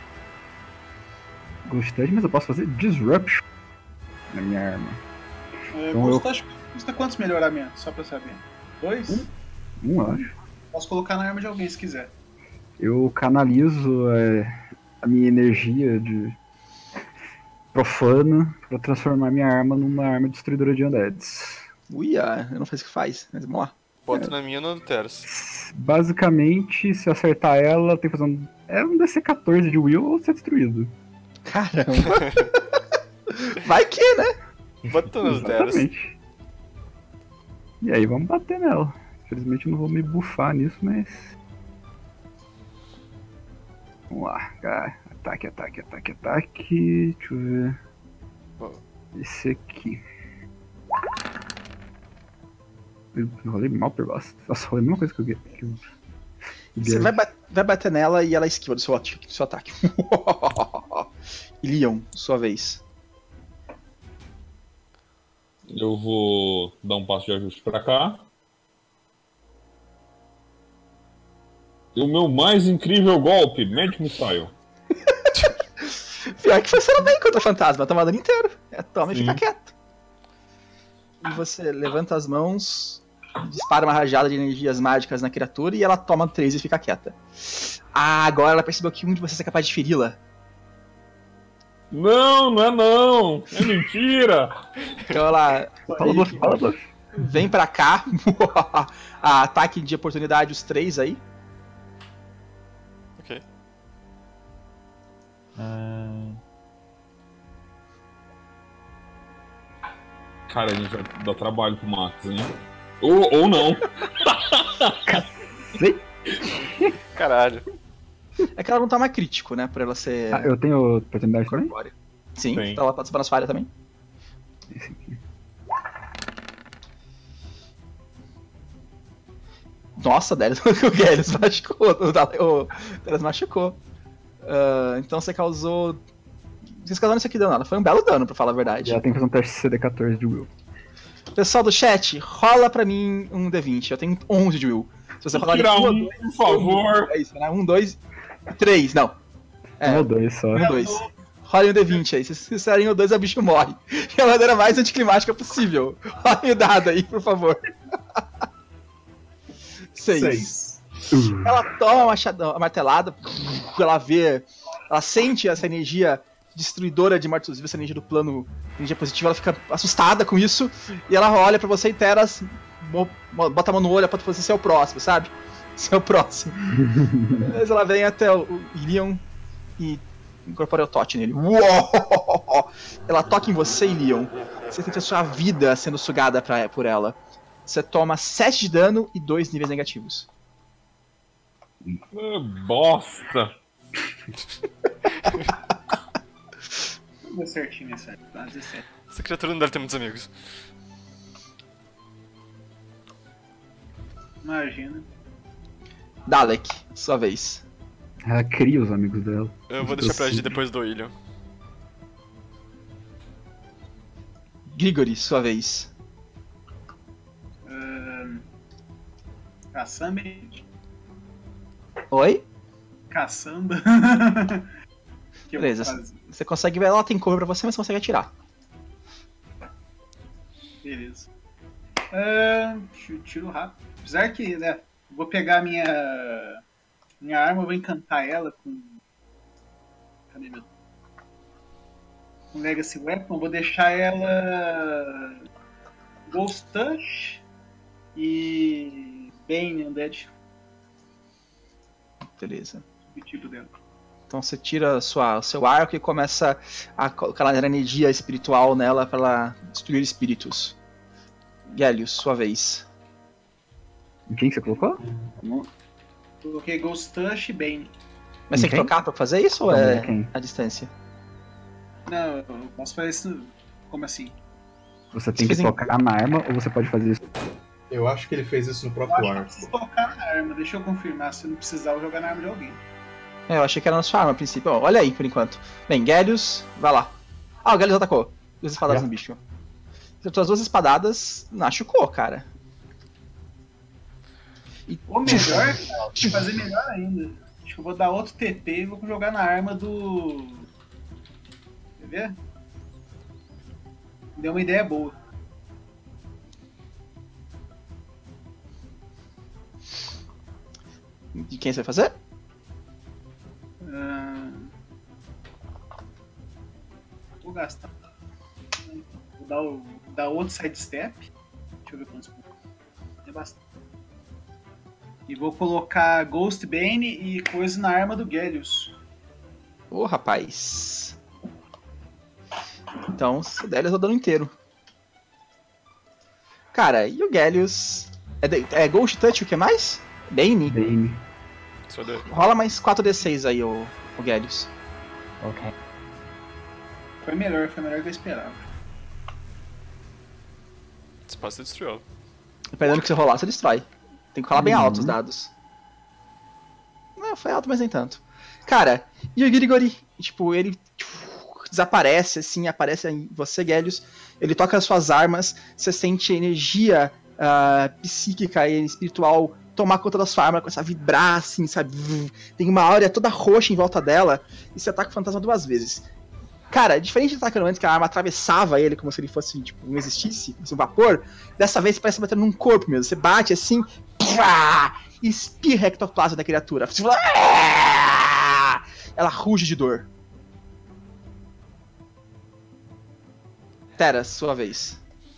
Ghost Touch, mas eu posso fazer Disruption na minha arma. É, Então custa, eu- acho que custa quantos melhoramentos? Só pra saber. Dois? Um, eu acho. Posso colocar na arma de alguém se quiser. Eu canalizo é, a minha energia de profana pra transformar minha arma numa arma destruidora de undeads. Uia, eu não sei o que faz, mas vamos lá. Bota na minha no Teras. Basicamente, se eu acertar ela, tem que fazer um. É um D C quatorze de will ou ser destruído. Caramba. Vai que, né? Bota no Teras. Exatamente. E aí, vamos bater nela. Infelizmente, eu não vou me bufar nisso, mas. Vamos lá, cara. Ataque, ataque, ataque, ataque. Deixa eu ver. Esse aqui. Eu rolei mal por bosta. Nossa, rolei a mesma coisa que eu. Que eu... Você vai, ba- vai bater nela e ela esquiva do seu, ati- do seu ataque. E Leon, sua vez. Eu vou dar um passo de ajuste pra cá. E o meu mais incrível golpe, Magic Missile. Pior que funciona bem contra fantasma, toma dano inteiro. É, toma e Sim. fica quieto. e você levanta as mãos, dispara uma rajada de energias mágicas na criatura e ela toma três e fica quieta. Ah, agora ela percebeu que um de vocês é capaz de feri-la. Não, não é não! É mentira! Então ela Fala bluff, fala bluff. vem pra cá, a ataque de oportunidade os três aí. Ok. Ah, Cara, a gente vai dar trabalho pro Max, hein? Ou, ou não. Caralho. É que ela não tá mais crítico, né, por ela ser... Ah, eu tenho oportunidade também? Sim, Tem. então ela participa nas falhas também. Nossa, Delis, o Delis machucou, o Delis machucou. Ah, então você causou... Vocês causaram isso aqui deu nada, foi um belo dano, pra falar a verdade. Já tem que fazer um teste C D quatorze de Will. Pessoal do chat, rola pra mim um D vinte, eu tenho onze de Will. Se você rolar Tirar um, um, por favor. É isso, né? Um, dois, três, não. É, Um ou dois só. um, dois. Rolem o D vinte aí, se vocês fizerem o dois, o bicho morre. Que é a maneira mais anticlimática possível. Rolem o dado aí, por favor. Seis. Seis. Ela toma a machadão, a martelada, ela vê, ela sente essa energia destruidora de mortos vivos, essa energia do plano, energia positiva, ela fica assustada com isso, e ela olha pra você e Teras, mo- mo- bota a mão no olho pra você ser o próximo, sabe? Ser o próximo. Mas ela vem até o, o Ilion e incorpora o Tote nele. Uou! Ela toca em você, Ilion. Você sente a sua vida sendo sugada pra, por ela. Você toma sete de dano e dois níveis negativos. Ah, bosta. Deu certinho essa. Dá dezessete. Essa criatura não deve ter muitos amigos. Imagina. Dalek, sua vez. Ela cria os amigos dela. Eu vou deixar pra agir depois do Ilho. Grigori, sua vez. Ahn, Caçamba. Oi? Caçamba. Que eu vou Beleza. fazer? Você consegue ver, ela tem cover pra você, mas você consegue atirar. Beleza. Ahn, tiro rápido. Apesar que, né? Vou pegar minha. Minha arma, eu vou encantar ela com. Cadê meu? Com Legacy Weapon, vou deixar ela. Ghost Touch e. Bane Undead. Beleza. O tipo dela. Então você tira sua, seu arco e começa a colocar energia espiritual nela pra ela destruir espíritos. Gélios, sua vez. Quem que você colocou? Coloquei Ghost Touch e Bane. Mas tem que Quem? trocar pra fazer isso ou Não, é quem? a distância? Não, eu posso fazer isso. Como assim? Você tem Você que fez em- tocar na arma ou você pode fazer isso? Eu acho que ele fez isso no Eu próprio acho que eu arco. preciso tocar na arma. Deixa eu confirmar. Se eu não precisar, eu vou jogar na arma de alguém. É, eu achei que era na sua arma a princípio. Ó, olha aí, por enquanto. Bem, Gélios, vai lá. Ah, o Gélios atacou. Duas espadadas Já. no bicho. Acertou as duas espadadas, machucou, cara. E... Ou melhor, cara, vou fazer melhor ainda. Acho que eu vou dar outro T P e vou jogar na arma do. Quer ver? Deu uma ideia boa. De quem você vai fazer? Ah, Vou gastar. Vou dar, o... dar outro sidestep. Deixa eu ver quantos pontos. É bastante. E vou colocar Ghost Bane e coisa na arma do Gélios. Ô, rapaz. Então, o Gélios é o dano inteiro. Cara, e o Gélios... É, de- é Ghost Touch o que mais? Bane? Bane. Só de... Rola mais quatro D seis aí, o, o Gélios. Ok. Foi melhor, foi melhor do que eu esperava. Esse passo você destruiu. Dependendo do que você rolar, você destrói. Tem que rolar bem Uhum. alto os dados. Não, foi alto, mas nem tanto. Cara, e o Grigori, tipo, ele tipo, desaparece, assim, aparece em você, Gélios. Ele toca as suas armas, você sente energia ah, psíquica e espiritual tomar conta da sua arma, começar a vibrar, assim, sabe? Tem uma áurea toda roxa em volta dela, e você ataca o fantasma duas vezes. Cara, diferente de atacando antes, que a arma atravessava ele como se ele fosse, tipo, não existisse, fosse um vapor, dessa vez você parece batendo num corpo mesmo. Você bate assim, pá, e espirra ectoplasma da criatura. Você fala, "Ah!" Ela ruge de dor. Tera, sua vez.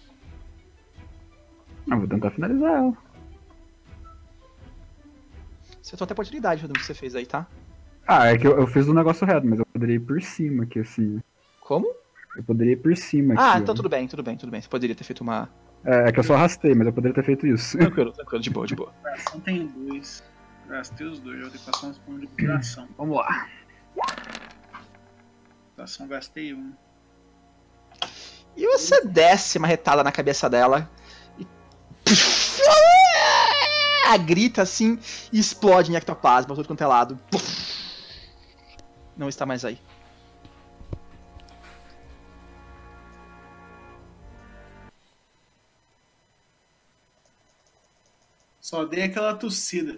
Eu vou tentar finalizar ela. Você tem até oportunidade fazendo o que você fez aí, tá? Ah, é que eu, eu fiz o negócio reto, mas eu poderia ir por cima aqui, assim. Como? Eu poderia ir por cima aqui. Ah, então ó. tudo bem, tudo bem, tudo bem. Você poderia ter feito uma... É, é que eu só arrastei, mas eu poderia ter feito isso. Tranquilo, tranquilo, de boa, de boa. Coração tem dois. Gastei os dois, já vou ter que passar uns pontos de coração. Vamos lá. Coração, gastei um. E você desce uma retada na cabeça dela e... grita assim e explode em ectoplasma, tudo quanto é lado. Não está mais aí. Só dei aquela tossida.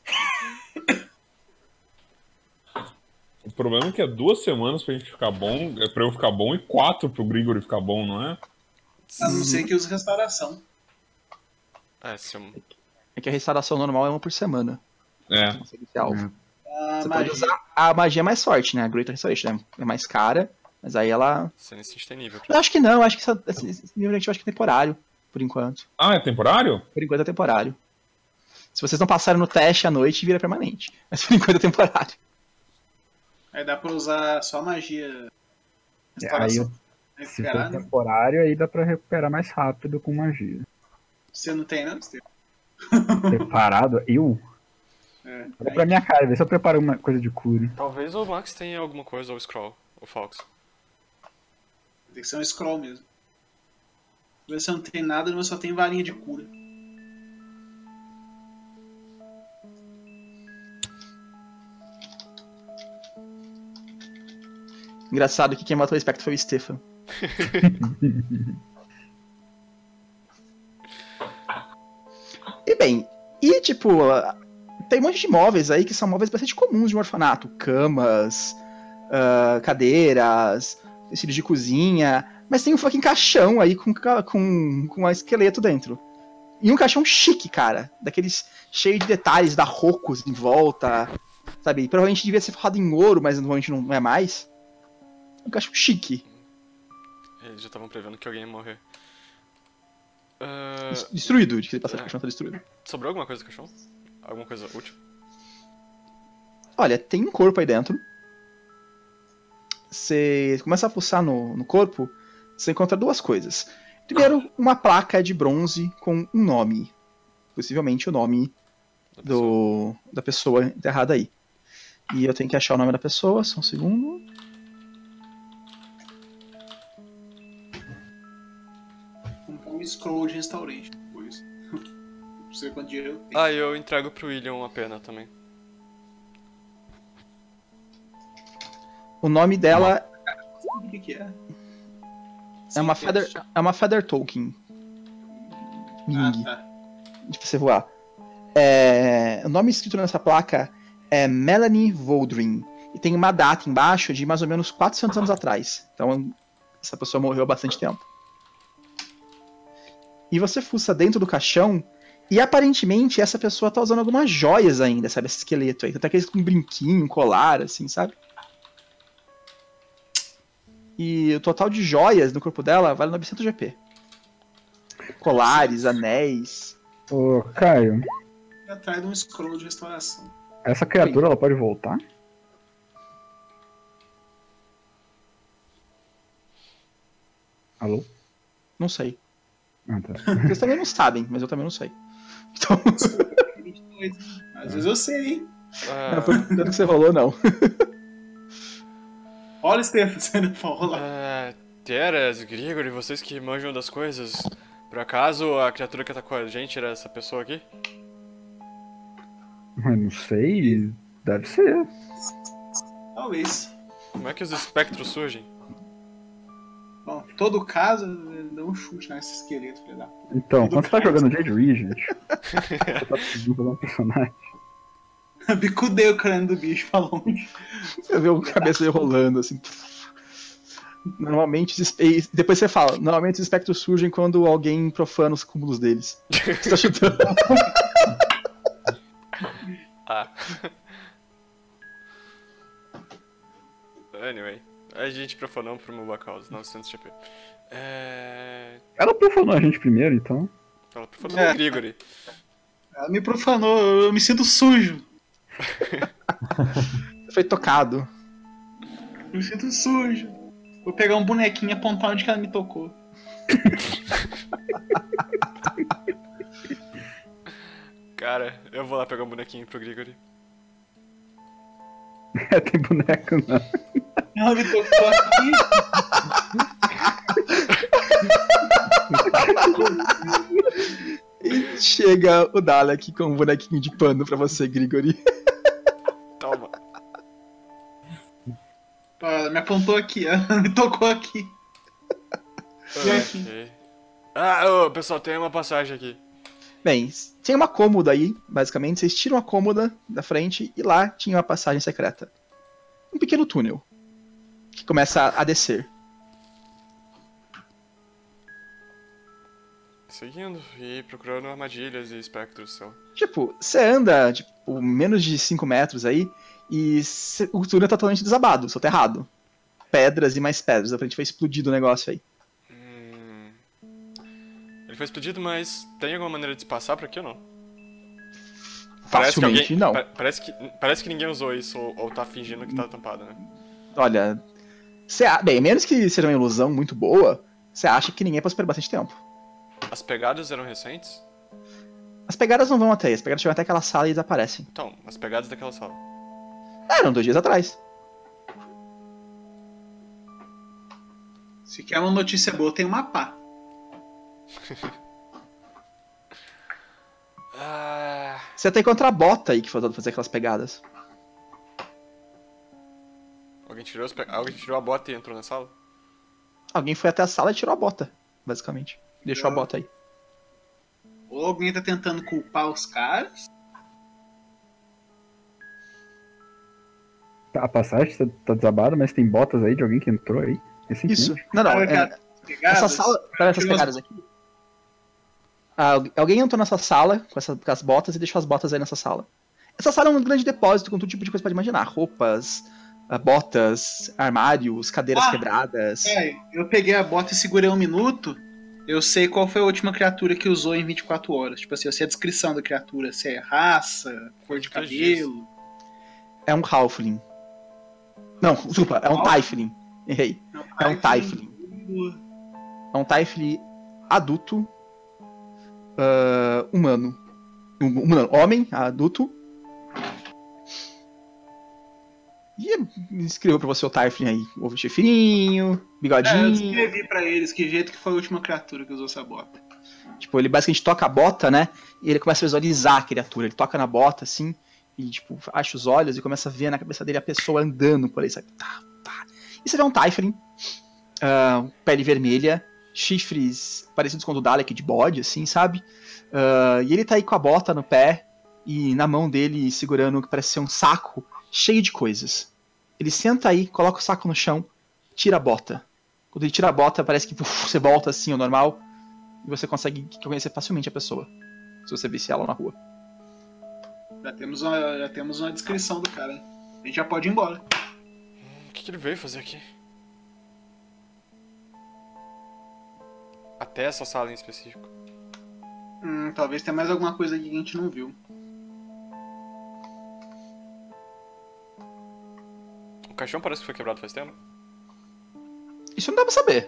O problema é que é duas semanas pra gente ficar bom, é pra eu ficar bom e quatro pro Grigori ficar bom, não é? A não ser que use restauração. É, se eu... É que a restauração normal é uma por semana. É. Você tem que ter alvo. A Você magia. pode usar a magia mais forte, né? A Greater Restoration, né? É mais cara, mas aí ela... Você necessita tem nível. Eu acho que não, eu acho que essa, esse esse nível aqui eu acho que é temporário, por enquanto. Ah, é temporário? Por enquanto é temporário. Se vocês não passarem no teste à noite, vira permanente. Mas por enquanto é temporário. Aí dá pra usar só magia. Aí, Restauração. eu- se Recuperar, for né? temporário, aí dá pra recuperar mais rápido com magia. Você não tem, não? Você Preparado? Eu? é. Olha pra minha cara, vê se eu preparo uma coisa de cura. Talvez o Max tenha alguma coisa, ou o Scroll, o Fox. Tem que ser um scroll mesmo. Você não tem nada, mas só tem varinha de cura. Engraçado que quem matou o espectro foi o Stefan. E bem, e tipo, tem um monte de móveis aí que são móveis bastante comuns de um orfanato. Camas, ah, cadeiras, utensílios de cozinha. Mas tem um fucking caixão aí com, ca- com, com um esqueleto dentro. E um caixão chique, cara. Daqueles cheio de detalhes, da rocos em volta. Sabe? Provavelmente devia ser forrado em ouro, mas normalmente não é mais. Um caixão chique. Eles já estavam prevendo que alguém ia morrer. Ah, Des- Destruído, de que ele passa o caixão tá destruído. sobrou alguma coisa do caixão? Alguma coisa útil? Olha, tem um corpo aí dentro. Você começa a fuçar no, no corpo, você encontra duas coisas. Primeiro, uma placa de bronze com um nome. Possivelmente o nome Da pessoa? do, da pessoa enterrada aí. E eu tenho que achar o nome da pessoa, só um segundo. Comprar um scroll de restaurante depois. Não sei quanto dinheiro eu tenho. Ah, e eu entrego pro William a pena também. O nome dela O que, que é? é uma, Sim, feather, é uma Feather Token. Ah, Ming, tá. de você voar. É, o nome escrito nessa placa é Melanie Voldrin. E tem uma data embaixo de mais ou menos quatrocentos anos atrás. Então, essa pessoa morreu há bastante tempo. E você fuça dentro do caixão e aparentemente essa pessoa tá usando algumas joias ainda, sabe? Esse esqueleto aí. Até aqueles com um brinquinho, um colar, assim, sabe? E o total de joias no corpo dela vale novecentos G P. Colares, anéis. Ô, Caio, E atrás de um scroll de restauração. essa criatura ela pode voltar? Alô? Não sei. Ah, tá. Vocês também não sabem, mas eu também não sei. Então, Às vezes eu sei, hein? Ah, por tanto que você rolou, não. Olha, Stefan, você não falou lá. ah, Teras, Grigori, vocês que manjam das coisas. Por acaso a criatura que atacou a gente era essa pessoa aqui? Mas não sei. Deve ser. Talvez. Como é que os espectros surgem? Bom, em todo caso, dá um chute nesse esqueleto, filho da puta. Então, quando você tá jogando Jade Regent, você tá precisando fazer um personagem. Bicudei o crânio do bicho pra longe. Você vê o cabeça aí rolando, assim. Normalmente, os espe- e depois você fala, normalmente os espectros surgem quando alguém profana os cúmulos deles. O que você tá chutando? Ah. Anyway, a gente profanou por uma boa causa, novecentos G P. É... Ela profanou a gente primeiro, então. Ela profanou É. o Grigori. Ela me profanou, eu me sinto sujo. Foi tocado. Eu me sinto sujo. Vou pegar um bonequinho e apontar onde que ela me tocou. Cara, eu vou lá pegar um bonequinho pro Grigori. É, tem boneco não. Ela me tocou aqui. E chega o Dalek com um bonequinho de pano pra você, Grigori. Toma. Ó, ela me apontou aqui, ela me tocou aqui. E aqui? Ok. Ah, ô, pessoal, tem uma passagem aqui. Bem, tem uma cômoda aí, basicamente. Vocês tiram a cômoda da frente e lá tinha uma passagem secreta. Um pequeno túnel que começa a descer. Seguindo e procurando armadilhas e espectros, só. Tipo, você anda, tipo, menos de cinco metros aí e cê- o túnel tá totalmente desabado, soterrado. Pedras e mais pedras. A frente vai explodir o negócio aí. Hum... Ele foi explodido, mas tem alguma maneira de se passar por aqui ou não? Parece que Facilmente alguém- não. pa- parece, que, parece que ninguém usou isso ou, ou tá fingindo que tá tampado, né? Olha, cê, a- bem, menos que seja uma ilusão muito boa, você acha que ninguém passou por bastante tempo. As pegadas eram recentes? As pegadas não vão até aí, as pegadas chegam até aquela sala e desaparecem. Então, as pegadas daquela sala. Eram dois dias atrás. Se quer uma notícia boa, tem uma pá. Ah, Você até encontra a bota aí que foi usada pra fazer aquelas pegadas. alguém tirou, as pe- alguém tirou a bota e entrou na sala? Alguém foi até a sala e tirou a bota, basicamente. Deixou a bota aí. Ou alguém tá tentando culpar os caras. A passagem tá, tá desabada, mas tem botas aí de alguém que entrou aí. Isso. Recentemente. Não, não. Cara, É, cara, pegadas, essa sala. Pera, essas tirou as- pegadas aqui. Ah, algu- alguém entrou nessa sala com, essa, com as botas e deixou as botas aí nessa sala. Essa sala é um grande depósito com todo tipo de coisa que você pode imaginar. Roupas, ah, botas, armários, cadeiras Ah, quebradas. É, eu peguei a bota e segurei um minuto. Eu sei qual foi a última criatura que usou em vinte e quatro horas. Tipo assim, eu sei a descrição da criatura. Se é raça, cor de Dois dias. cabelo. É um Halfling. Não, desculpa, é um Halfling? Typhling. Errei. É um Typhling. É um Typhling adulto, ah, humano. Um- humano. Homem, adulto. E escreveu pra você o Typhling aí. Ovo chifrinho, É, eu bigodinho. escrevi pra eles que jeito que foi a última criatura que usou essa bota. Tipo, ele basicamente toca a bota, né? E ele começa a visualizar a criatura. Ele toca na bota, assim, e, tipo, acha os olhos e começa a ver na cabeça dele a pessoa andando por aí, sabe? Tá, tá. E você vê um Typhling, ah, pele vermelha, chifres parecidos com o do Dalek de bode, assim, sabe? Ah, e ele tá aí com a bota no pé e na mão dele segurando o que parece ser um saco cheio de coisas. Ele senta aí, coloca o saco no chão, tira a bota. Quando ele tira a bota, parece que uf, você volta assim ao normal e você consegue reconhecer facilmente a pessoa, se você visse ela na rua. Já temos uma, já temos uma descrição do cara. A gente já pode ir embora. O que, que ele veio fazer aqui? Até essa sala em específico. Hum, talvez tenha mais alguma coisa aqui que a gente não viu. O caixão parece que foi quebrado faz tempo. Isso não dá pra saber.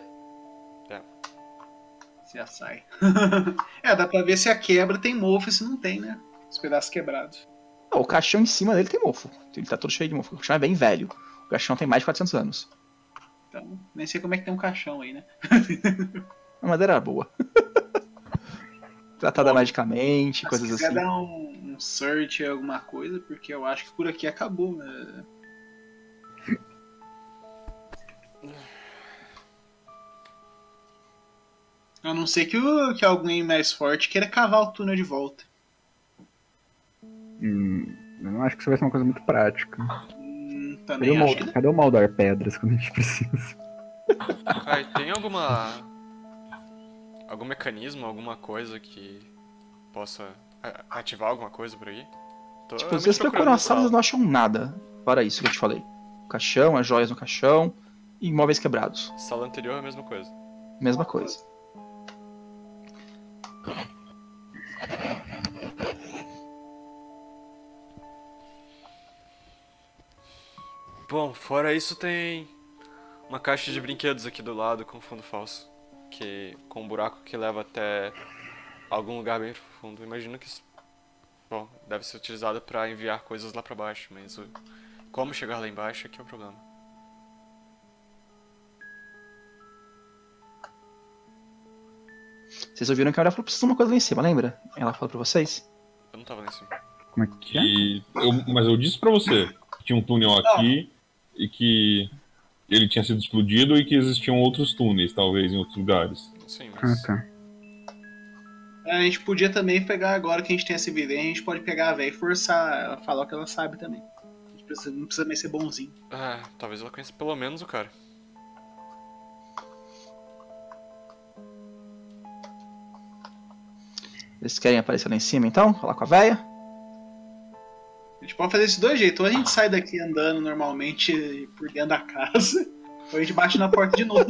Se assai. É, dá pra ver se a quebra tem mofo e se não tem, né? Os pedaços quebrados. Não, o caixão em cima dele tem mofo. Ele tá todo cheio de mofo. O caixão é bem velho. O caixão tem mais de quatrocentos anos. Então, nem sei como é que tem um caixão aí, né? A madeira era boa. Tratada magicamente, Mas coisas se quiser assim. dar um, um search em alguma coisa, porque eu acho que por aqui acabou, né? A não ser que, o, que alguém mais forte queira cavar o túnel de volta. Hum, eu não acho que isso vai ser uma coisa muito prática. Hum, Cadê também o, acho que Mal- cadê o Maldar Pedras quando a gente precisa? Kai, tem alguma... algum mecanismo, alguma coisa que possa a- ativar alguma coisa por aí? Tô Tipo, realmente vocês procuram procurando as salas sala. e não acham nada. Para isso que eu te falei. O caixão, as joias no caixão e móveis quebrados. Sala anterior é a mesma coisa. Mesma coisa. Bom, fora isso tem uma caixa de brinquedos aqui do lado com fundo falso. Que, com um buraco que leva até algum lugar bem profundo. Imagino que isso, bom, deve ser utilizado para enviar coisas lá pra baixo, mas o, como chegar lá embaixo é que é o problema. Vocês ouviram que a mulher falou: precisa de uma coisa lá em cima, lembra? Ela falou pra vocês? Eu não tava lá em cima. Como é que é? Que eu, mas eu disse pra você que tinha um túnel aqui e que ele tinha sido explodido e que existiam outros túneis, talvez, em outros lugares. Sim, Ah, mas... tá. A gente podia também pegar, agora que a gente tem essa evidência, a gente pode pegar a véia e forçar ela a falar o que ela sabe também. A gente precisa, não precisa nem ser bonzinho. Ah, talvez ela conheça pelo menos o cara. Vocês querem aparecer lá em cima então? Falar com a véia? A gente pode fazer isso de dois jeitos. Ou a gente sai daqui andando normalmente por dentro da casa, ou a gente bate na porta de novo.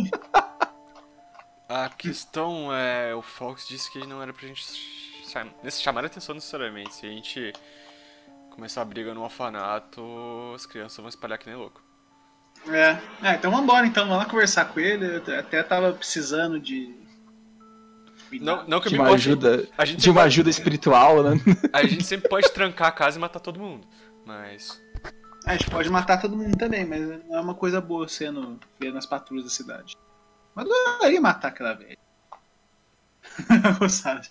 A questão é, o Fox disse que não era pra gente cham- nesse- chamar a atenção necessariamente. Se a gente começar a briga no orfanato, as crianças vão espalhar que nem louco. É, é então vambora então, vamos lá conversar com ele. Eu até tava precisando de. Não, não que eu De me uma importe. ajuda, A gente de uma sempre- ajuda espiritual, né? A gente sempre pode trancar a casa e matar todo mundo. Mas. A gente pode matar todo mundo também, mas não é uma coisa boa sendo ver nas patrulhas da cidade. Mas eu adoraria matar aquela velha. Sabe?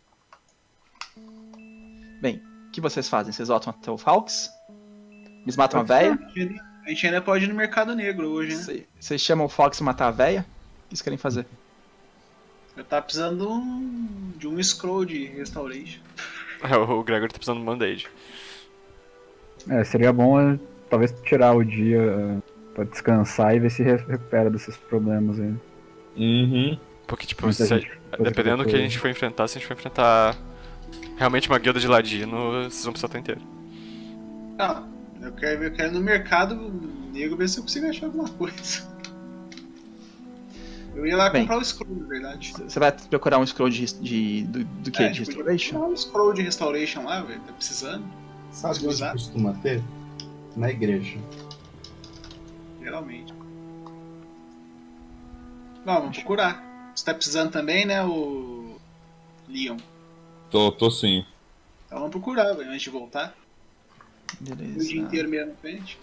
Bem, o que vocês fazem? Vocês voltam até o Falks? Eles matam a véia? A gente ainda pode ir no mercado negro hoje, né? Cê- Vocês chamam o Fox pra matar a véia? O que vocês querem fazer? Eu tava precisando de um, de um scroll de restauration. O Gregor tá precisando de um band-aid. É, seria bom é, talvez tirar o dia é, pra descansar e ver se re- recupera desses problemas aí. Uhum. Porque, tipo, Muita se- gente fazer dependendo do que a coisa. gente for enfrentar, se a gente for enfrentar realmente uma guilda de ladino, vocês vão precisar estar inteiro. Ah, eu quero, eu quero ir no mercado negro ver se eu consigo achar alguma coisa. Eu ia lá Bem. comprar o scroll, na verdade. Você vai procurar um scroll de, de- do, do que? É, de tipo, restoration? comprar um scroll de restauration lá, velho. Tá precisando, Sabe onde Usar? costuma ter? Na igreja. geralmente. Não, vamos procurar. Você tá precisando também, né, o Leon? Tô, tô sim. Então vamos procurar, velho, antes de voltar. O dia Beleza. inteiro mesmo na frente.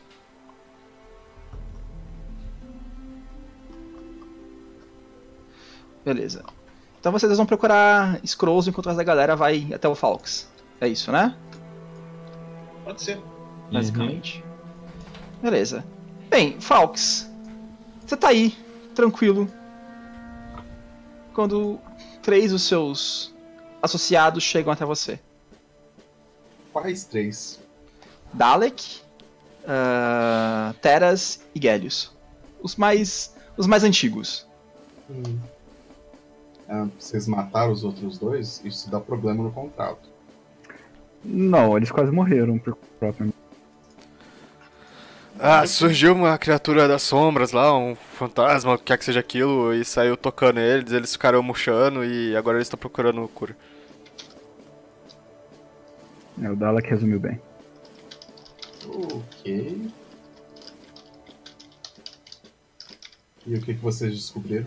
Beleza. Então vocês vão procurar scrolls enquanto o resto da galera vai até o Falks. É isso, né? Pode ser. Basicamente. Beleza. Bem, Falks, você tá aí, tranquilo, quando três dos seus associados chegam até você. Quais três? Dalek, ah, Teras e Gélios. Os mais, os mais antigos. Hum. Ah, vocês mataram os outros dois? Isso dá problema no contrato. Não, eles quase morreram por próprio. Ah, surgiu uma criatura das sombras lá, um fantasma, o que quer que seja aquilo, e saiu tocando eles, eles ficaram murchando e agora eles estão procurando cura. É, o Dalek resumiu bem. Ok. E o que, que vocês descobriram?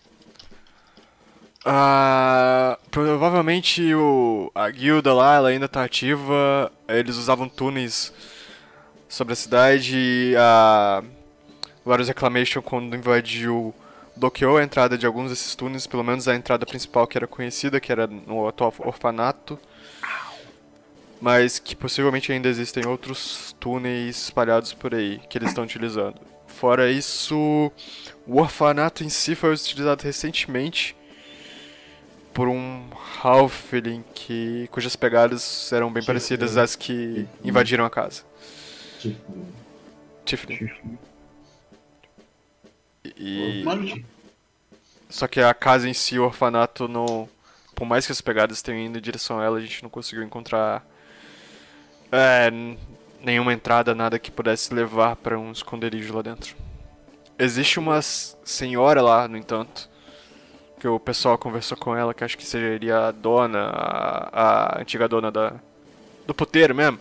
Ah, provavelmente o, a guilda lá, ela ainda tá ativa, eles usavam túneis sobre a cidade e a Varus Reclamation, quando invadiu, bloqueou a entrada de alguns desses túneis, pelo menos a entrada principal que era conhecida, que era no atual orfanato, mas que possivelmente ainda existem outros túneis espalhados por aí que eles estão utilizando. Fora isso, o orfanato em si foi utilizado recentemente por um Halfling que, cujas pegadas eram bem Tiflin. parecidas às que invadiram a casa. Tipo, Tiflin. E... Mano, Só que a casa em si, o orfanato, não... por mais que as pegadas tenham ido em direção a ela, a gente não conseguiu encontrar é, n- nenhuma entrada, nada que pudesse levar para um esconderijo lá dentro. Existe uma s- senhora lá, no entanto, que o pessoal conversou com ela, que acho que seria a dona, a, a antiga dona da, do puteiro mesmo.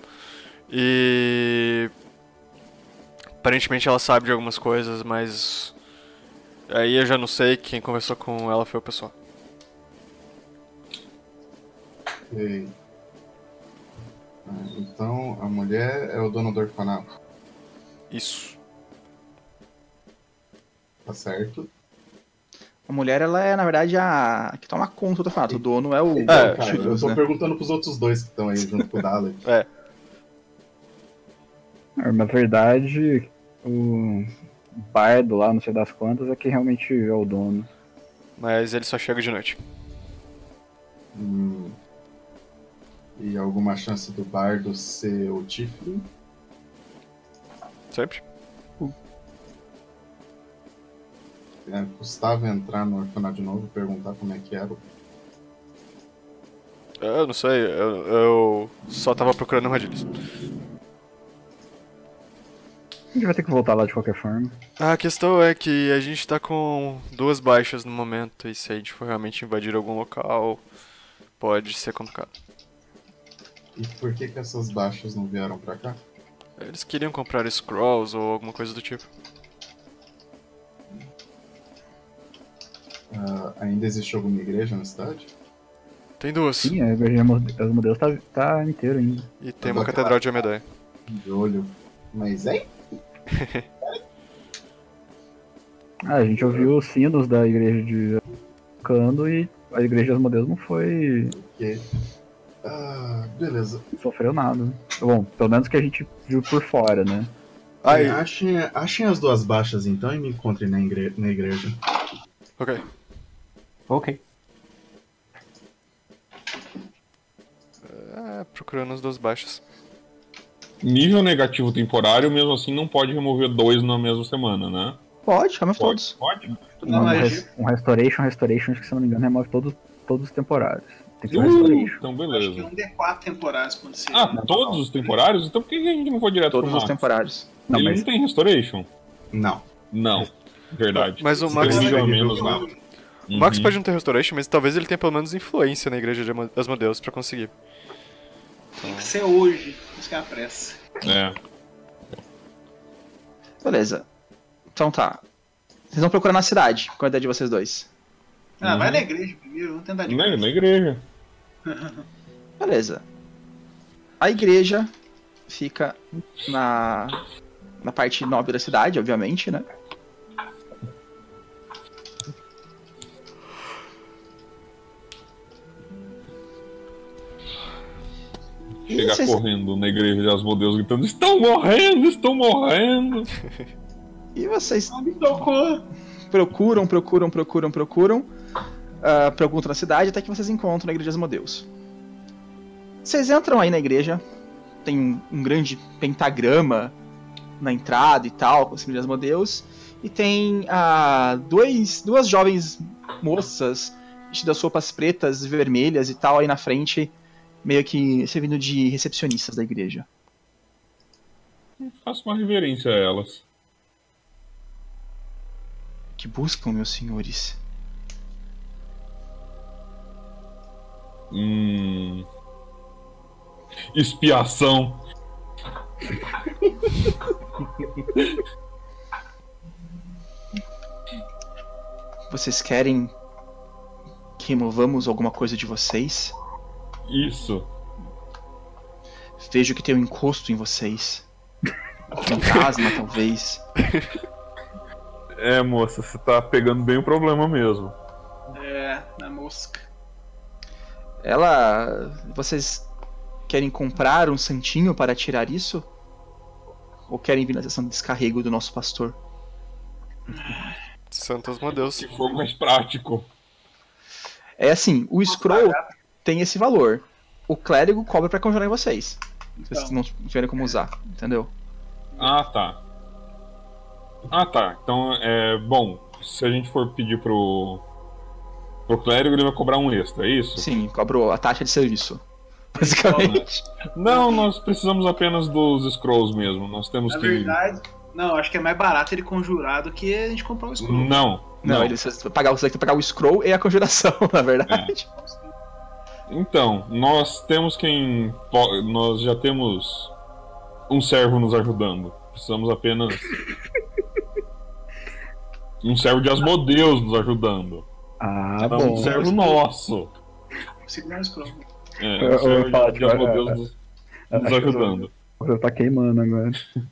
E aparentemente ela sabe de algumas coisas, mas aí eu já não sei, quem conversou com ela foi o pessoal. Ok. Ah, então, a mulher é o dono do orfanato, Isso. tá certo? A mulher, ela é, na verdade, a que toma conta do orfanato. O dono é o... Então, É, cara, eu Jesus, tô né? perguntando pros outros dois que estão aí junto com o Dalek. É. Na verdade, o bardo lá, não sei das quantas, é que realmente é o dono. Mas ele só chega de noite. Hum. E alguma chance do bardo ser o Tiflin? Sempre. É, custava entrar no orfanato de novo e perguntar como é que era. Eu não sei, eu, eu só tava procurando armadilhas. A gente vai ter que voltar lá de qualquer forma. A questão é que a gente tá com duas baixas no momento, e se a gente for realmente invadir algum local, pode ser complicado. E por que que essas baixas não vieram pra cá? Eles queriam comprar scrolls ou alguma coisa do tipo. Ah, ainda existe alguma igreja na cidade? Tem duas. Sim, a igreja dos modelos tá, tá inteiro ainda. E tem uma catedral de Amedai. De olho. Mas é? Ah, a gente ouviu os sinos da igreja de Cando e a igreja dos modelos não foi. Que... Ah, beleza. Não sofreu nada. Bom, pelo menos que a gente viu por fora, né? Aí, É, achem, achem as duas baixas então e me encontrem na, igre- na igreja. ok. Ok. É, procurando as duas baixas. Nível negativo temporário, mesmo assim, não pode remover dois na mesma semana, né? Pode, remove Pode. todos. Pode? tudo na Um, magia. res- um restoration, restoration, acho que se não me engano, remove todos, todos os temporários. Tem que ser um Uh, restoration. então Acho que beleza. um D quatro temporários quando você. Ah, todos os temporários? Então por que a gente não foi direto Todos pro os Max? temporários. Não, Ele mas não tem Restoration? Não. Não. Verdade. Mas o Max, Nível a Nível menos, lá. né? o Max Uhum. pode não ter Restoration, mas talvez ele tenha pelo menos influência na igreja de Ama- Asmodeus pra conseguir. Tem que ser hoje. Isso que é a pressa. É. Beleza. Então tá. Vocês vão procurar na cidade. Qual é a ideia de vocês dois? Ah, Uhum. vai na igreja primeiro, vamos tentar de Na, graça. na igreja. Beleza. A igreja fica na, na parte nobre da cidade, obviamente, né? Chegar E vocês- correndo na igreja de Asmodeus gritando: estão morrendo, estão morrendo. E vocês Ah, me tocou. procuram, procuram, procuram, procuram. ah, perguntam na cidade até que vocês encontram a igreja de Asmodeus. Vocês entram aí na igreja. Tem um, um grande pentagrama na entrada e tal, com a igreja de Asmodeus. E tem ah, dois, duas jovens moças vestidas roupas pretas e vermelhas e tal aí na frente, meio que servindo de recepcionistas da igreja. Faço uma reverência a elas. Que buscam, meus senhores? Hum. Expiação. Vocês querem que removamos alguma coisa de vocês? Isso. Vejo que tem um encosto em vocês. Fantasma, talvez. É, moça, você tá pegando bem o problema mesmo. É, na mosca. Ela. Vocês querem comprar um santinho para tirar isso? Ou querem vir na sessão de descarrego do nosso pastor? Santo Asmodeus. Se for mais prático. É assim, o scroll tem esse valor. O clérigo cobra pra conjurar em vocês. Se vocês Então. não tiverem como usar, entendeu? Ah, tá. Ah, tá. Então, é. Bom, se a gente for pedir pro, pro clérigo, ele vai cobrar um extra, é isso? Sim, cobrou a taxa de serviço. Basicamente. Não, nós precisamos apenas dos scrolls mesmo. Nós temos Na que. verdade, não, acho que é mais barato ele conjurar do que a gente comprar o scroll. Não. Não, Não. ele você vai pagar, você vai ter que pagar o scroll e a conjuração, na verdade. Então, nós temos quem. po- Nós já temos um servo nos ajudando. Precisamos apenas. Um servo de Asmodeus nos ajudando. Ah, Não, bom. um servo nosso. Segurar o scroll. É, Eu- um eu servo vou falar, de tipo, Asmodeus é, nos, é, nos acho que ajudando. Você tá queimando agora.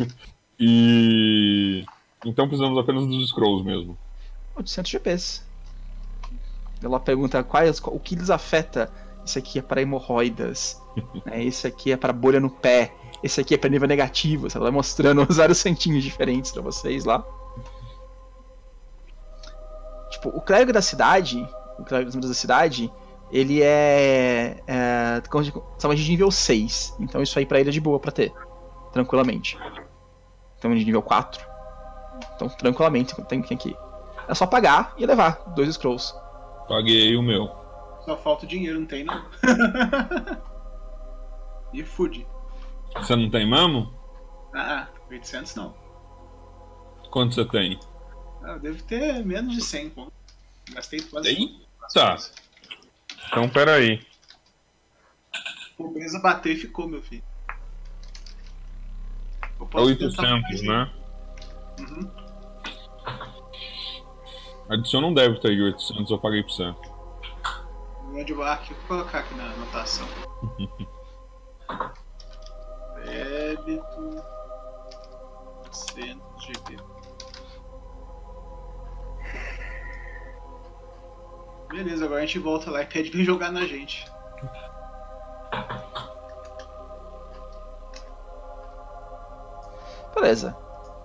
E. Então precisamos apenas dos scrolls mesmo. oitocentos G Ps. Ela pergunta quais, o que lhes afeta. Esse aqui é para hemorroidas. Né? Esse aqui é para bolha no pé. Esse aqui é para nível negativo. Ela vai mostrando os vários santinhos diferentes pra vocês lá. Tipo, o clérigo da cidade, o clérigo dos membros da cidade, ele é, é somente de nível seis. Então isso aí pra ele é de boa pra ter. Tranquilamente. Então de nível quatro. Então tranquilamente tem tem aqui. É só pagar e levar dois scrolls. Paguei o meu. Só falta o dinheiro, não tem não. E fude. Você não tem mesmo? Ah, oitocentos não. Quanto você tem? Ah, deve ter menos de cem, pô. Gastei quase. Eita! Então peraí. Pobreza bateu e ficou, meu filho. Eu É posso oitocentos, tentar- né? Uhum. Adiciona um débito aí de oitocentos, eu paguei pra você. Onde eu aqui, vou colocar aqui na anotação. Débito. cem G P. Beleza, agora a gente volta lá e pede pra ele jogar na gente. Beleza.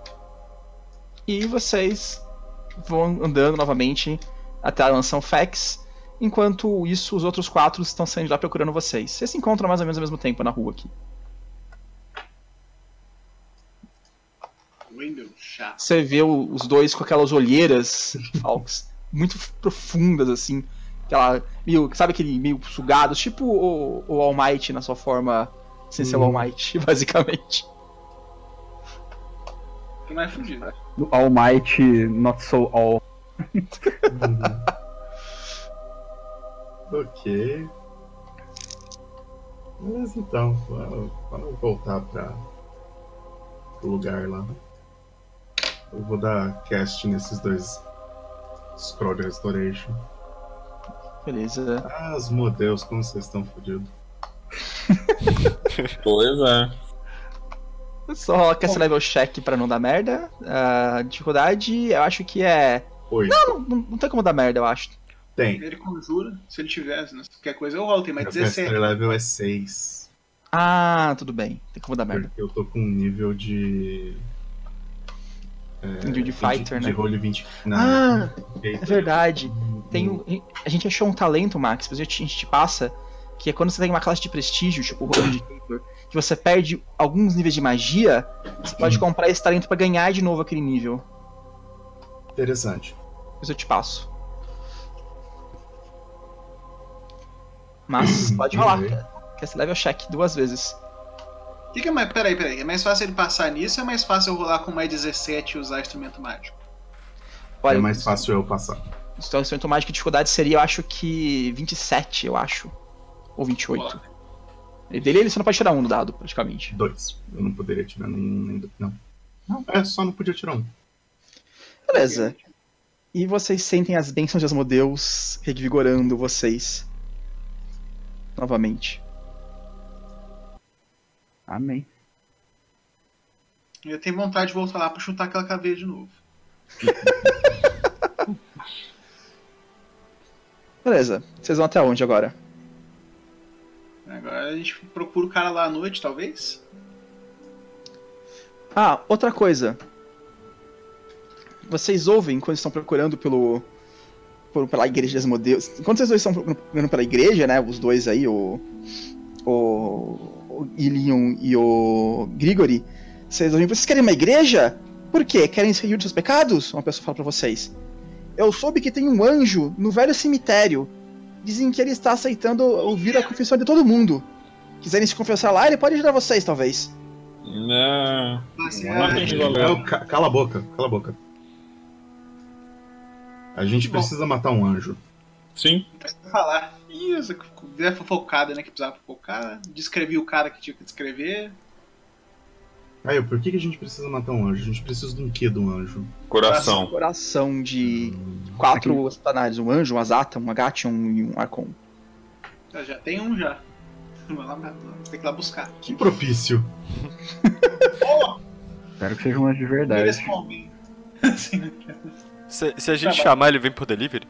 E vocês vão andando novamente até a mansão Fex. Enquanto isso, os outros quatro estão saindo lá procurando vocês. Vocês se encontram mais ou menos ao mesmo tempo na rua aqui. Window, chato. Você vê o- os dois com aquelas olheiras, Falks, muito profundas, assim. Aquela, meio, sabe aquele meio sugado, tipo o, o All Might na sua forma sem ser o All Might, basicamente. Tem mais fudido. No All Might, not so all. Ok. Beleza, então. Vamos, vamos voltar para o lugar lá. Eu vou dar cast nesses dois Scroll Restoration. Beleza. Ah, os modelos, como vocês estão fodidos. Pois é. Só rola esse level check pra não dar merda. A dificuldade, eu acho que é. Oi. Não, não, não tem como dar merda, eu acho. Tem. Ele conjura, se ele tivesse, né? Qualquer coisa eu rolo, tem mais Meu dezessete. caster level é seis. Ah, tudo bem. Tem como dar merda. Porque eu tô com um nível de. Nível de fighter, de, né? De roll vinte. Ah, é É verdade. Tem um, a gente achou um talento, Max, mas a gente a gente te passa, que é quando você tem uma classe de prestígio, tipo o Roll Indicator, que você perde alguns níveis de magia, você pode comprar esse talento pra ganhar de novo aquele nível. Interessante. Depois eu te passo. Mas pode rolar. Que esse level check duas vezes. O que, que é mais. Peraí, peraí. É mais fácil ele passar nisso ou é mais fácil eu rolar com mais dezessete e usar instrumento mágico? Olha, É mais fácil eu passar. Então, o instrumento mágico de dificuldade seria, eu acho que vinte e sete, eu acho. Ou vinte e oito. E dele ele só não pode tirar um no dado, praticamente. Dois. Eu não poderia tirar nenhum, nem dois. Não. Não, é, só não podia tirar um. Beleza. E vocês sentem as bênçãos de Asmodeus revigorando vocês. Novamente. Amém. Eu tenho vontade de voltar lá pra chutar aquela caveira de novo. Beleza. Vocês vão até onde agora? Agora a gente procura o cara lá à noite, talvez? Ah, outra coisa. Vocês ouvem quando estão procurando pelo. Por, pela igreja de Asmodeus. Quando vocês dois estão procurando pela igreja, né? Os dois aí, o. O. O Ilion e o Grigori. Vocês ouvem. Vocês querem uma igreja? Por quê? Querem se redimir dos seus pecados? Uma pessoa fala pra vocês. Eu soube que tem um anjo no velho cemitério. Dizem que ele está aceitando ouvir a confissão de todo mundo. Quiserem se confessar lá, ele pode ajudar vocês, talvez. Não. Mas, Não é, tem que Não, valer. ca- cala a boca, cala a boca. A gente Bom. precisa matar um anjo. Sim. precisa falar. Isso, é fofocada, né? Que precisava fofocar. Descrevi o cara que tinha que descrever. Caio, por que, que a gente precisa matar um anjo? A gente precisa de um quê de um anjo? Coração. Coração de quatro planários. Um anjo, um Azata, um Agation e um Arcon. Eu já tem um já. Vai lá, tem que ir lá buscar. Que propício. Espero que seja um anjo de Eles verdade. comem. Assim, Se, se a gente Tá bom. chamar, ele vem por delivery?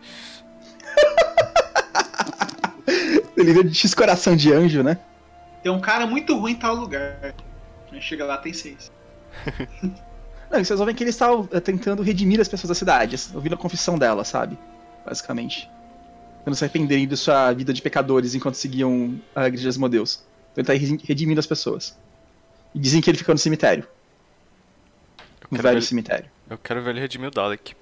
Ele veio de X coração de anjo, né? tem um cara muito ruim em tal lugar. A gente chega lá, tem seis. Não, e vocês vão ver que eles estavam eh, tentando redimir as pessoas da cidade, ouvindo a confissão dela, sabe? Basicamente. Pra não se arrependerem da sua vida de pecadores enquanto seguiam a igreja de Asmodeus. Então ele tá redi- redimindo as pessoas. E dizem que ele ficou no cemitério. Eu No quero, velho ver, ele- cemitério. eu quero ver ele redimir o Dalek.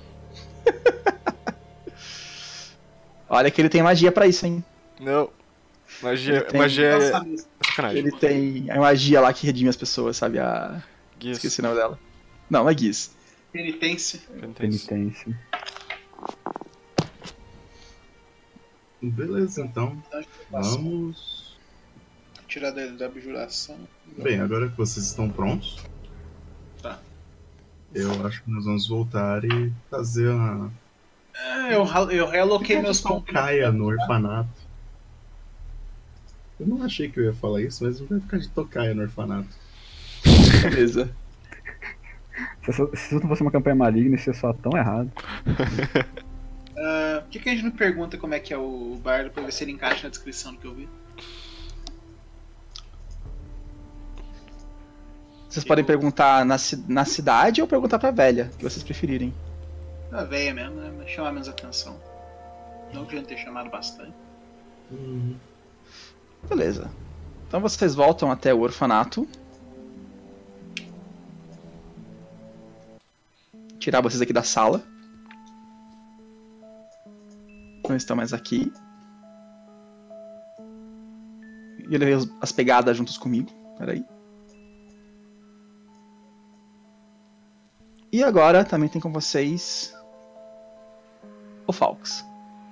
Olha que ele tem magia pra isso, hein? Não. Magia, Ele tem- magia é Nossa, mesmo. sacanagem. Ele tem a magia lá que redime as pessoas, sabe? A... Guias. Esqueci o nome dela. Não, não é Giz. Penitência. Penitência. Penitência. Beleza, então. Vamos. Vamos. Tirar da, da abjuração. Bem, agora que vocês estão prontos. Tá. Eu acho que nós vamos voltar e fazer uma. É, eu, ra- eu realoquei meus pontos. Caia no orfanato. Eu não achei que eu ia falar isso, mas não vai ficar de tocaia no orfanato. Beleza. Se isso se isso não fosse uma campanha maligna, isso ia soar tão errado. Ah, por que, que a gente não pergunta como é que é o bardo pra ver se ele encaixa na descrição do que eu vi? Vocês podem perguntar na, ci- na cidade ou perguntar pra velha, que vocês preferirem. A véia mesmo, né? Mas chamar menos atenção. Não que a gente ter chamado bastante. Beleza. Então vocês voltam até o orfanato. Tirar vocês aqui da sala. Não estão mais aqui. E ele veio as pegadas juntos comigo. Peraí. E agora também tem com vocês o Falks.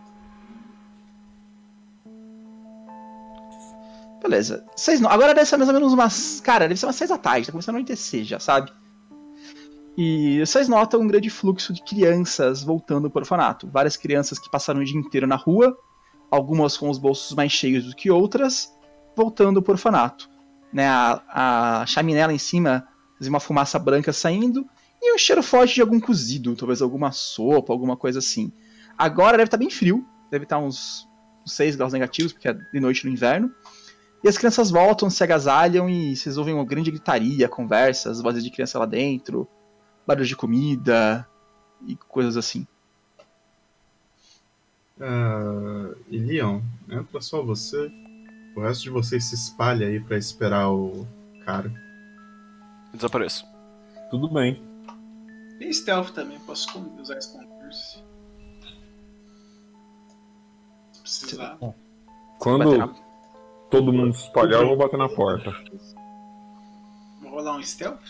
Beleza. Vocês não... Agora deve ser mais ou menos umas... Cara, deve ser umas seis da tarde. Tá começando a anoitecer já, sabe? E vocês notam um grande fluxo de crianças voltando para o orfanato. Várias crianças que passaram o dia inteiro na rua. Algumas com os bolsos mais cheios do que outras. Voltando para o orfanato. Né, a, a chaminé lá em cima. Uma fumaça branca saindo. E um cheiro forte de algum cozido. Talvez alguma sopa, alguma coisa assim. Agora deve estar bem frio. Deve estar uns, uns seis graus negativos. Porque é de noite no inverno. E as crianças voltam, se agasalham e vocês ouvem uma grande gritaria, conversas, vozes de criança lá dentro, barulhos de comida e coisas assim. Ah, e Leon, entra só você. O resto de vocês se espalha aí pra esperar o cara. Desapareço. Tudo bem. Tem stealth também, posso esconder- usar esse concurso. Se precisar. Bater Quando na- todo mundo se espalhar, eu vou bater na porta. Vou rolar um stealth?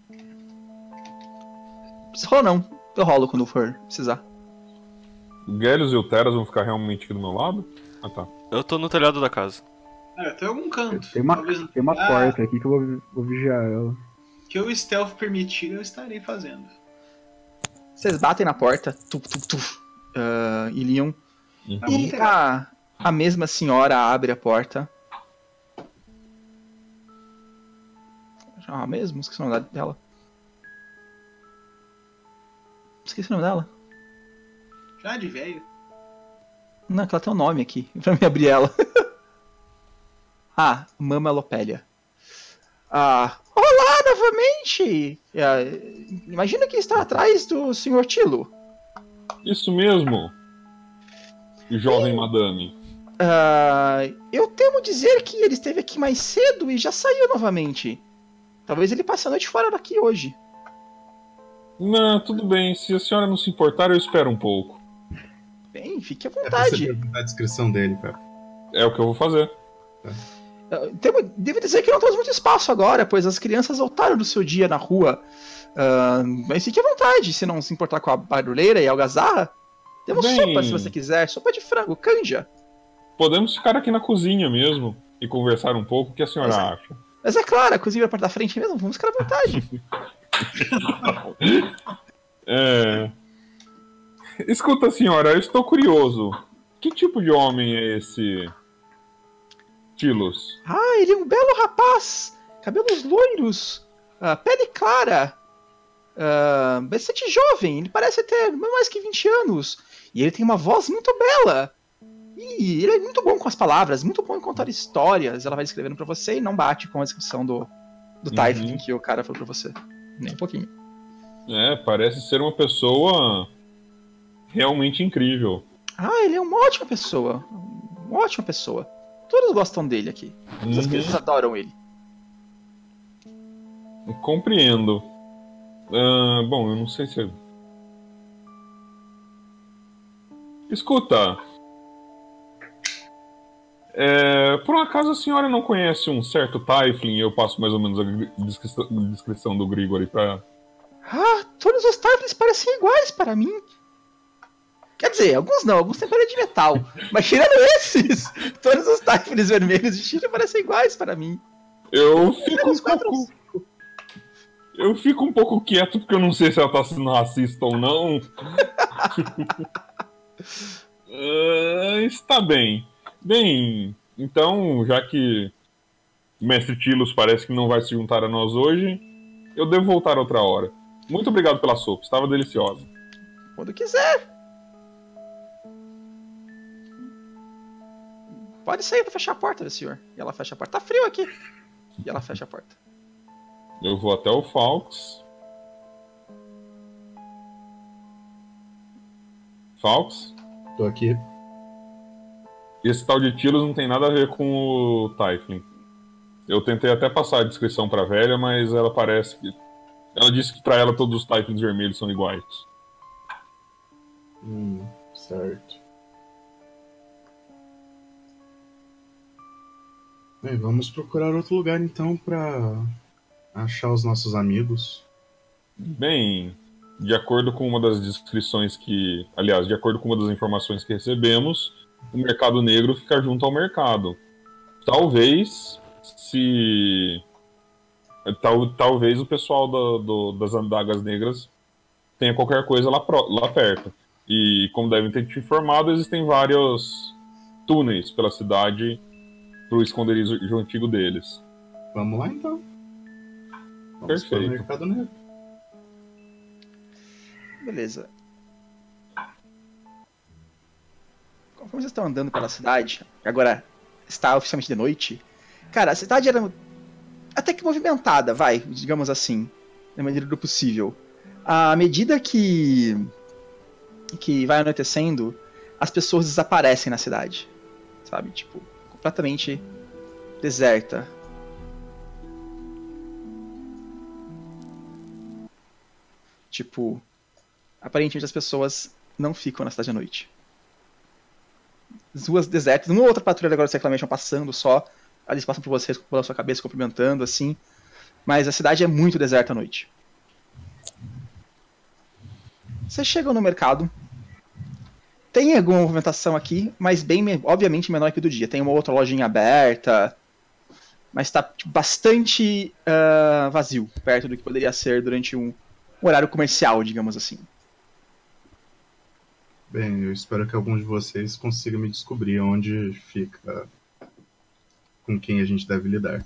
Você rola não, eu rolo quando for precisar. O Gelios e o Teras vão ficar realmente aqui do meu lado? Ah, tá. Eu tô no telhado da casa. Ah, tem algum canto. Tem uma, Talvez não- tem uma Ah, porta aqui que eu vou, vou vigiar ela. que o stealth permitir, eu estarei fazendo. Vocês batem na porta, tuf, tuf, tuf, ah, e Leon. Uhum. E a, a mesma senhora abre a porta. Ah, mesmo? Esqueci o nome dela. Esqueci o nome dela. Já de velho. Não, é que ela tem um nome aqui, pra me abrir ela. Ah, Mama Lopélia. Ah, olá novamente! Ah, imagina que está atrás do senhor Tilo. Isso mesmo, jovem madame. Ah, eu temo dizer que ele esteve aqui mais cedo e já saiu novamente. Talvez ele passe a noite fora daqui hoje. Não, tudo bem. Se a senhora não se importar, eu espero um pouco. Bem, fique à É pra você vontade. perguntar a descrição dele, cara. É o que eu vou fazer. Uh, temo- Devo dizer que não temos muito espaço agora, pois as crianças voltaram do seu dia na rua. Uh, mas fique à vontade, se não se importar com a barulheira e a algazarra. Temos Bem- sopa se você quiser, sopa de frango, canja. Podemos ficar aqui na cozinha mesmo e conversar um pouco. O que a senhora Exato. acha? Mas é claro, a cozinha vai para da frente mesmo, vamos ficar à vontade. É... Escuta, senhora, eu estou curioso. Que tipo de homem é esse Tilos? Ah, ele é um belo rapaz, cabelos loiros, ah, pele clara, ah, bastante jovem, ele parece ter não mais que vinte anos. E ele tem uma voz muito bela. E ele é muito bom com as palavras, muito bom em contar histórias. Ela vai descrevendo pra você e não bate com a descrição do, do Uhum. Typhling que o cara falou pra você. Nem um pouquinho. É, parece ser uma pessoa realmente incrível. Ah, ele é uma ótima pessoa. Uma ótima pessoa. Todos gostam dele aqui. As Uhum. crianças adoram ele. Compreendo. Ah, bom, eu não sei se... Escuta. É, por um acaso a senhora não conhece um certo Typhling? Eu passo mais ou menos a gri- descrição, descrição do Grigori pra... Ah, todos os Typhlings parecem iguais para mim. Quer dizer, alguns não, alguns têm pele de metal. Mas tirando esses, todos os Typhlings vermelhos de Chile parecem iguais para mim. Eu fico um Os quatro- pouco... Eu fico um pouco quieto porque eu não sei se ela tá sendo racista ou não. Ah, está bem. Bem, então, já que o Mestre Tilos parece que não vai se juntar a nós hoje, eu devo voltar outra hora. Muito obrigado pela sopa, estava deliciosa. Quando quiser. Pode sair pra fechar a porta, meu senhor. E ela fecha a porta. Tá frio aqui. E ela fecha a porta. Eu vou até o Falks. Falks? Tô aqui. Esse tal de Tilos não tem nada a ver com o Typhling. Eu tentei até passar a descrição pra velha, mas ela parece que... Ela disse que pra ela todos os Typhlings vermelhos são iguais. Hum, certo. Bem, vamos procurar outro lugar então pra achar os nossos amigos. Bem, de acordo com uma das descrições que... Aliás, de acordo com uma das informações que recebemos, o mercado negro fica junto ao mercado. Talvez, se... Tal, talvez o pessoal da- do- das adagas negras tenha qualquer coisa lá, pro- lá perto. E, como devem ter te informado, existem vários túneis pela cidade pro esconderijo antigo deles. Vamos lá então. Vamos para o Perfeito. mercado negro. Beleza. Conforme vocês estão andando pela cidade, que agora está oficialmente de noite, cara, a cidade era até que movimentada, vai, digamos assim, na medida do possível. À medida que que vai anoitecendo, as pessoas desaparecem na cidade, sabe? Tipo, completamente deserta. Tipo, aparentemente as pessoas não ficam na cidade à noite. As ruas desertas, uma outra patrulha agora Reclamation passando só, eles passam por vocês pela sua cabeça cumprimentando assim, mas a cidade é muito deserta à noite. Vocês chegam no mercado. Tem alguma movimentação aqui, mas bem, obviamente, menor que o do dia. Tem uma outra lojinha aberta, mas está bastante uh, vazio, perto do que poderia ser durante um horário comercial, digamos assim. Bem, eu espero que algum de vocês consiga me descobrir onde fica, com quem a gente deve lidar.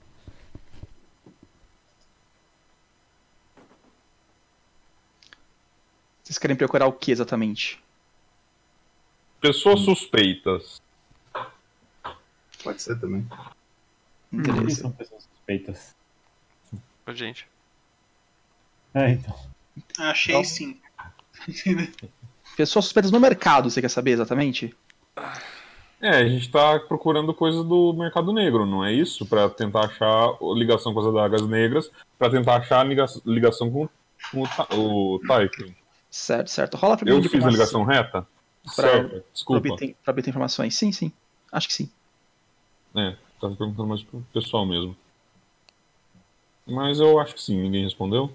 Vocês querem procurar o que exatamente? Pessoas suspeitas. Pode ser também. Quem Beleza. são pessoas suspeitas? Ô, gente. É, então. Achei Então- sim. Pessoas suspeitas no mercado, você quer saber exatamente? É, a gente tá procurando coisas do mercado negro, não é isso? Pra tentar achar ligação com as adagas negras, pra tentar achar liga- ligação com O, Ta- o Typhon. Certo, certo. Rola pra mim Eu de fiz a ligação diplomacia reta? Pra- Certo, pra desculpa. obter, pra obter informações. Sim, sim. Acho que sim. É, tava perguntando mais pro pessoal mesmo. Mas eu acho que sim, ninguém respondeu.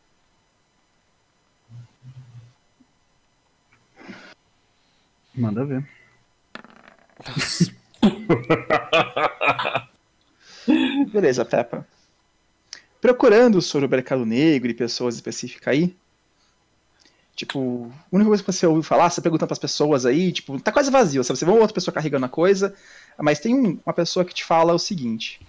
Manda ver. Beleza, Peppa. Procurando sobre o mercado negro e pessoas específicas aí. Tipo, a única coisa que você ouviu falar, você perguntando pras pessoas aí, tipo, tá quase vazio, sabe? Você vê uma outra pessoa carregando a coisa, mas tem um- uma pessoa que te fala o seguinte.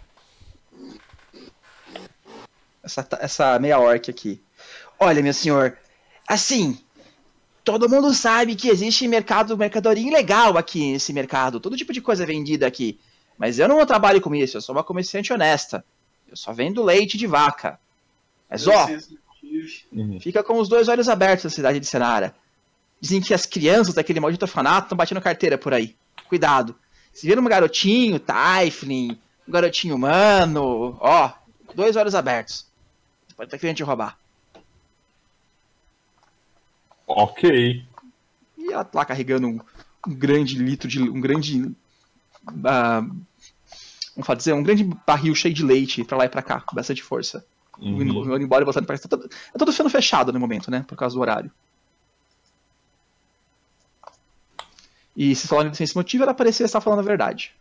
Essa, essa meia orc aqui. Olha, meu senhor, assim, todo mundo sabe que existe mercado, mercadoria ilegal aqui nesse mercado, todo tipo de coisa é vendida aqui. Mas eu não trabalho com isso, eu sou uma comerciante honesta. Eu só vendo leite de vaca. Mas ó, Uhum. fica com os dois olhos abertos na cidade de Senara. Dizem que as crianças daquele maldito orfanato estão batendo carteira por aí. Cuidado. Se vir um garotinho, Typhling, um garotinho humano, ó, dois olhos abertos. Pode ter que a gente roubar. Ok. E ela tá lá carregando um, um grande litro de. um grande. ah, vamos falar dizer, um grande barril cheio de leite pra lá e pra cá, com bastante força. Uhum. Indo, indo embora e voltando pra cá. Tá todo- É tudo sendo fechado no momento, né? Por causa do horário. E se falarem sem esse motivo, ela parecia estar falando a verdade.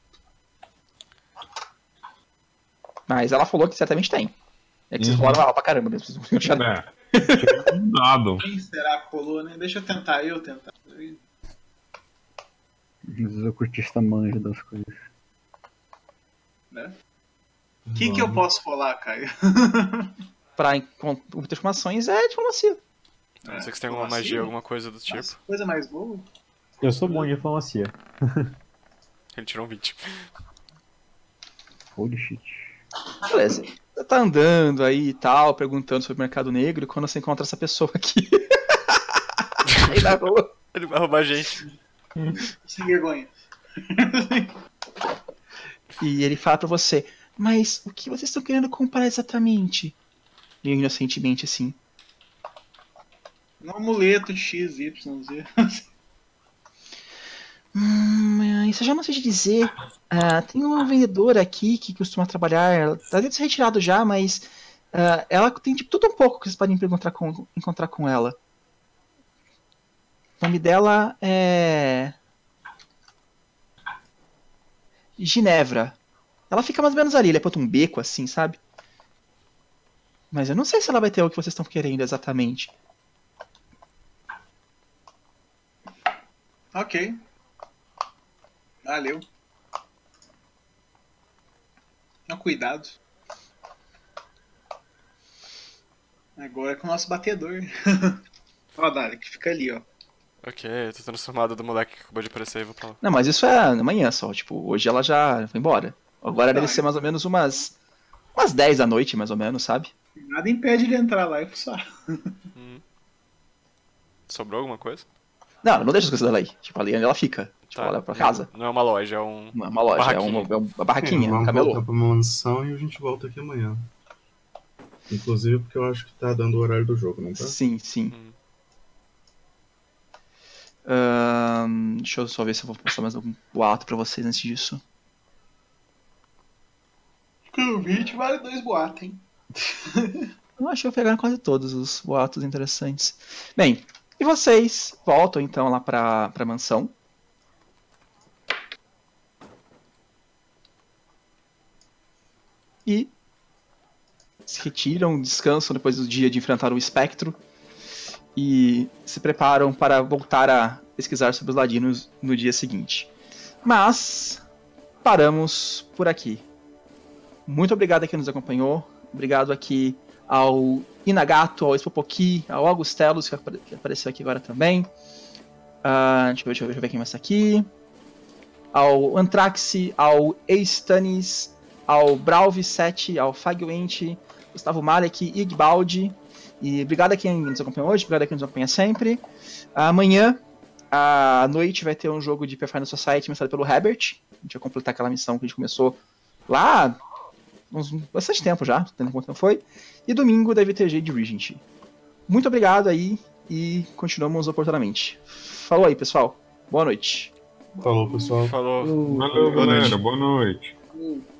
Mas ela falou que certamente tem. É que vocês Uhum. falaram ela pra caramba mesmo. Vocês não tinham- É. Um dado. Quem será que colou, né? Deixa eu tentar, eu tentar. Às vezes o curtista manja das coisas. Né? O que, que eu posso rolar, Caio? Pra encont- obter informações é diplomacia. A não ser que você tenha alguma magia, alguma coisa do tipo. Nossa, coisa mais boa. Eu sou bom em diplomacia. Ele tirou um vinte. Holy shit. Beleza. Você tá andando aí e tal, perguntando sobre o mercado negro, e quando você encontra essa pessoa aqui. aí na rua. Ele vai roubar a gente. Sem vergonha. E ele fala pra você, mas o que vocês estão querendo comprar exatamente? Meio inocentemente assim. Um amuleto X, Y, Z. Hum, isso eu já não sei te dizer. Ah, tem uma vendedora aqui que costuma trabalhar. Ela tá deve ser retirado já, mas ah, ela tem tipo tudo um pouco que vocês podem encontrar com, encontrar com ela. O nome dela é. Ginevra. Ela fica mais ou menos ali, ele aponta um beco assim, sabe? Mas eu não sei se ela vai ter o que vocês estão querendo exatamente. Ok. Valeu. Não, cuidado. Agora é com o nosso batedor. Ó, Dali, que fica ali, ó. Ok, eu tô transformado do moleque que acabou de aparecer e vou pra lá. Não, mas isso é amanhã só. Tipo, hoje ela já foi embora. Agora deve Não, ser mais ou menos umas. Umas dez da noite, mais ou menos, sabe? Nada impede ele entrar lá e fuçar. Sobrou alguma coisa? Não, ela não deixa as coisas dela aí. Tipo, ali onde ela fica. Tipo, Tá. ela leva pra casa. Não é uma loja, é um. Não é uma loja, é uma, Barraquinha. é uma barraquinha, um vamos camelô. voltar pra mansão e a gente volta aqui amanhã. Inclusive porque eu acho que tá dando o horário do jogo, não tá? Sim, sim. Hum. Ahn, deixa eu só ver se eu vou postar mais algum boato pra vocês antes disso. Convite vale dois boatos, hein? Eu acho que eu pegaram quase todos os boatos interessantes. Bem, e vocês voltam então lá pra, pra mansão. E se retiram, descansam depois do dia de enfrentar o espectro. E se preparam para voltar a pesquisar sobre os ladinos no dia seguinte. Mas paramos por aqui. Muito obrigado a quem nos acompanhou. Obrigado aqui ao Inagato, ao Spopoki, ao Augustelos, que apare- que apareceu aqui agora também. Ah, deixa, eu ver, deixa eu ver, deixa eu ver quem mais está aqui. Ao Antraxi, ao Eistanis, ao Brauvi sete, ao Fagwent, Gustavo Malek, Igbaldi. E obrigado a quem nos acompanha hoje, obrigado a quem nos acompanha sempre. Amanhã, à noite, vai ter um jogo de Pathfinder Society mestrado pelo Herbert. A gente vai completar aquela missão que a gente começou lá uns bastante tempo já, tendo em conta que não foi. E domingo deve ter Jade Regent. muito obrigado aí e continuamos oportunamente. Falou aí, pessoal. Boa noite. Falou, pessoal. Falou. Valeu, Boa noite. galera. Boa noite. Hum.